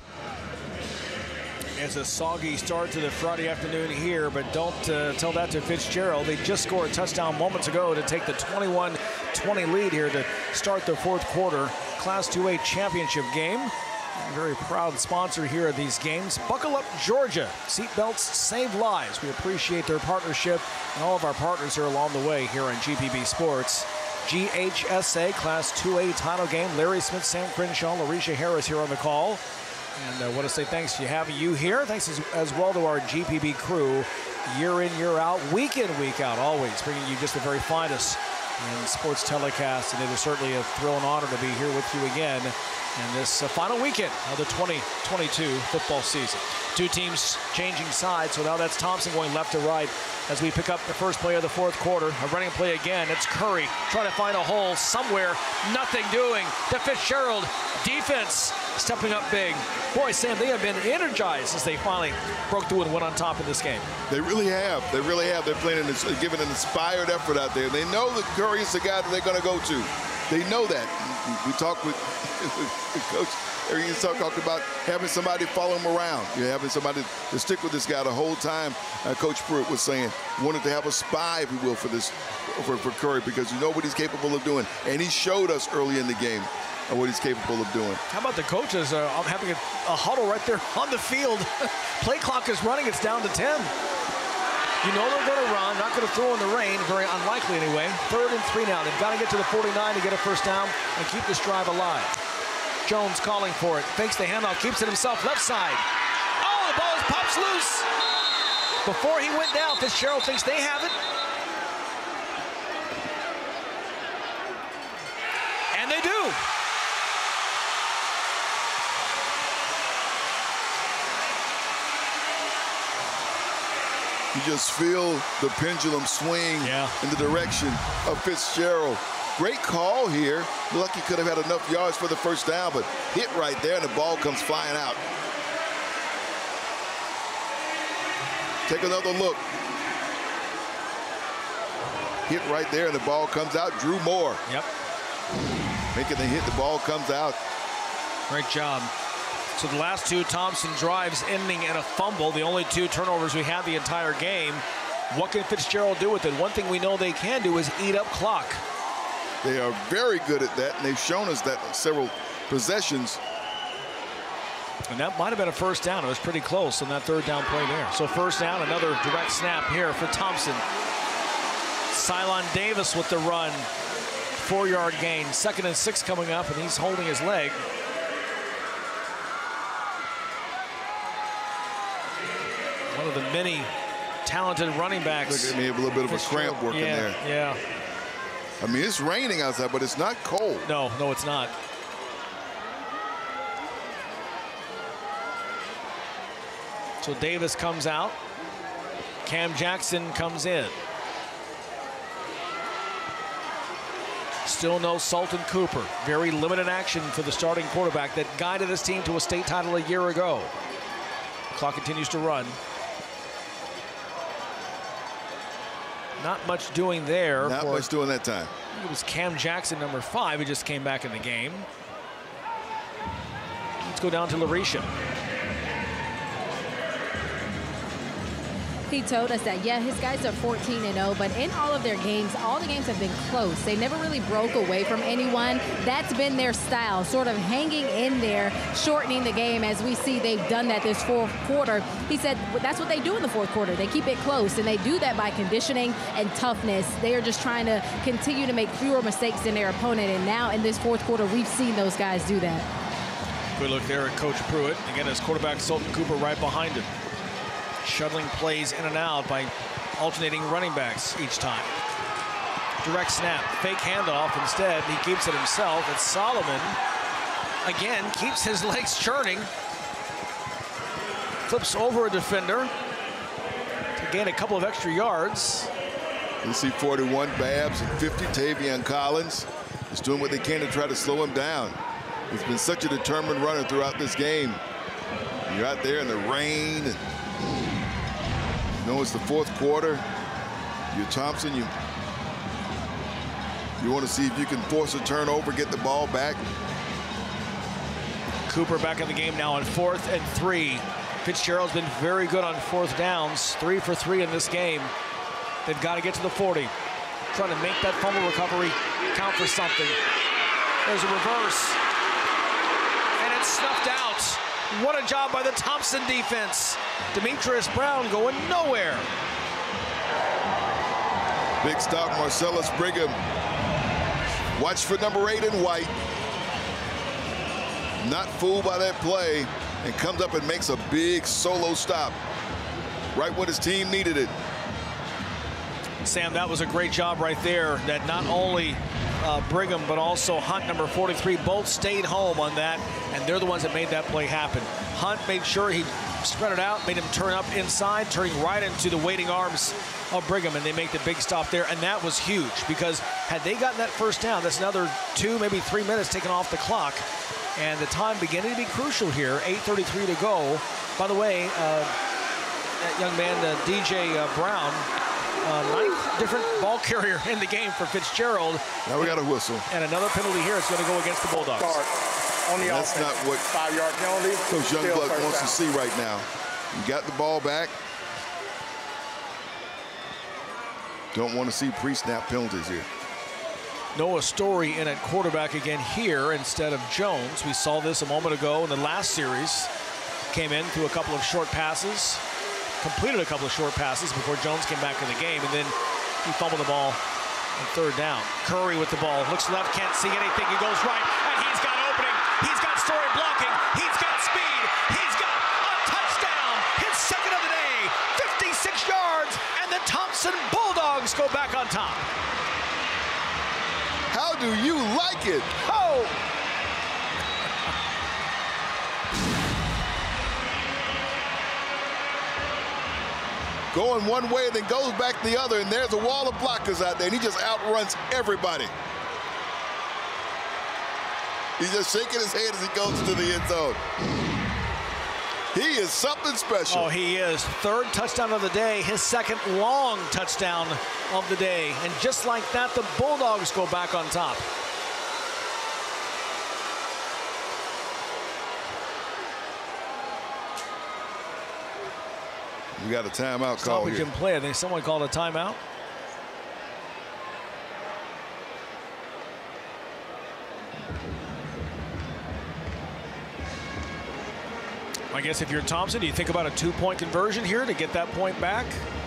It's a soggy start to the Friday afternoon here, but don't tell that to Fitzgerald. They just scored a touchdown moments ago to take the 21-20 lead here to start the fourth quarter. Class 2A championship game. Very proud sponsor here of these games. Buckle up, Georgia. Seatbelts save lives. We appreciate their partnership and all of our partners here along the way here on GPB Sports. GHSA Class 2A title game. Larry Smith, Sam Crenshaw, Larisha Harris here on the call. And I want to say thanks to having you here. Thanks as well to our GPB crew, year in, year out, week in, week out, always bringing you just the very finest in sports telecast. And it is certainly a thrill and honor to be here with you again in this final weekend of the 2022 football season. Two teams changing sides, so now that's Thomson going left to right as we pick up the first play of the fourth quarter. A running play again. It's Curry trying to find a hole somewhere. Nothing doing. The Fitzgerald defense stepping up big. Boy, Sam, they have been energized since they finally broke through and went on top in this game.
They really have. They really have. They're playing giving an inspired effort out there. They know that Curry is the guy that they're going to go to. They know that. We talked with Coach. He talked about having somebody follow him around. You're having somebody to stick with this guy the whole time. Coach Pruitt was saying, wanted to have a spy, if you will, for Curry, because you know what he's capable of doing. And he showed us early in the game what he's capable of doing.
How about the coaches having a huddle right there on the field? Play clock is running. It's down to 10. You know they're going to run, not going to throw in the rain, very unlikely anyway. 3rd and 3 now. They've got to get to the 49 to get a first down and keep this drive alive. Jones calling for it, fakes the handoff, keeps it himself left side. Oh, the ball pops loose. Before he went down, Fitzgerald thinks they have it. And they do.
You just feel the pendulum swing in the direction of Fitzgerald. Great call here. Looked like he could have had enough yards for the first down, but hit right there and the ball comes flying out. Take another look. Hit right there and the ball comes out. Drew Moore.
Yep.
Making the hit, the ball comes out.
Great job. So the last two Thomson drives ending in a fumble, the only 2 turnovers we had the entire game. What can Fitzgerald do with it? One thing we know they can do is eat up clock.
They are very good at that, and they've shown us that several possessions.
And that might have been a first down. It was pretty close on that 3rd down play there. So first down, another direct snap here for Thomson. Cylon Davis with the run. 4-yard gain. 2nd and 6 coming up, and he's holding his leg. One of the many talented running backs.
Look at me, a little bit of a cramp working there.
Yeah.
I mean, it's raining outside, but it's not cold.
No, it's not. So Davis comes out. Cam Jackson comes in. Still no Sultan Cooper. Very limited action for the starting quarterback that guided his team to a state title a year ago. Clock continues to run. Not much doing there.
Not much doing that time.
I think it was Cam Jackson, number 5, who just came back in the game. Let's go down to Larisha.
He told us that, yeah, his guys are 14-0, but in all of their games, all the games have been close. They never really broke away from anyone. That's been their style, sort of hanging in there, shortening the game. As we see, they've done that this fourth quarter. He said that's what they do in the fourth quarter. They keep it close, and they do that by conditioning and toughness. They are just trying to continue to make fewer mistakes than their opponent, and now in this fourth quarter, we've seen those guys do that.
Good look there at Coach Pruitt. Again, his quarterback, Sultan Cooper, right behind him. Shuttling plays in and out by alternating running backs each time. Direct snap, fake handoff. Instead, he keeps it himself. It's Solomon. Again, keeps his legs churning. Flips over a defender to gain a couple of extra yards.
You see 41 Babs and 50 Tavion Collins. Is doing what they can to try to slow him down. He's been such a determined runner throughout this game. You're out there in the rain. You know it's the fourth quarter. You're Thomson. You want to see if you can force a turnover, get the ball back.
Cooper back in the game now on 4th and 3. Fitzgerald's been very good on 4th downs. 3 for 3 in this game. They've got to get to the 40. Trying to make that fumble recovery count for something. There's a reverse. And it's snuffed out. What a job by the Thomson defense. Demetrius Brown going nowhere.
Big stop, Marcellus Brigham. Watch for number 8 in white. Not fooled by that play, and comes up and makes a big solo stop right when his team needed it.
Sam, that was a great job right there. That not only Brigham, but also Hunt, number 43, both stayed home on that, and they're the ones that made that play happen. Hunt made sure he spread it out, made him turn up inside, turning right into the waiting arms of Brigham, and they make the big stop there, and that was huge, because had they gotten that first down, that's another 2, maybe 3 minutes taken off the clock, and the time beginning to be crucial here. 8:33 to go. By the way, that young man, DJ Brown, 9th different ball carrier in the game for Fitzgerald.
Now we got a whistle.
And another penalty here. It's going to go against the Bulldogs.
On the
That's not what
5-yard penalty.
Coach Youngblood wants to see right now. You got the ball back. Don't want to see pre-snap penalties here.
Noah Story in at quarterback again here instead of Jones. We saw this a moment ago in the last series. Came in through a couple of short passes. Completed a couple of short passes before Jones came back in the game, and then he fumbled the ball on 3rd down. Curry with the ball, looks left, can't see anything, he goes right, and he's got opening, he's got Story blocking, he's got speed, he's got a touchdown, his 2nd of the day, 56 yards, and the Thomson Bulldogs go back on top.
How do you like it?
Oh!
Going one way and then goes back the other, and there's a wall of blockers out there, and he just outruns everybody. He's just shaking his head as he goes to the end zone. He is something special.
Oh, he is. 3rd touchdown of the day, his 2nd long touchdown of the day. And just like that, the Bulldogs go back on top.
We got a timeout call
Stoppage
here.
in play. I think someone called a timeout. I guess if you're Thomson, do you think about a 2-point conversion here to get that point back?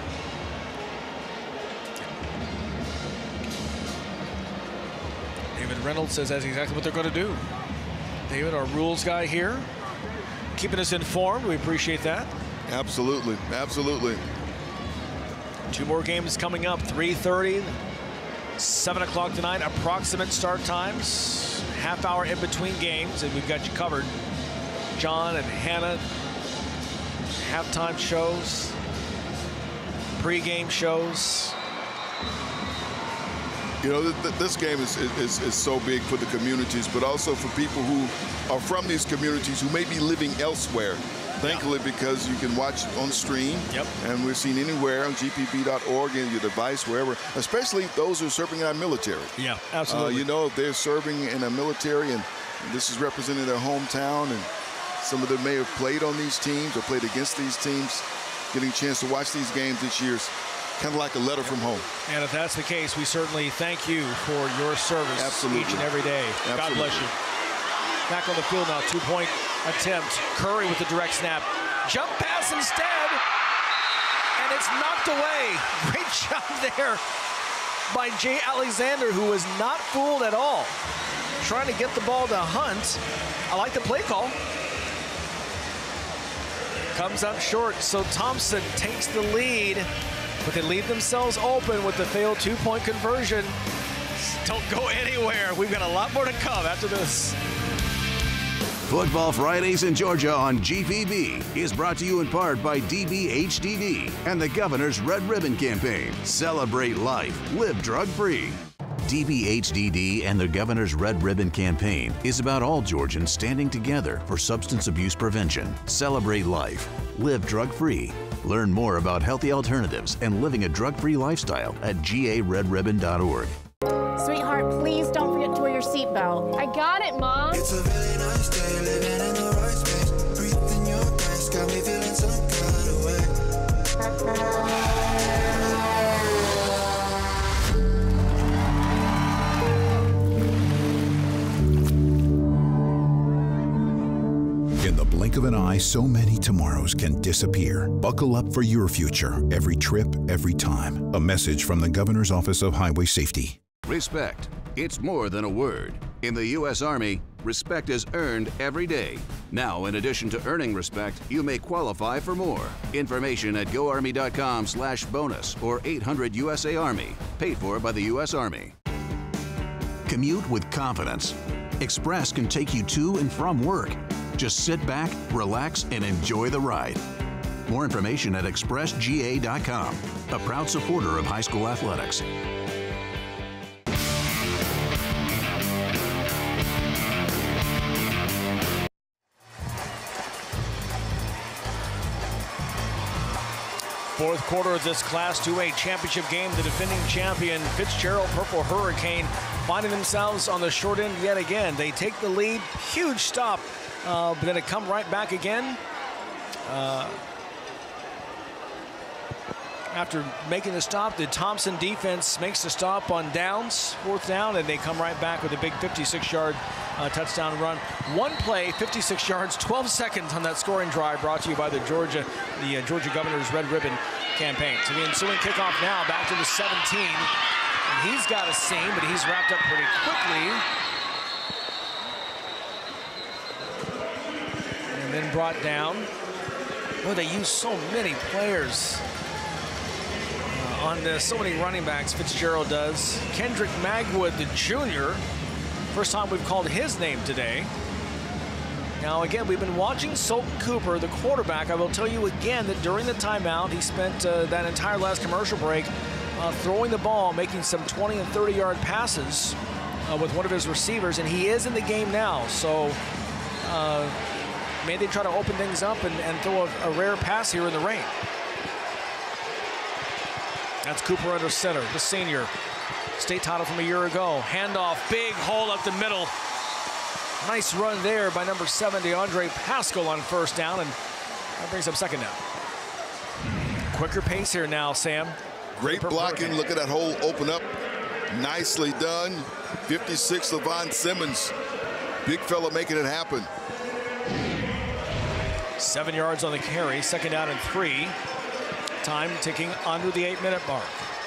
David Reynolds says that's exactly what they're going to do. David, our rules guy here, keeping us informed. We appreciate that.
Absolutely, absolutely.
2 more games coming up, 3:30, 7 o'clock tonight, approximate start times, half hour in between games, and we've got you covered. John and Hannah, halftime shows, pregame shows.
You know, this game is so big for the communities, but also for people who are from these communities who may be living elsewhere. Thankfully, because you can watch on stream, and we're seen anywhere on gpb.org and your device, wherever, especially those who are serving in our military.
Yeah, absolutely.
You know, if they're serving in a military and this is representing their hometown, and some of them may have played on these teams or played against these teams, getting a chance to watch these games this year is kind of like a letter from home.
And if that's the case, we certainly thank you for your service each and every day. God bless you. Back on the field now, 2-point attempt. Curry with the direct snap. Jump pass instead, and it's knocked away. Great job there by Jay Alexander, who was not fooled at all. Trying to get the ball to Hunt. I like the play call. Comes up short, so Thomson takes the lead, but they leave themselves open with the failed 2-point conversion. Don't go anywhere. We've got a lot more to come after this.
Football Fridays in Georgia on GPB is brought to you in part by DBHDD and the Governor's Red Ribbon Campaign. Celebrate life. Live drug-free. DBHDD and the Governor's Red Ribbon Campaign is about all Georgians standing together for substance abuse prevention. Celebrate life. Live drug-free. Learn more about healthy alternatives and living a drug-free lifestyle at garedribbon.org.
Sweetheart, please don't forget to wear your seatbelt. I got it, Mom.
It's a really nice day, living in the right space. Breathing your grace, got me feeling some kind of way.
In the blink of an eye, so many tomorrows can disappear. Buckle up for your future, every trip, every time. A message from the Governor's Office of Highway Safety.
Respect. It's more than a word. In the U.S. Army, respect is earned every day. Now, in addition to earning respect, you may qualify for more. Information at goarmy.com/bonus or 800-USA-ARMY. Paid for by the U.S. Army. Commute with confidence. Express can take you to and from work. Just sit back, relax, and enjoy the ride. More information at expressga.com, a proud supporter of high school athletics.
Fourth quarter of this Class 2A championship game, the defending champion Fitzgerald Purple Hurricane finding themselves on the short end yet again. They take the lead, huge stop, but then it come right back again. After making the stop, the Thomson defense makes the stop on downs, fourth down, and they come right back with a big 56-yard touchdown run. One play, 56 yards, 12 seconds on that scoring drive, brought to you by the Georgia Governor's Red Ribbon Campaign. So the ensuing kickoff now back to the 17. And he's got a seam, but he's wrapped up pretty quickly. And then brought down. Boy, they use so many players on this, so many running backs. Fitzgerald does. Kendrick Magwood, the junior. First time we've called his name today. Now again, we've been watching Sultan Cooper, the quarterback. I will tell you again that during the timeout, he spent that entire last commercial break throwing the ball, making some 20 and 30-yard passes with one of his receivers, and he is in the game now. So maybe they try to open things up and throw a rare pass here in the rain. That's Cooper under center, the senior. State title from a year ago. Handoff, big hole up the middle. Nice run there by number 7, DeAndre Pascal on first down, and that brings up second down. Quicker pace here now, Sam.
Great blocking. Look at that hole open up. Nicely done. 56, Levon Simmons. Big fella making it happen.
7 yards on the carry, second down and 3. Time ticking under the 8-minute mark.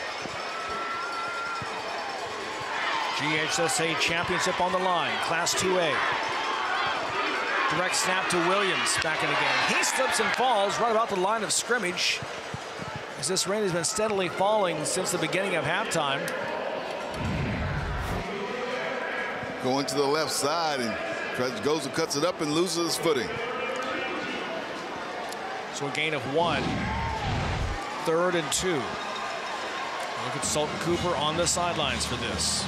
GHSA championship on the line, Class 2A. Direct snap to Williams, back in again. He slips and falls right about the line of scrimmage, as this rain has been steadily falling since the beginning of halftime.
Going to the left side and goes and cuts it up and loses his footing.
So a gain of 1. 3rd and 2. Look at Sultan Cooper on the sidelines for this.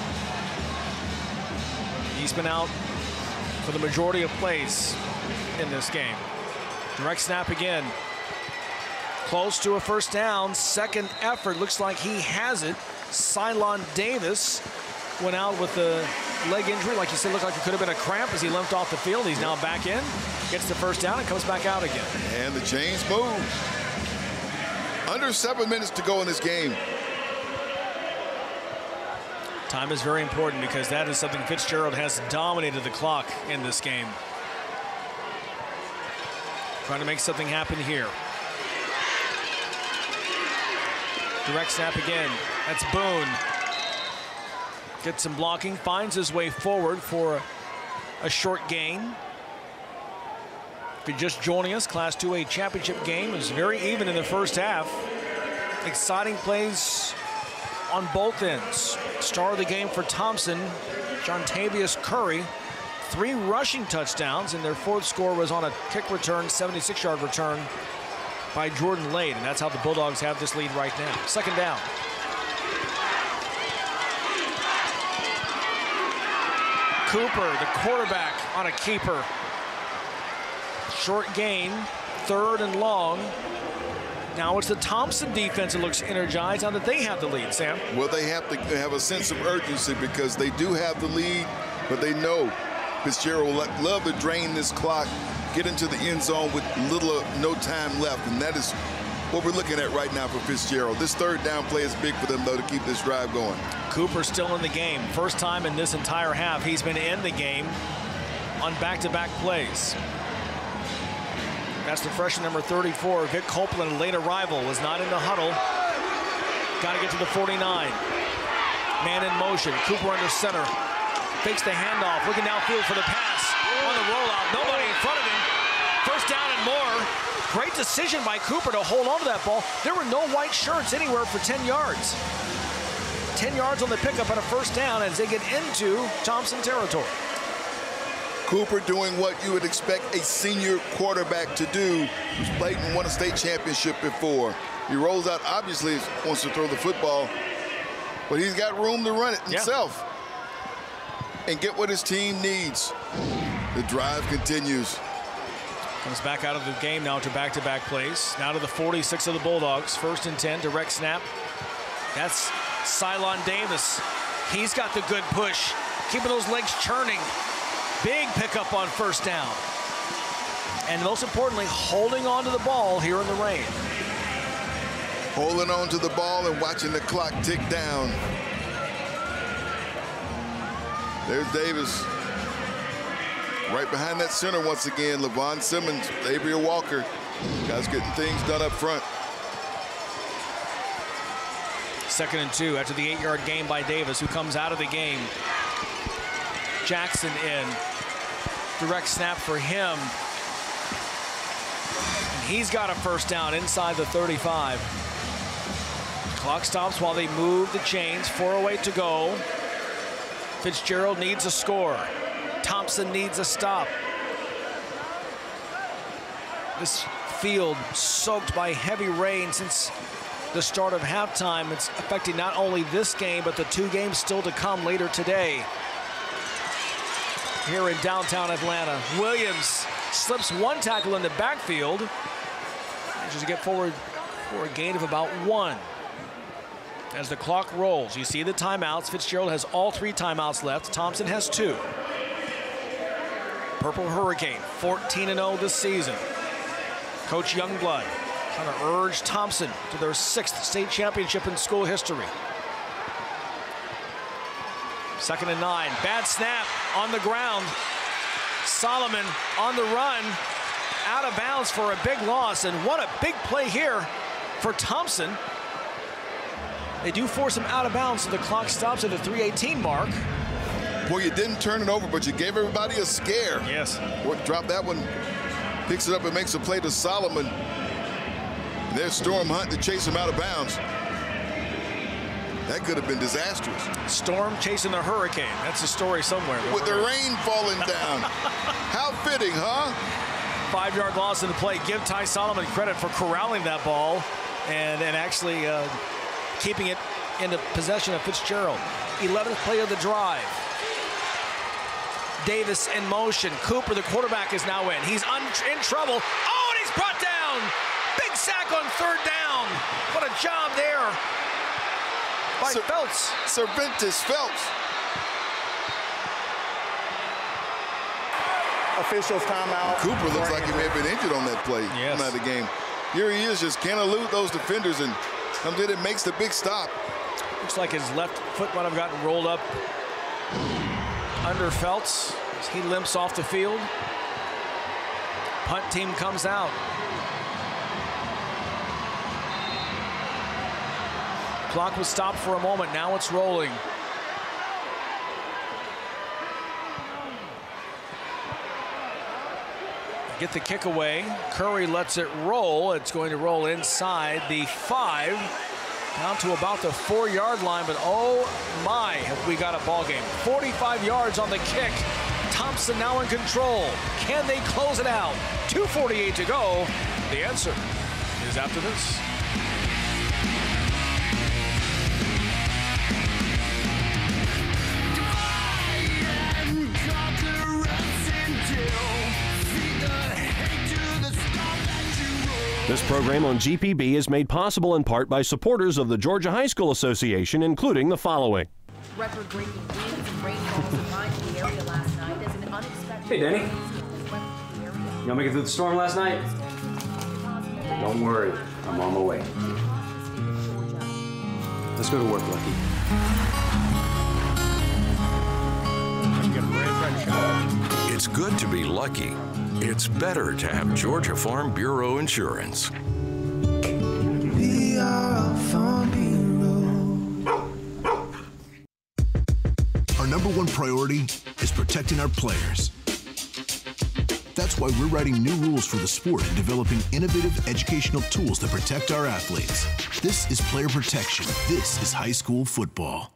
He's been out for the majority of plays in this game. Direct snap again. Close to a first down. Second effort. Looks like he has it. Cylon Davis went out with the leg injury. Like you said, looked like it could have been a cramp as he limped off the field. He's now back in. Gets the first down and comes back out again.
And the chains move. Under 7 minutes to go in this game.
Time is very important because that is something Fitzgerald has dominated the clock in this game. Trying to make something happen here. Direct snap again. That's Boone. Gets some blocking, finds his way forward for a short gain. If you're just joining us, Class 2A championship game is very even in the first half. Exciting plays on both ends. Star of the game for Thomson, Jontavius Curry. 3 rushing touchdowns, and their 4th score was on a kick return, 76-yard return by Jordan Lade, and that's how the Bulldogs have this lead right now. Second down. Cooper, the quarterback, on a keeper. Short gain, 3rd and long. Now it's the Thomson defense that looks energized now that they have the lead, Sam.
Well, they have to have a sense of urgency because they do have the lead, but they know Fitzgerald will love to drain this clock, get into the end zone with little or no time left, and that is what we're looking at right now for Fitzgerald. This 3rd down play is big for them, though, to keep this drive going.
Cooper still in the game. First time in this entire half he's been in the game on back-to-back plays. That's the freshman number 34, Vic Copeland, a late arrival, was not in the huddle. Got to get to the 49. Man in motion. Cooper under center. Fakes the handoff. Looking downfield for the pass. On the rollout. Nobody in front of him. First down and more. Great decision by Cooper to hold on to that ball. There were no white shirts anywhere for 10 yards. 10 yards on the pickup and a first down as they get into Thomson territory.
Cooper doing what you would expect a senior quarterback to do, who's played and won a state championship before. He rolls out, obviously wants to throw the football, but he's got room to run it himself and get what his team needs. The drive continues.
Comes back out of the game now to back-to-back plays. Now to the 46 of the Bulldogs. 1st and 10, direct snap. That's Cylon Davis. He's got the good push, keeping those legs churning. Big pickup on first down. And most importantly, holding on to the ball here in the rain.
Holding on to the ball and watching the clock tick down. There's Davis. Right behind that center once again, Levon Simmons, Gabriel Walker. Guys getting things done up front.
2nd and 2 after the 8-yard gain by Davis, who comes out of the game. Jackson in. Direct snap for him. And he's got a first down inside the 35. Clock stops while they move the chains. 4:08 to go. Fitzgerald needs a score. Thomson needs a stop. This field soaked by heavy rain since the start of halftime. It's affecting not only this game, but the 2 games still to come later today here in downtown Atlanta. Williams slips 1 tackle in the backfield. Manages to get forward for a gain of about 1. As the clock rolls, you see the timeouts. Fitzgerald has all 3 timeouts left. Thomson has 2. Purple Hurricane, 14-0 this season. Coach Youngblood trying to urge Thomson to their 6th state championship in school history. 2nd and 9. Bad snap on the ground. Solomon on the run. Out of bounds for a big loss. And what a big play here for Thomson. They do force him out of bounds, so the clock stops at the 3:18 mark.
Boy, you didn't turn it over, but you gave everybody a scare.
Yes.
Boy, drop that one. Picks it up and makes a play to Solomon. And there's Storm Hunt to chase him out of bounds. That could have been disastrous.
Storm chasing the hurricane. That's a story somewhere.
With the rain falling down. How fitting, huh?
5-yard loss in the play. Give Ty Solomon credit for corralling that ball and actually keeping it into possession of Fitzgerald. 11th play of the drive. Davis in motion. Cooper, the quarterback, is now in. He's in trouble. Oh, and he's brought down. Big sack on 3rd down. What a job there by Phelps.
Cervantes Phelps.
Officials timeout.
Cooper looks like he may have been injured on that play.
Yes.
Not the game. Here he is, just can't elude those defenders, and comes in and makes the big stop.
Looks like his left foot might have gotten rolled up under Phelps as he limps off the field. Punt team comes out. Clock was stopped for a moment. Now it's rolling. Get the kick away. Curry lets it roll. It's going to roll inside the 5, down to about the 4-yard line. But oh my, have we got a ball game. 45 yards on the kick. Thomson now in control. Can they close it out? 2:48 to go. The answer is after this.
This program on GPB is made possible in part by supporters of the Georgia High School Association, including the following.
Record-breaking winds and rainfall combined in the area last night as an unexpected.
Hey, Danny. Y'all make it through the storm last night? Don't worry, I'm on my way. Let's go to work, Lucky.
It's good to be lucky. It's better to have Georgia Farm Bureau Insurance.
We are Farm Bureau.
Our number one priority is protecting our players. That's why we're writing new rules for the sport and developing innovative educational tools that protect our athletes. This is player protection. This is high school football.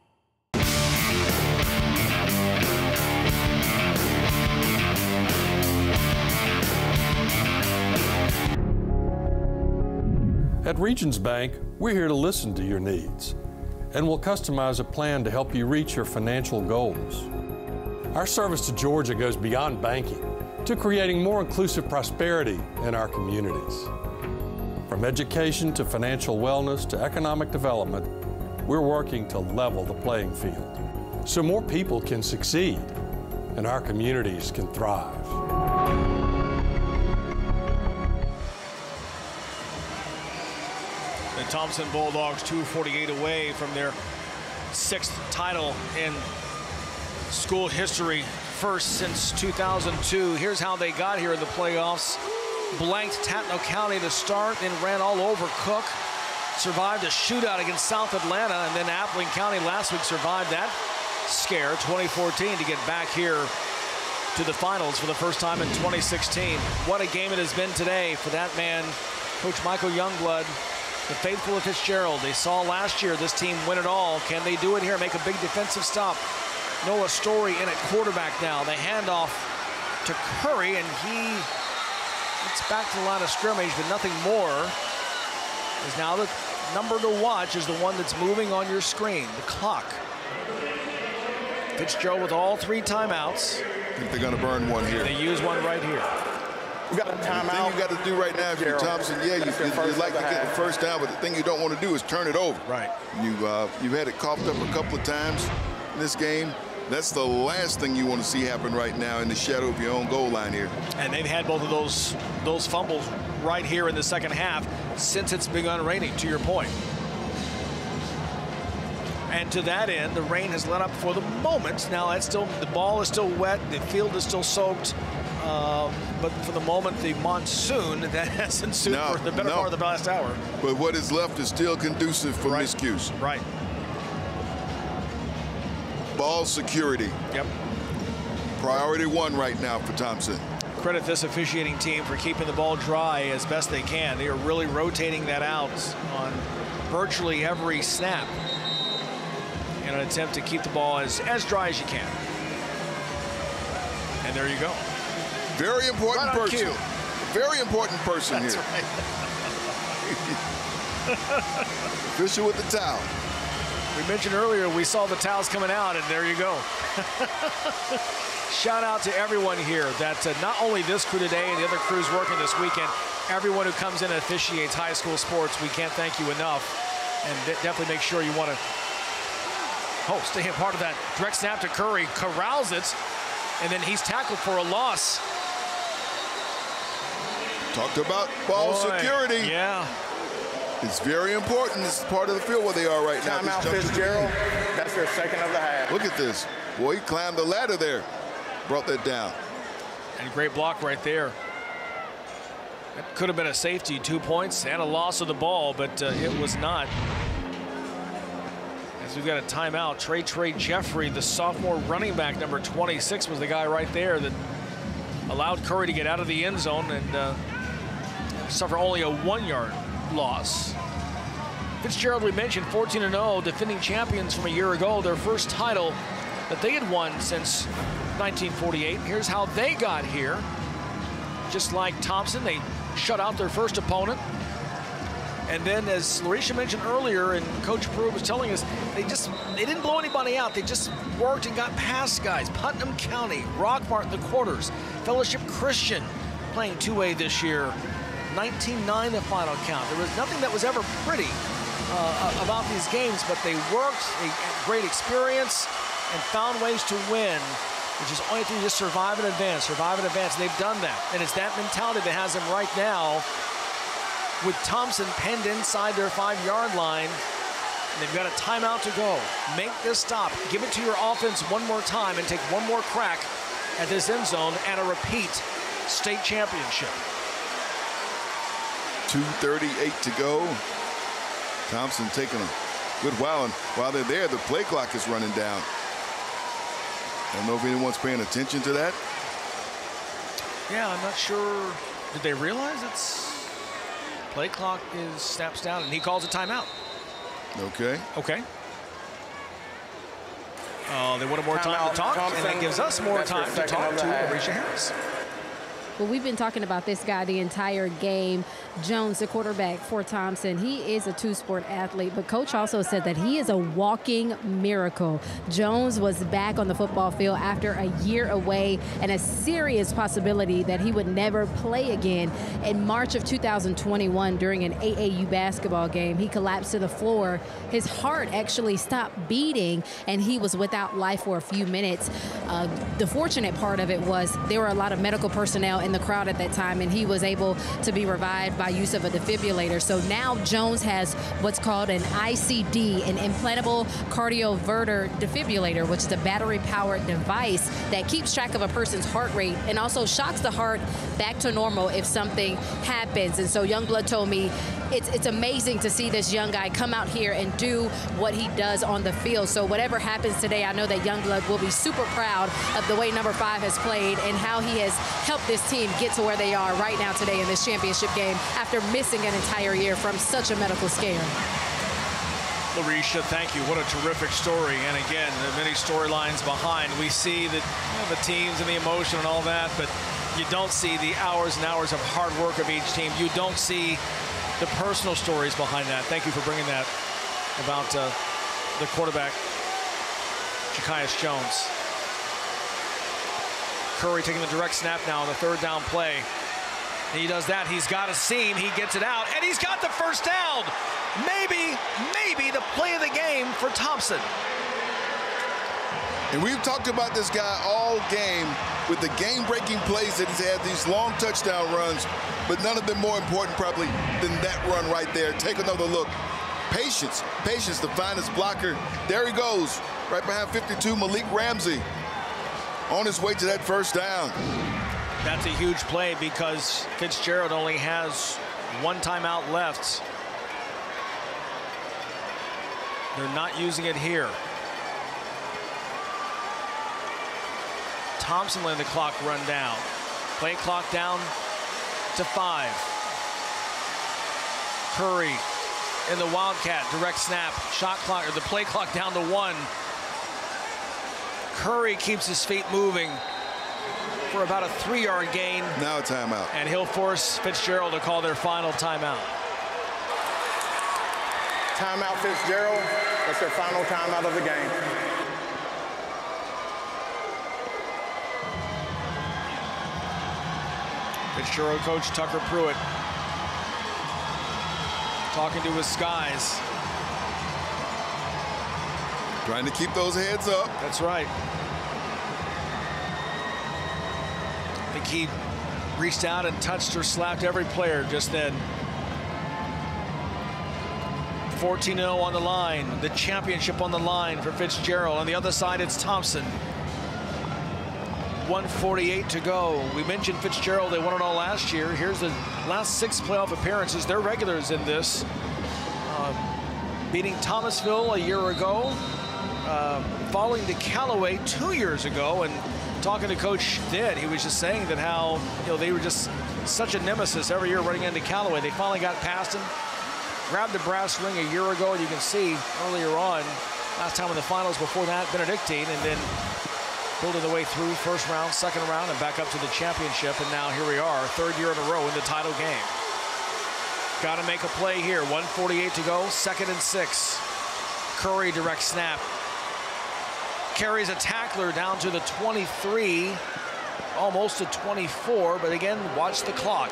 At Regions Bank, we're here to listen to your needs, and we'll customize a plan to help you reach your financial goals. Our service to Georgia goes beyond banking to creating more inclusive prosperity in our communities. From education to financial wellness to economic development, we're working to level the playing field so more people can succeed and our communities can thrive.
The Thomson Bulldogs 2:48 away from their 6th title in school history, first since 2002. Here's how they got here in the playoffs. Blanked Tatnall County to start, then ran all over Cook. Survived a shootout against South Atlanta, and then Appling County last week survived that scare, 2014, to get back here to the finals for the first time in 2016. What a game it has been today for that man, Coach Michael Youngblood. The faithful of Fitzgerald. They saw last year this team win it all. Can they do it here? Make a big defensive stop. Noah Story in at quarterback now. They hand off to Curry, and he gets back to the line of scrimmage, but nothing more. Is now the number to watch is the one that's moving on your screen, the clock. Fitzgerald with all 3 timeouts.
I think they're going to burn one here.
They use one right here.
We got a timeout.
The thing you got to do right now, if you're Thomson, you'd like to get the first down, but the thing you don't want to do is turn it over.
Right.
You've had it coughed up a couple of times in this game. That's the last thing you want to see happen right now in the shadow of your own goal line here.
And they've had both of those fumbles right here in the second half since it's begun raining, to your point. And to that end, the rain has let up for the moment. Now the ball is still wet, the field is still soaked. But for the moment, the monsoon that has ensued for the better part of the last hour.
But what is left is still conducive for miscues.
Right.
Ball security.
Yep.
Priority 1 right now for Thomson.
Credit this officiating team for keeping the ball dry as best they can. They are really rotating that out on virtually every snap in an attempt to keep the ball as dry as you can. And there you go.
Very important person. Very important person
That's
here.
Right.
Official with the towel.
We mentioned earlier we saw the towels coming out, and there you go. Shout out to everyone here that not only this crew today and the other crews working this weekend, everyone who comes in and officiates high school sports, we can't thank you enough. And definitely make sure you want to stay a part of that. Direct snap to Curry, corrals it, and then he's tackled for a loss.
Talked about ball security.
Yeah.
It's very important. This is part of the field where they are right now.
Timeout, Fitzgerald. That's their second of the half.
Look at this. Boy, he climbed the ladder there. Brought that down.
And great block right there. That could have been a safety, 2 points and a loss of the ball, but it was not. As we've got a timeout, Trey Jeffrey, the sophomore running back, number 26, was the guy right there that allowed Curry to get out of the end zone and suffer only a 1-yard loss. Fitzgerald, we mentioned, 14-0, defending champions from a year ago, their first title that they had won since 1948. Here's how they got here. Just like Thomson, they shut out their first opponent. And then, as Larisha mentioned earlier, and Coach Pruitt was telling us, they didn't blow anybody out. They just worked and got past guys. Putnam County, Rockmart in the quarters, Fellowship Christian playing 2A this year. 19-9 the final count. There was nothing that was ever pretty about these games, but they worked, they had great experience, and found ways to win, which is only through just survive and advance. They've done that. And it's that mentality that has them right now with Thomson penned inside their 5-yard line. And they've got a timeout to go. Make this stop. Give it to your offense one more time and take one more crack at this end zone and a repeat state championship.
2:38 to go. Thomson taking a good while, and while they're there, the play clock is running down. I don't know if anyone's paying attention to that.
Yeah, I'm not sure. Did they realize it's play clock snaps down, and he calls a timeout?
Okay.
Okay. They wanted more time to talk, and that gives us more time to talk to Larisha Harris.
Well, we've been talking about this guy the entire game. Jones, the quarterback for Thomson, he is a two-sport athlete, but Coach also said that he is a walking miracle. Jones was back on the football field after a year away and a serious possibility that he would never play again. In March of 2021, during an AAU basketball game, he collapsed to the floor. His heart actually stopped beating, and he was without life for a few minutes. The fortunate part of it was there were a lot of medical personnel in the crowd at that time, and he was able to be revived by use of a defibrillator. So now Jones has what's called an ICD, an implantable cardioverter defibrillator, which is a battery-powered device that keeps track of a person's heart rate and also shocks the heart back to normal if something happens. And so Youngblood told me it's amazing to see this young guy come out here and do what he does on the field. So whatever happens today, I know that Youngblood will be super proud of the way number 5 has played and how he has helped this team get to where they are right now today in this championship game after missing an entire year from such a medical scare.
Larisha, thank you. What a terrific story. And again, there are many storylines behind. We see that the teams and the emotion and all that, but you don't see the hours and hours of hard work of each team. You don't see the personal stories behind that. Thank you for bringing that about the quarterback, Ja'Kias Jones. Curry taking the direct snap now on the 3rd down play. He does that. He's got a seam. He gets it out, and he's got the first down. Maybe the play of the game for Thomson.
And we've talked about this guy all game with the game-breaking plays that he's had, these long touchdown runs, but none of them more important probably than that run right there. Take another look. Patience, the finest blocker. There he goes, right behind 52, Malik Ramsey, on his way to that first down.
That's a huge play because Fitzgerald only has 1 timeout left. They're not using it here. Thomson letting the clock run down. Play clock down to 5. Curry in the Wildcat, direct snap, shot clock, or the play clock down to 1. Curry keeps his feet moving for about a 3-yard gain.
Now a timeout.
And he'll force Fitzgerald to call their final timeout.
Timeout, Fitzgerald. That's their final timeout of the game.
Fitzgerald coach Tucker Pruitt talking to his Skies.
Trying to keep those heads up.
That's right. I think he reached out and touched or slapped every player just then. 14-0 on the line. The championship on the line for Fitzgerald. On the other side, it's Thomson. 1:48 to go. We mentioned Fitzgerald. They won it all last year. Here's the last 6 playoff appearances. They're regulars in this. Beating Thomasville a year ago. Falling to Callaway 2 years ago. And talking to Coach then, he was just saying that how they were just such a nemesis every year running into Callaway. They finally got past him. Grabbed the brass ring a year ago. You can see earlier on, last time in the finals before that, Benedictine, and then building the way through first round, second round, and back up to the championship. And now here we are, 3rd year in a row in the title game. Got to make a play here. 1:48 to go, 2nd and 6. Curry direct snap. Carries a tackler down to the 23, almost to 24, but again, watch the clock.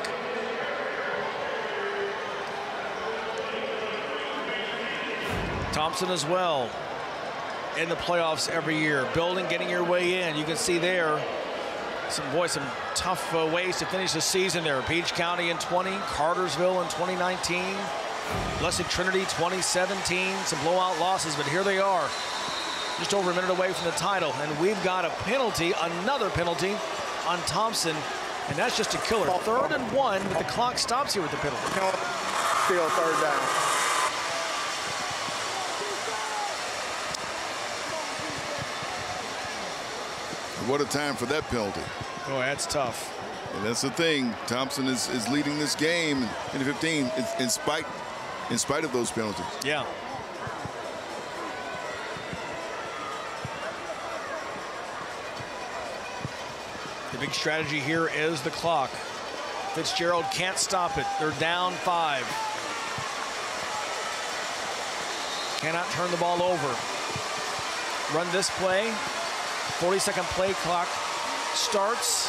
Thomson as well in the playoffs every year, building, getting your way in. You can see there some tough ways to finish the season there. Peach County in 20, Cartersville in 2019, Blessed Trinity 2017, some blowout losses, but here they are, just over a minute away from the title, and we've got a penalty, another penalty on Thomson, and that's just a killer. 3rd and 1, but the clock stops here with the penalty.
Still 3rd down.
What a time for that penalty.
Oh, that's tough.
And that's the thing. Thomson is leading this game in 15 in spite of those penalties.
Yeah. The big strategy here is the clock. Fitzgerald can't stop it. They're down 5. Cannot turn the ball over. Run this play. 40-second play clock starts.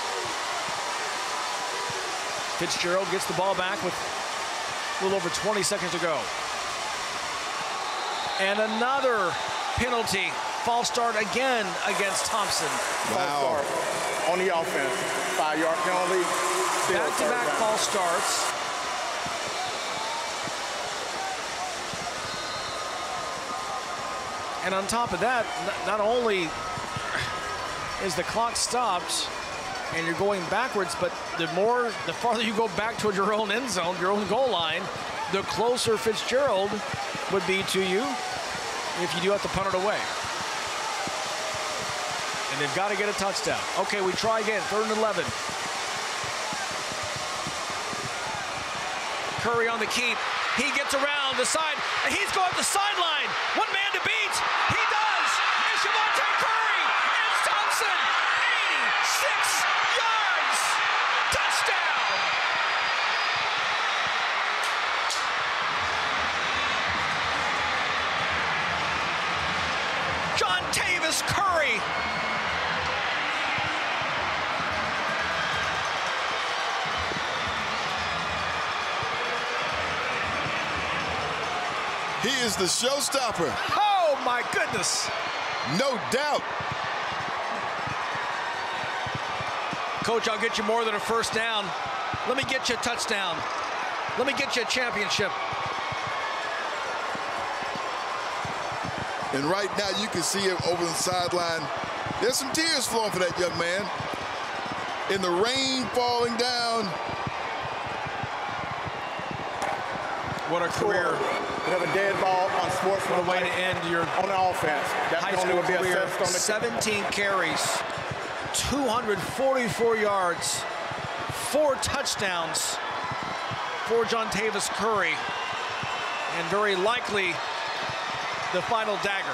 Fitzgerald gets the ball back with a little over 20 seconds to go. And another penalty. False start again against Thomson.
Wow. On the offense. 5-yard penalty.
Back-to-back false starts. And on top of that, not only is the clock stopped and you're going backwards, but the farther you go back toward your own end zone, your own goal line, the closer Fitzgerald would be to you if you do have to punt it away. And they've got to get a touchdown. Okay, we try again, 3rd and 11. Curry on the keep. He gets around the side, and he's going up the sideline. One man to beat. He does. It's Javante Curry. It's Thomson. 86 yards. Touchdown. John Tavis Curry.
He is the showstopper.
Oh, my goodness.
No doubt.
Coach, I'll get you more than a first down. Let me get you a touchdown. Let me get you a championship.
And right now, you can see him over the sideline. There's some tears flowing for that young man. In the rain falling down.
What a career.
You have a dead ball on sports.
What a way to end your
on the offense. That
high school career.
On the
17 carries, 244 yards, 4 touchdowns for John Tavis Curry, and very likely the final dagger.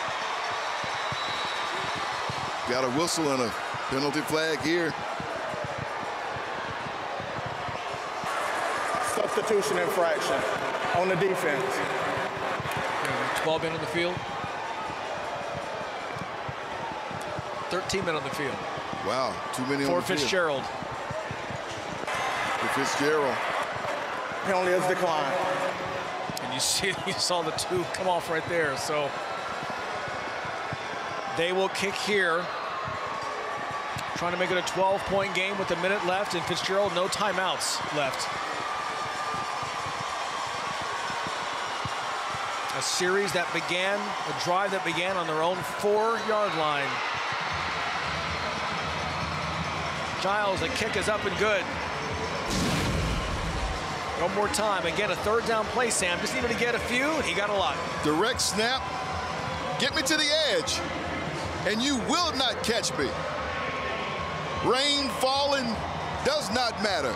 Got a whistle and a penalty flag here.
Substitution infraction on the defense.
12 men on the field. 13 men on the field.
Wow, too many on
for
the field.
Fitzgerald.
For Fitzgerald.
Penalty is declined.
And you saw the two come off right there. So they will kick here. Trying to make it a 12-point game with a minute left, and Fitzgerald no timeouts left. A series that began, a drive that began on their own 4-yard line. Giles, the kick is up and good. One more time. Again, a third down play, Sam. Just needed to get a few, and he got a lot.
Direct snap. Get me to the edge, and you will not catch me. Rain falling does not matter.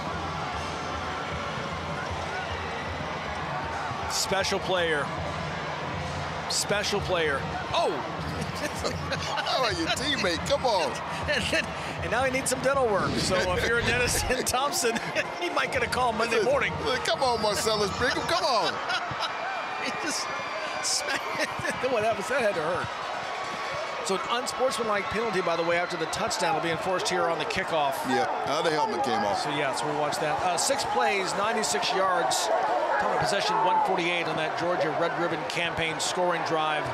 Special player. Special player. Oh!
How are your teammate? Come on.
And now he needs some dental work. So if you're a dentist in Thomson, he might get a call Monday morning.
Come on, Marcellus Brigham. Come on.
He just smacked. What happened? That had to hurt. So an unsportsmanlike penalty, by the way, after the touchdown will be enforced here on the kickoff.
Yeah, the helmet came off.
So yeah, so we'll watch that. 6 plays, 96 yards. Time of possession 148 on that Georgia Red Ribbon campaign scoring drive.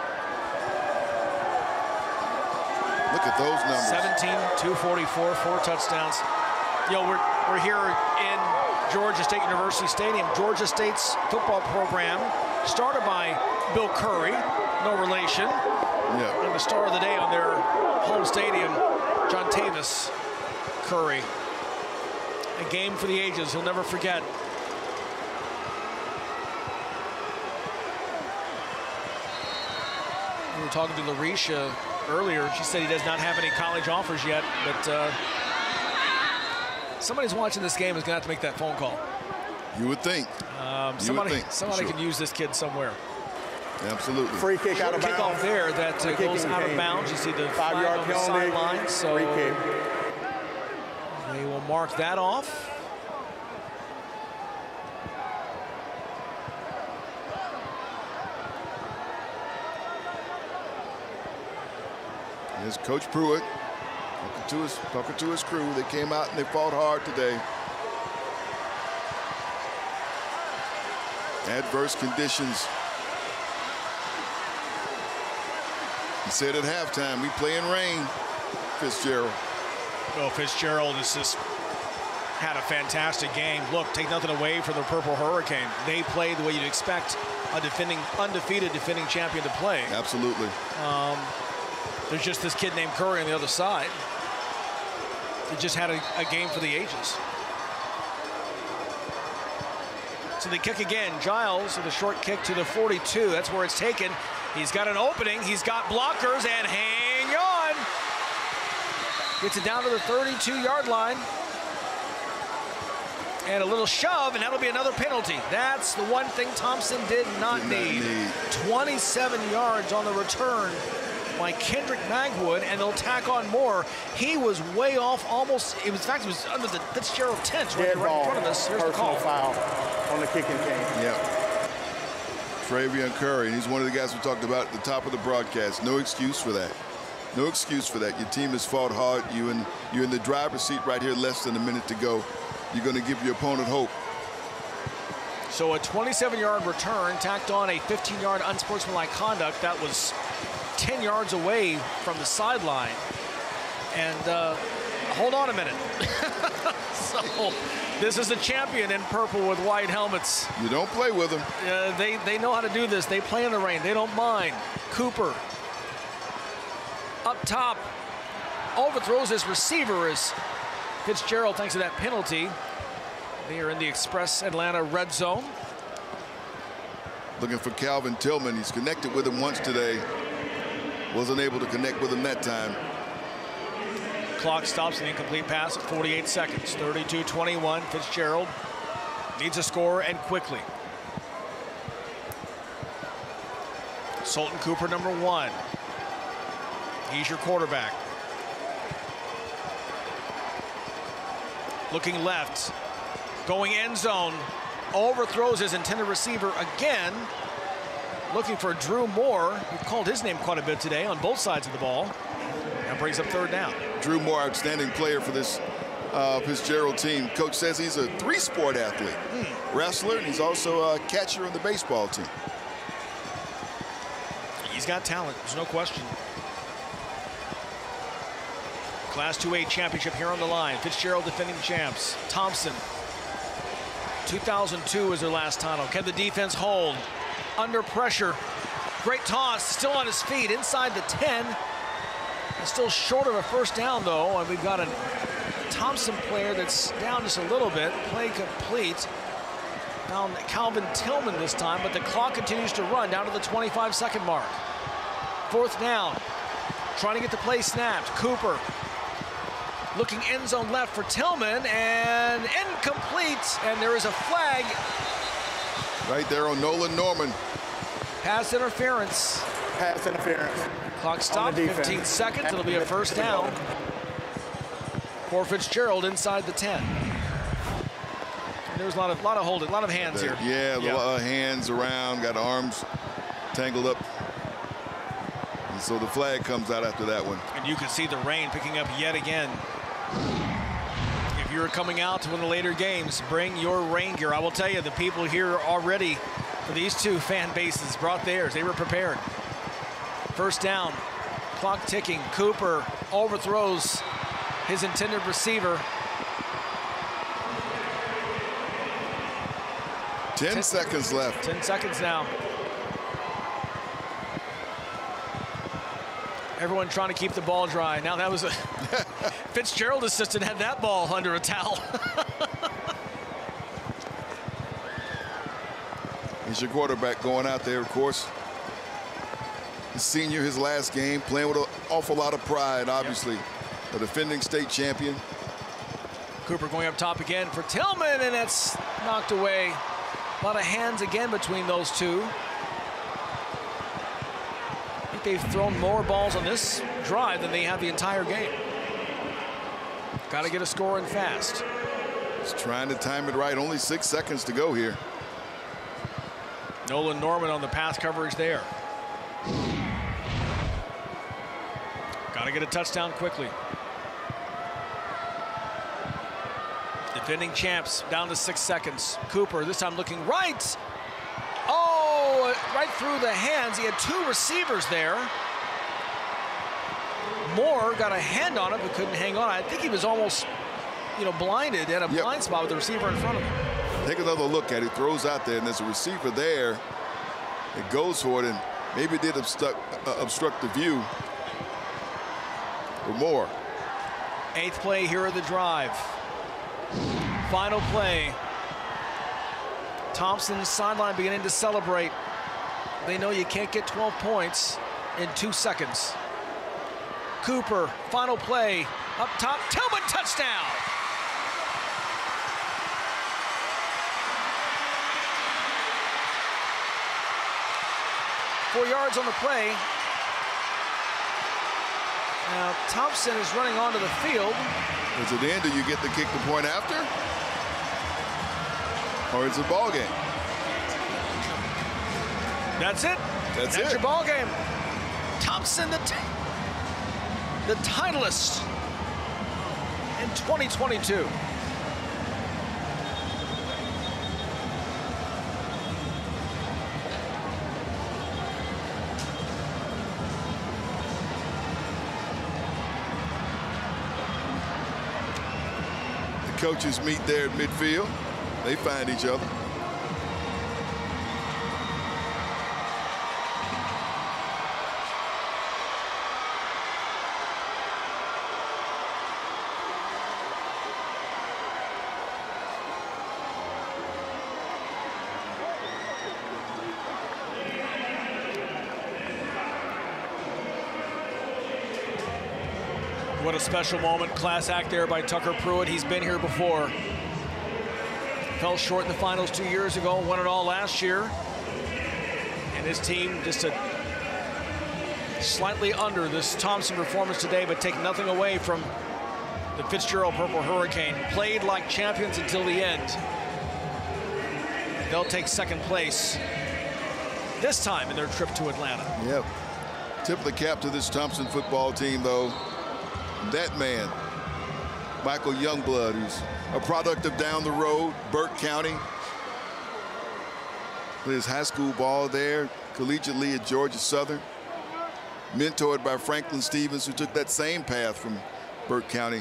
Look at those numbers.
17, 244, 4 touchdowns. You know, we're here in Georgia State University Stadium. Georgia State's football program started by Bill Curry, no relation.
Yeah.
And the star of the day on their home stadium, John Tavis Curry. A game for the ages, he'll never forget. We were talking to Larisha earlier. She said he does not have any college offers yet, but somebody's watching this game is going to have to make that phone call.
You would think.
Somebody can use this kid somewhere.
Absolutely.
Free kick out of bounds.
Kickoff there that goes out of bounds. You see the 5-yard on the sideline. So
free kick.
They will mark that off.
Here's Coach Pruitt talking to his crew. They came out and they fought hard today. Adverse conditions. He said at halftime, we play in rain, Fitzgerald.
Well, Fitzgerald has just had a fantastic game. Look, take nothing away from the Purple Hurricane. They played the way you'd expect a undefeated defending champion to play.
Absolutely.
There's just this kid named Curry on the other side. He just had a game for the ages. So they kick again. Giles with a short kick to the 42. That's where it's taken. He's got an opening. He's got blockers, and hang on. Gets it down to the 32-yard line. And a little shove, and that'll be another penalty. That's the one thing Thomson did not need. 27 yards on the return by Kendrick Magwood, and they'll tack on more. He was way off almost. In fact, he was under the Fitzgerald tent right in front of us. Here's the call.
Personal foul on the kicking team.
Yeah. Travion Curry, and he's one of the guys we talked about at the top of the broadcast. No excuse for that. No excuse for that. Your team has fought hard. You're in the driver's seat right here, less than a minute to go. You're going to give your opponent hope.
So a 27-yard return tacked on a 15-yard unsportsmanlike conduct that was 10 yards away from the sideline. And hold on a minute. So this is a champion in purple with white helmets.
You don't play with them.
They know how to do this. They play in the rain. They don't mind. Cooper up top overthrows his receiver as Fitzgerald, thanks to that penalty. They are in the Express Atlanta red zone.
Looking for Calvin Tillman. He's connected with him once today. Wasn't able to connect with him that time.
Clock stops, an incomplete pass at 48 seconds. 32-21. Fitzgerald needs a score, and quickly. Sultan Cooper, number 1. He's your quarterback. Looking left, going end zone, overthrows his intended receiver again. looking for Drew Moore. We've called his name quite a bit today on both sides of the ball. That brings up third down.
Drew Moore, outstanding player for this Fitzgerald team. Coach says he's a three-sport athlete. Wrestler, and he's also a catcher on the baseball team.
He's got talent, there's no question. Class 2A championship here on the line. Fitzgerald defending champs. Thomson. 2002 is their last title. Can the defense hold? Under pressure. Great toss, still on his feet, inside the 10. And still short of a first down, though. And we've got a Thomson player that's down just a little bit. Play complete. Found Calvin Tillman this time, but the clock continues to run down to the 25-second mark. Fourth down. Trying to get the play snapped. Cooper looking end zone left for Tillman, and incomplete. And there is a flag.
Right there on Nolan Norman.
Pass interference.
Pass interference.
Clock stopped, 15 seconds. It'll be a first down for Fitzgerald inside the 10. There's a lot of holding, a lot of hands here.
Yeah, a lot of hands around, got arms tangled up. And so the flag comes out after that one.
And you can see the rain picking up yet again. If you're coming out to one of the later games, bring your rain gear. I will tell you, the people here already, for these two fan bases, brought theirs. They were prepared. First down, clock ticking. Cooper overthrows his intended receiver.
10 seconds left.
10 seconds now. Everyone trying to keep the ball dry. Now that was a Fitzgerald assistant had that ball under a towel.
He's your quarterback going out there, of course. His senior, his last game, playing with an awful lot of pride, obviously. A defending state champion.
Cooper going up top again for Tillman, and it's knocked away. A lot of hands again between those two. I think they've thrown more balls on this drive than they have the entire game. Got to get a score in fast.
Just trying to time it right. Only 6 seconds to go here.
Nolan Norman on the pass coverage there. Got to get a touchdown quickly. Defending champs down to 6 seconds. Cooper this time looking right. Oh, right through the hands. He had two receivers there. Moore got a hand on it but couldn't hang on. I think he was almost, blinded. He had a blind spot with the receiver in front of him.
Take another look at it. Throws out there, and there's a receiver there. It goes for it, and maybe it did obstruct the view for Moore.
8th play here of the drive. Final play. Thompson's sideline beginning to celebrate. They know you can't get 12 points in 2 seconds. Cooper, final play, up top, Tillman, touchdown! .4 yards on the play. Now Thomson is running onto the field.
Is it in? Do you get to kick the point after? Or is it a ball game?
That's it.
That's
your ball game. Thomson, the titleist in 2022.
Coaches meet there at midfield. They find each other.
What a special moment. Class act there by Tucker Pruitt. He's been here before. Fell short in the finals 2 years ago, won it all last year. And his team just slightly under this Thomson performance today, but take nothing away from the Fitzgerald Purple Hurricane. Played like champions until the end. They'll take second place this time in their trip to Atlanta.
Yep. Tip of the cap to this Thomson football team, though. That man, Michael Youngblood, who's a product of down the road, Burke County. Played his high school ball there, collegiately at Georgia Southern. Mentored by Franklin Stevens, who took that same path from Burke County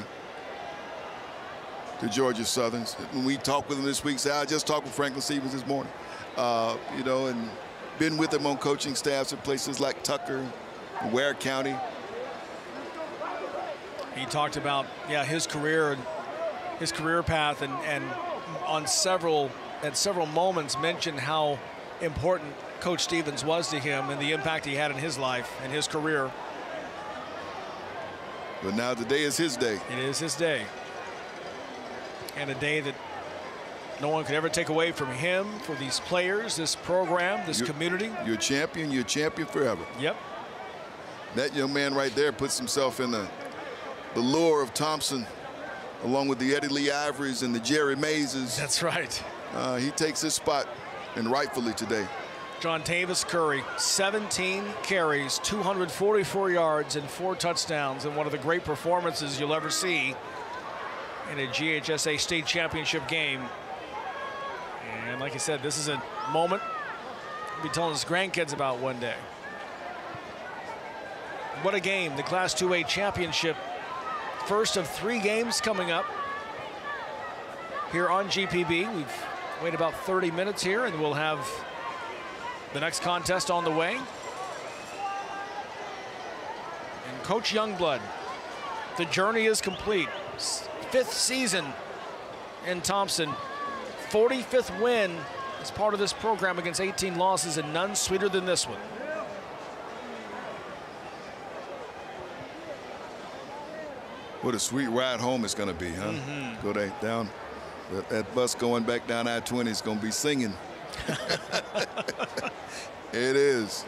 to Georgia Southern. When we talked with him this week, I just talked with Franklin Stevens this morning. You know, and been with him on coaching staffs at places like Tucker, Ware County.
He talked about, his career path, and at several moments mentioned how important Coach Stevens was to him and the impact he had in his life and his career.
But now today is his day.
It is his day. And a day that no one could ever take away from him, for these players, this program, this community.
You're a champion forever.
Yep.
That young man right there puts himself in the lure of Thomson, along with the Eddie Lee Ivorys and the Jerry Mazes.
That's right.
He takes his spot, and rightfully today.
John Tavis Curry, 17 carries, 244 yards, and 4 touchdowns, and one of the great performances you'll ever see in a GHSA state championship game. And like I said, this is a moment we'll be telling his grandkids about one day. What a game, the Class 2A championship. First of 3 games coming up here on GPB. We've waited about 30 minutes here, and we'll have the next contest on the way. And Coach Youngblood, the journey is complete. 5th season in Thomson, 45th win as part of this program against 18 losses, and none sweeter than this one.
What a sweet ride home it's going to be, huh? Go down, that bus going back down I-20 is going to be singing. It is.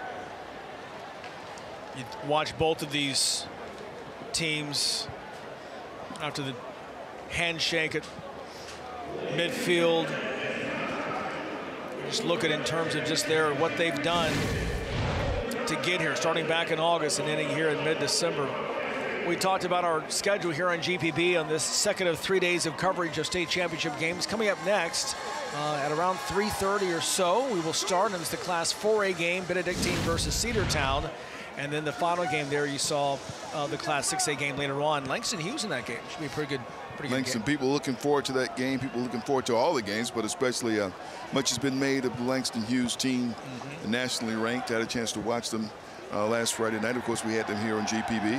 You watch both of these teams after the handshake at midfield. Just look at in terms of just what they've done to get here, starting back in August and ending here in mid-December. We talked about our schedule here on GPB on this second of 3 days of coverage of state championship games. Coming up next at around 3:30 or so, we will start, and it's the Class 4A game, Benedictine versus Cedartown. And then the final game there, you saw the Class 6A game later on. Langston Hughes in that game. Should be a pretty good
Langston,
game.
people looking forward to that game. People looking forward to all the games, but especially much has been made of the Langston Hughes team, nationally ranked. I had a chance to watch them last Friday night. Of course, we had them here on GPB.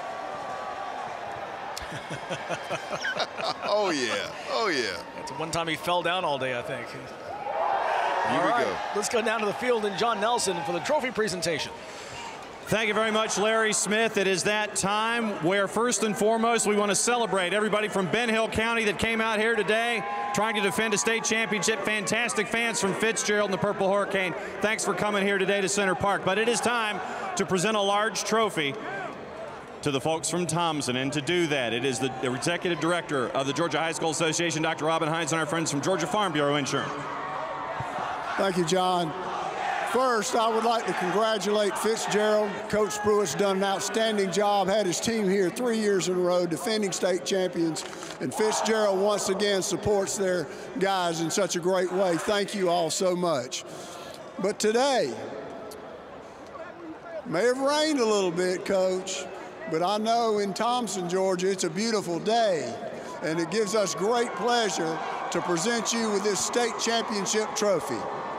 Oh, yeah. Oh, yeah.
That's one time he fell down all day, I think.
Here we go.
Let's go down to the field and John Nelson for the trophy presentation.
Thank you very much, Larry Smith. It is that time where, first and foremost, we want to celebrate everybody from Ben Hill County that came out here today trying to defend a state championship. Fantastic fans from Fitzgerald and the Purple Hurricane. Thanks for coming here today to Center Park. But it is time to present a large trophy to the folks from Thomson. And to do that, it is the Executive Director of the Georgia High School Association, Dr. Robin Hines, and our friends from Georgia Farm Bureau Insurance.
Thank you, John. First, I would like to congratulate Fitzgerald. Coach Pruitt's done an outstanding job, had his team here 3 years in a row, defending state champions. And Fitzgerald once again supports their guys in such a great way. Thank you all so much. But today, may have rained a little bit, Coach, but I know in Thomson, Georgia, it's a beautiful day. And it gives us great pleasure to present you with this state championship trophy.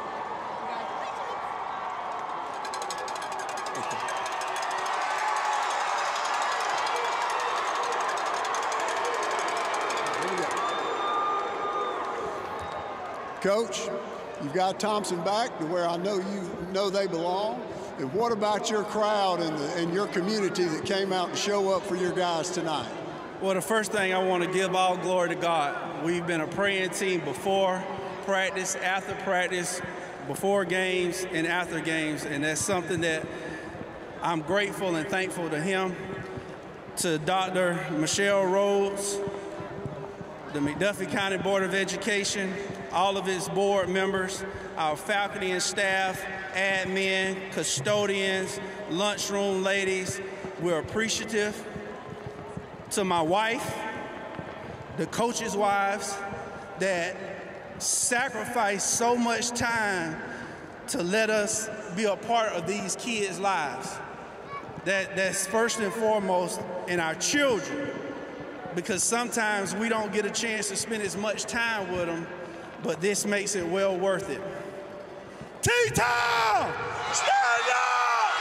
Coach, you've got Thomson back to where I know you know they belong. And what about your crowd and your community that came out to show up for your guys tonight?
Well, the first thing I want to give all glory to God. We've been a praying team before practice, after practice, before games, and after games. And that's something that I'm grateful and thankful to him, to Dr. Michelle Rhodes, the McDuffie County Board of Education, all of its board members, our faculty and staff, admin, custodians, lunchroom ladies. We're appreciative. To my wife, the coaches' wives that sacrifice so much time to let us be a part of these kids' lives. That's first and foremost in our children, because sometimes we don't get a chance to spend as much time with them, but this makes it well worth it. T-Town, stand up!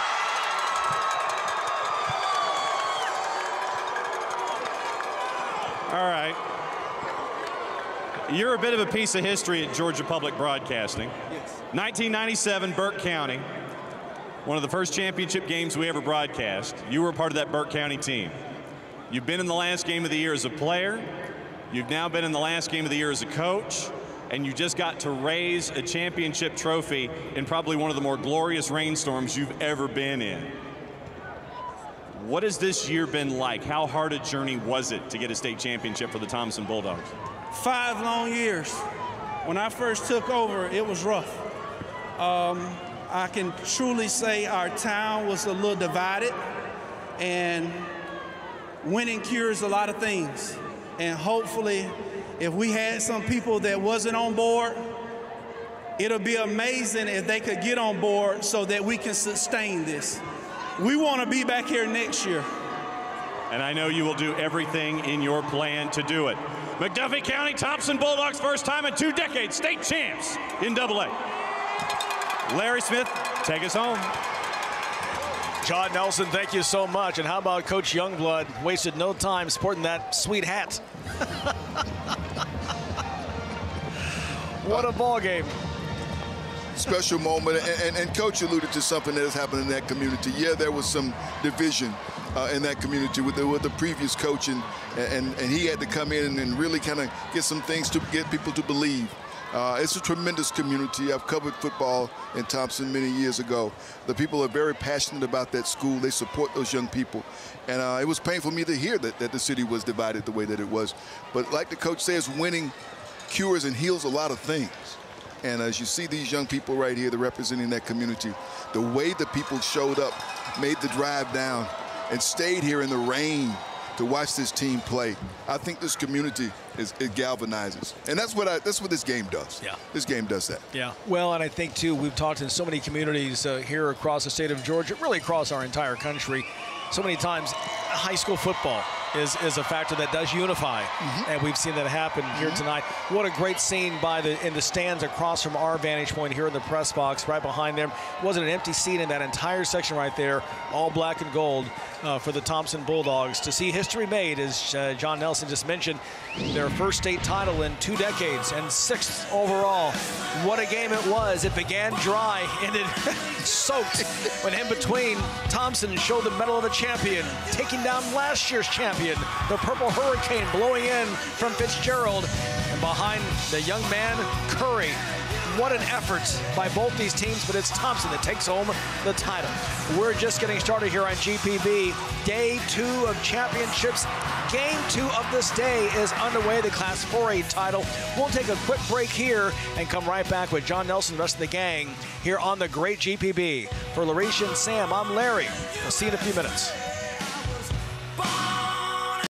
All right. You're a bit of a piece of history at Georgia Public Broadcasting.
Yes.
1997, Burke County, one of the first championship games we ever broadcast. You were a part of that Burke County team. You've been in the last game of the year as a player. You've now been in the last game of the year as a coach. And you just got to raise a championship trophy in probably one of the more glorious rainstorms you've ever been in. What has this year been like? How hard a journey was it to get a state championship for the Thomson Bulldogs?
5 long years. When I first took over, it was rough. I can truly say our town was a little divided, and winning cures a lot of things. And hopefully, if we had some people that wasn't on board, it'll be amazing if they could get on board so that we can sustain this. We want to be back here next year.
And I know you will do everything in your plan to do it. McDuffie County Thomson Bulldogs, first time in 2 decades, state champs in AA. Larry Smith, take us home.
John Nelson, thank you so much. And how about Coach Youngblood? Wasted no time sporting that sweet hat. What a ball game.
Special moment, and Coach alluded to something that has happened in that community. Yeah, there was some division in that community with the previous coach, and he had to come in and really kind of get some things to get people to believe. It's a tremendous community. I've covered football in Thomson many years ago. The people are very passionate about that school. They support those young people. And it was painful for me to hear that the city was divided the way that it was. But like the coach says, winning cures and heals a lot of things. And as you see these young people right here, they're representing that community. The way the people showed up, made the drive down, and stayed here in the rain to watch this team play. I think this community it galvanizes, and that's what this game does.
Yeah,
this game does that.
Yeah. Well, and I think too, we've talked in so many communities here across the state of Georgia, really across our entire country. So many times, high school football is a factor that does unify, and we've seen that happen here tonight. What a great scene in the stands across from our vantage point here in the press box, right behind them. Wasn't an empty seat in that entire section right there, all black and gold for the Thomson Bulldogs. To see history made, as John Nelson just mentioned, their first state title in 2 decades and 6th overall. What a game it was. It began dry, ended soaked, when in between, Thomson showed the medal of the champion, taking down last year's champion, the Purple Hurricane, blowing in from Fitzgerald, and behind the young man, Curry. What an effort by both these teams, but it's Thomson that takes home the title. We're just getting started here on GPB. Day 2 of championships. Game 2 of this day is underway, the Class 4A title. We'll take a quick break here and come right back with John Nelson and the rest of the gang here on the great GPB. For Larisha and Sam, I'm Larry. We'll see you in a few minutes.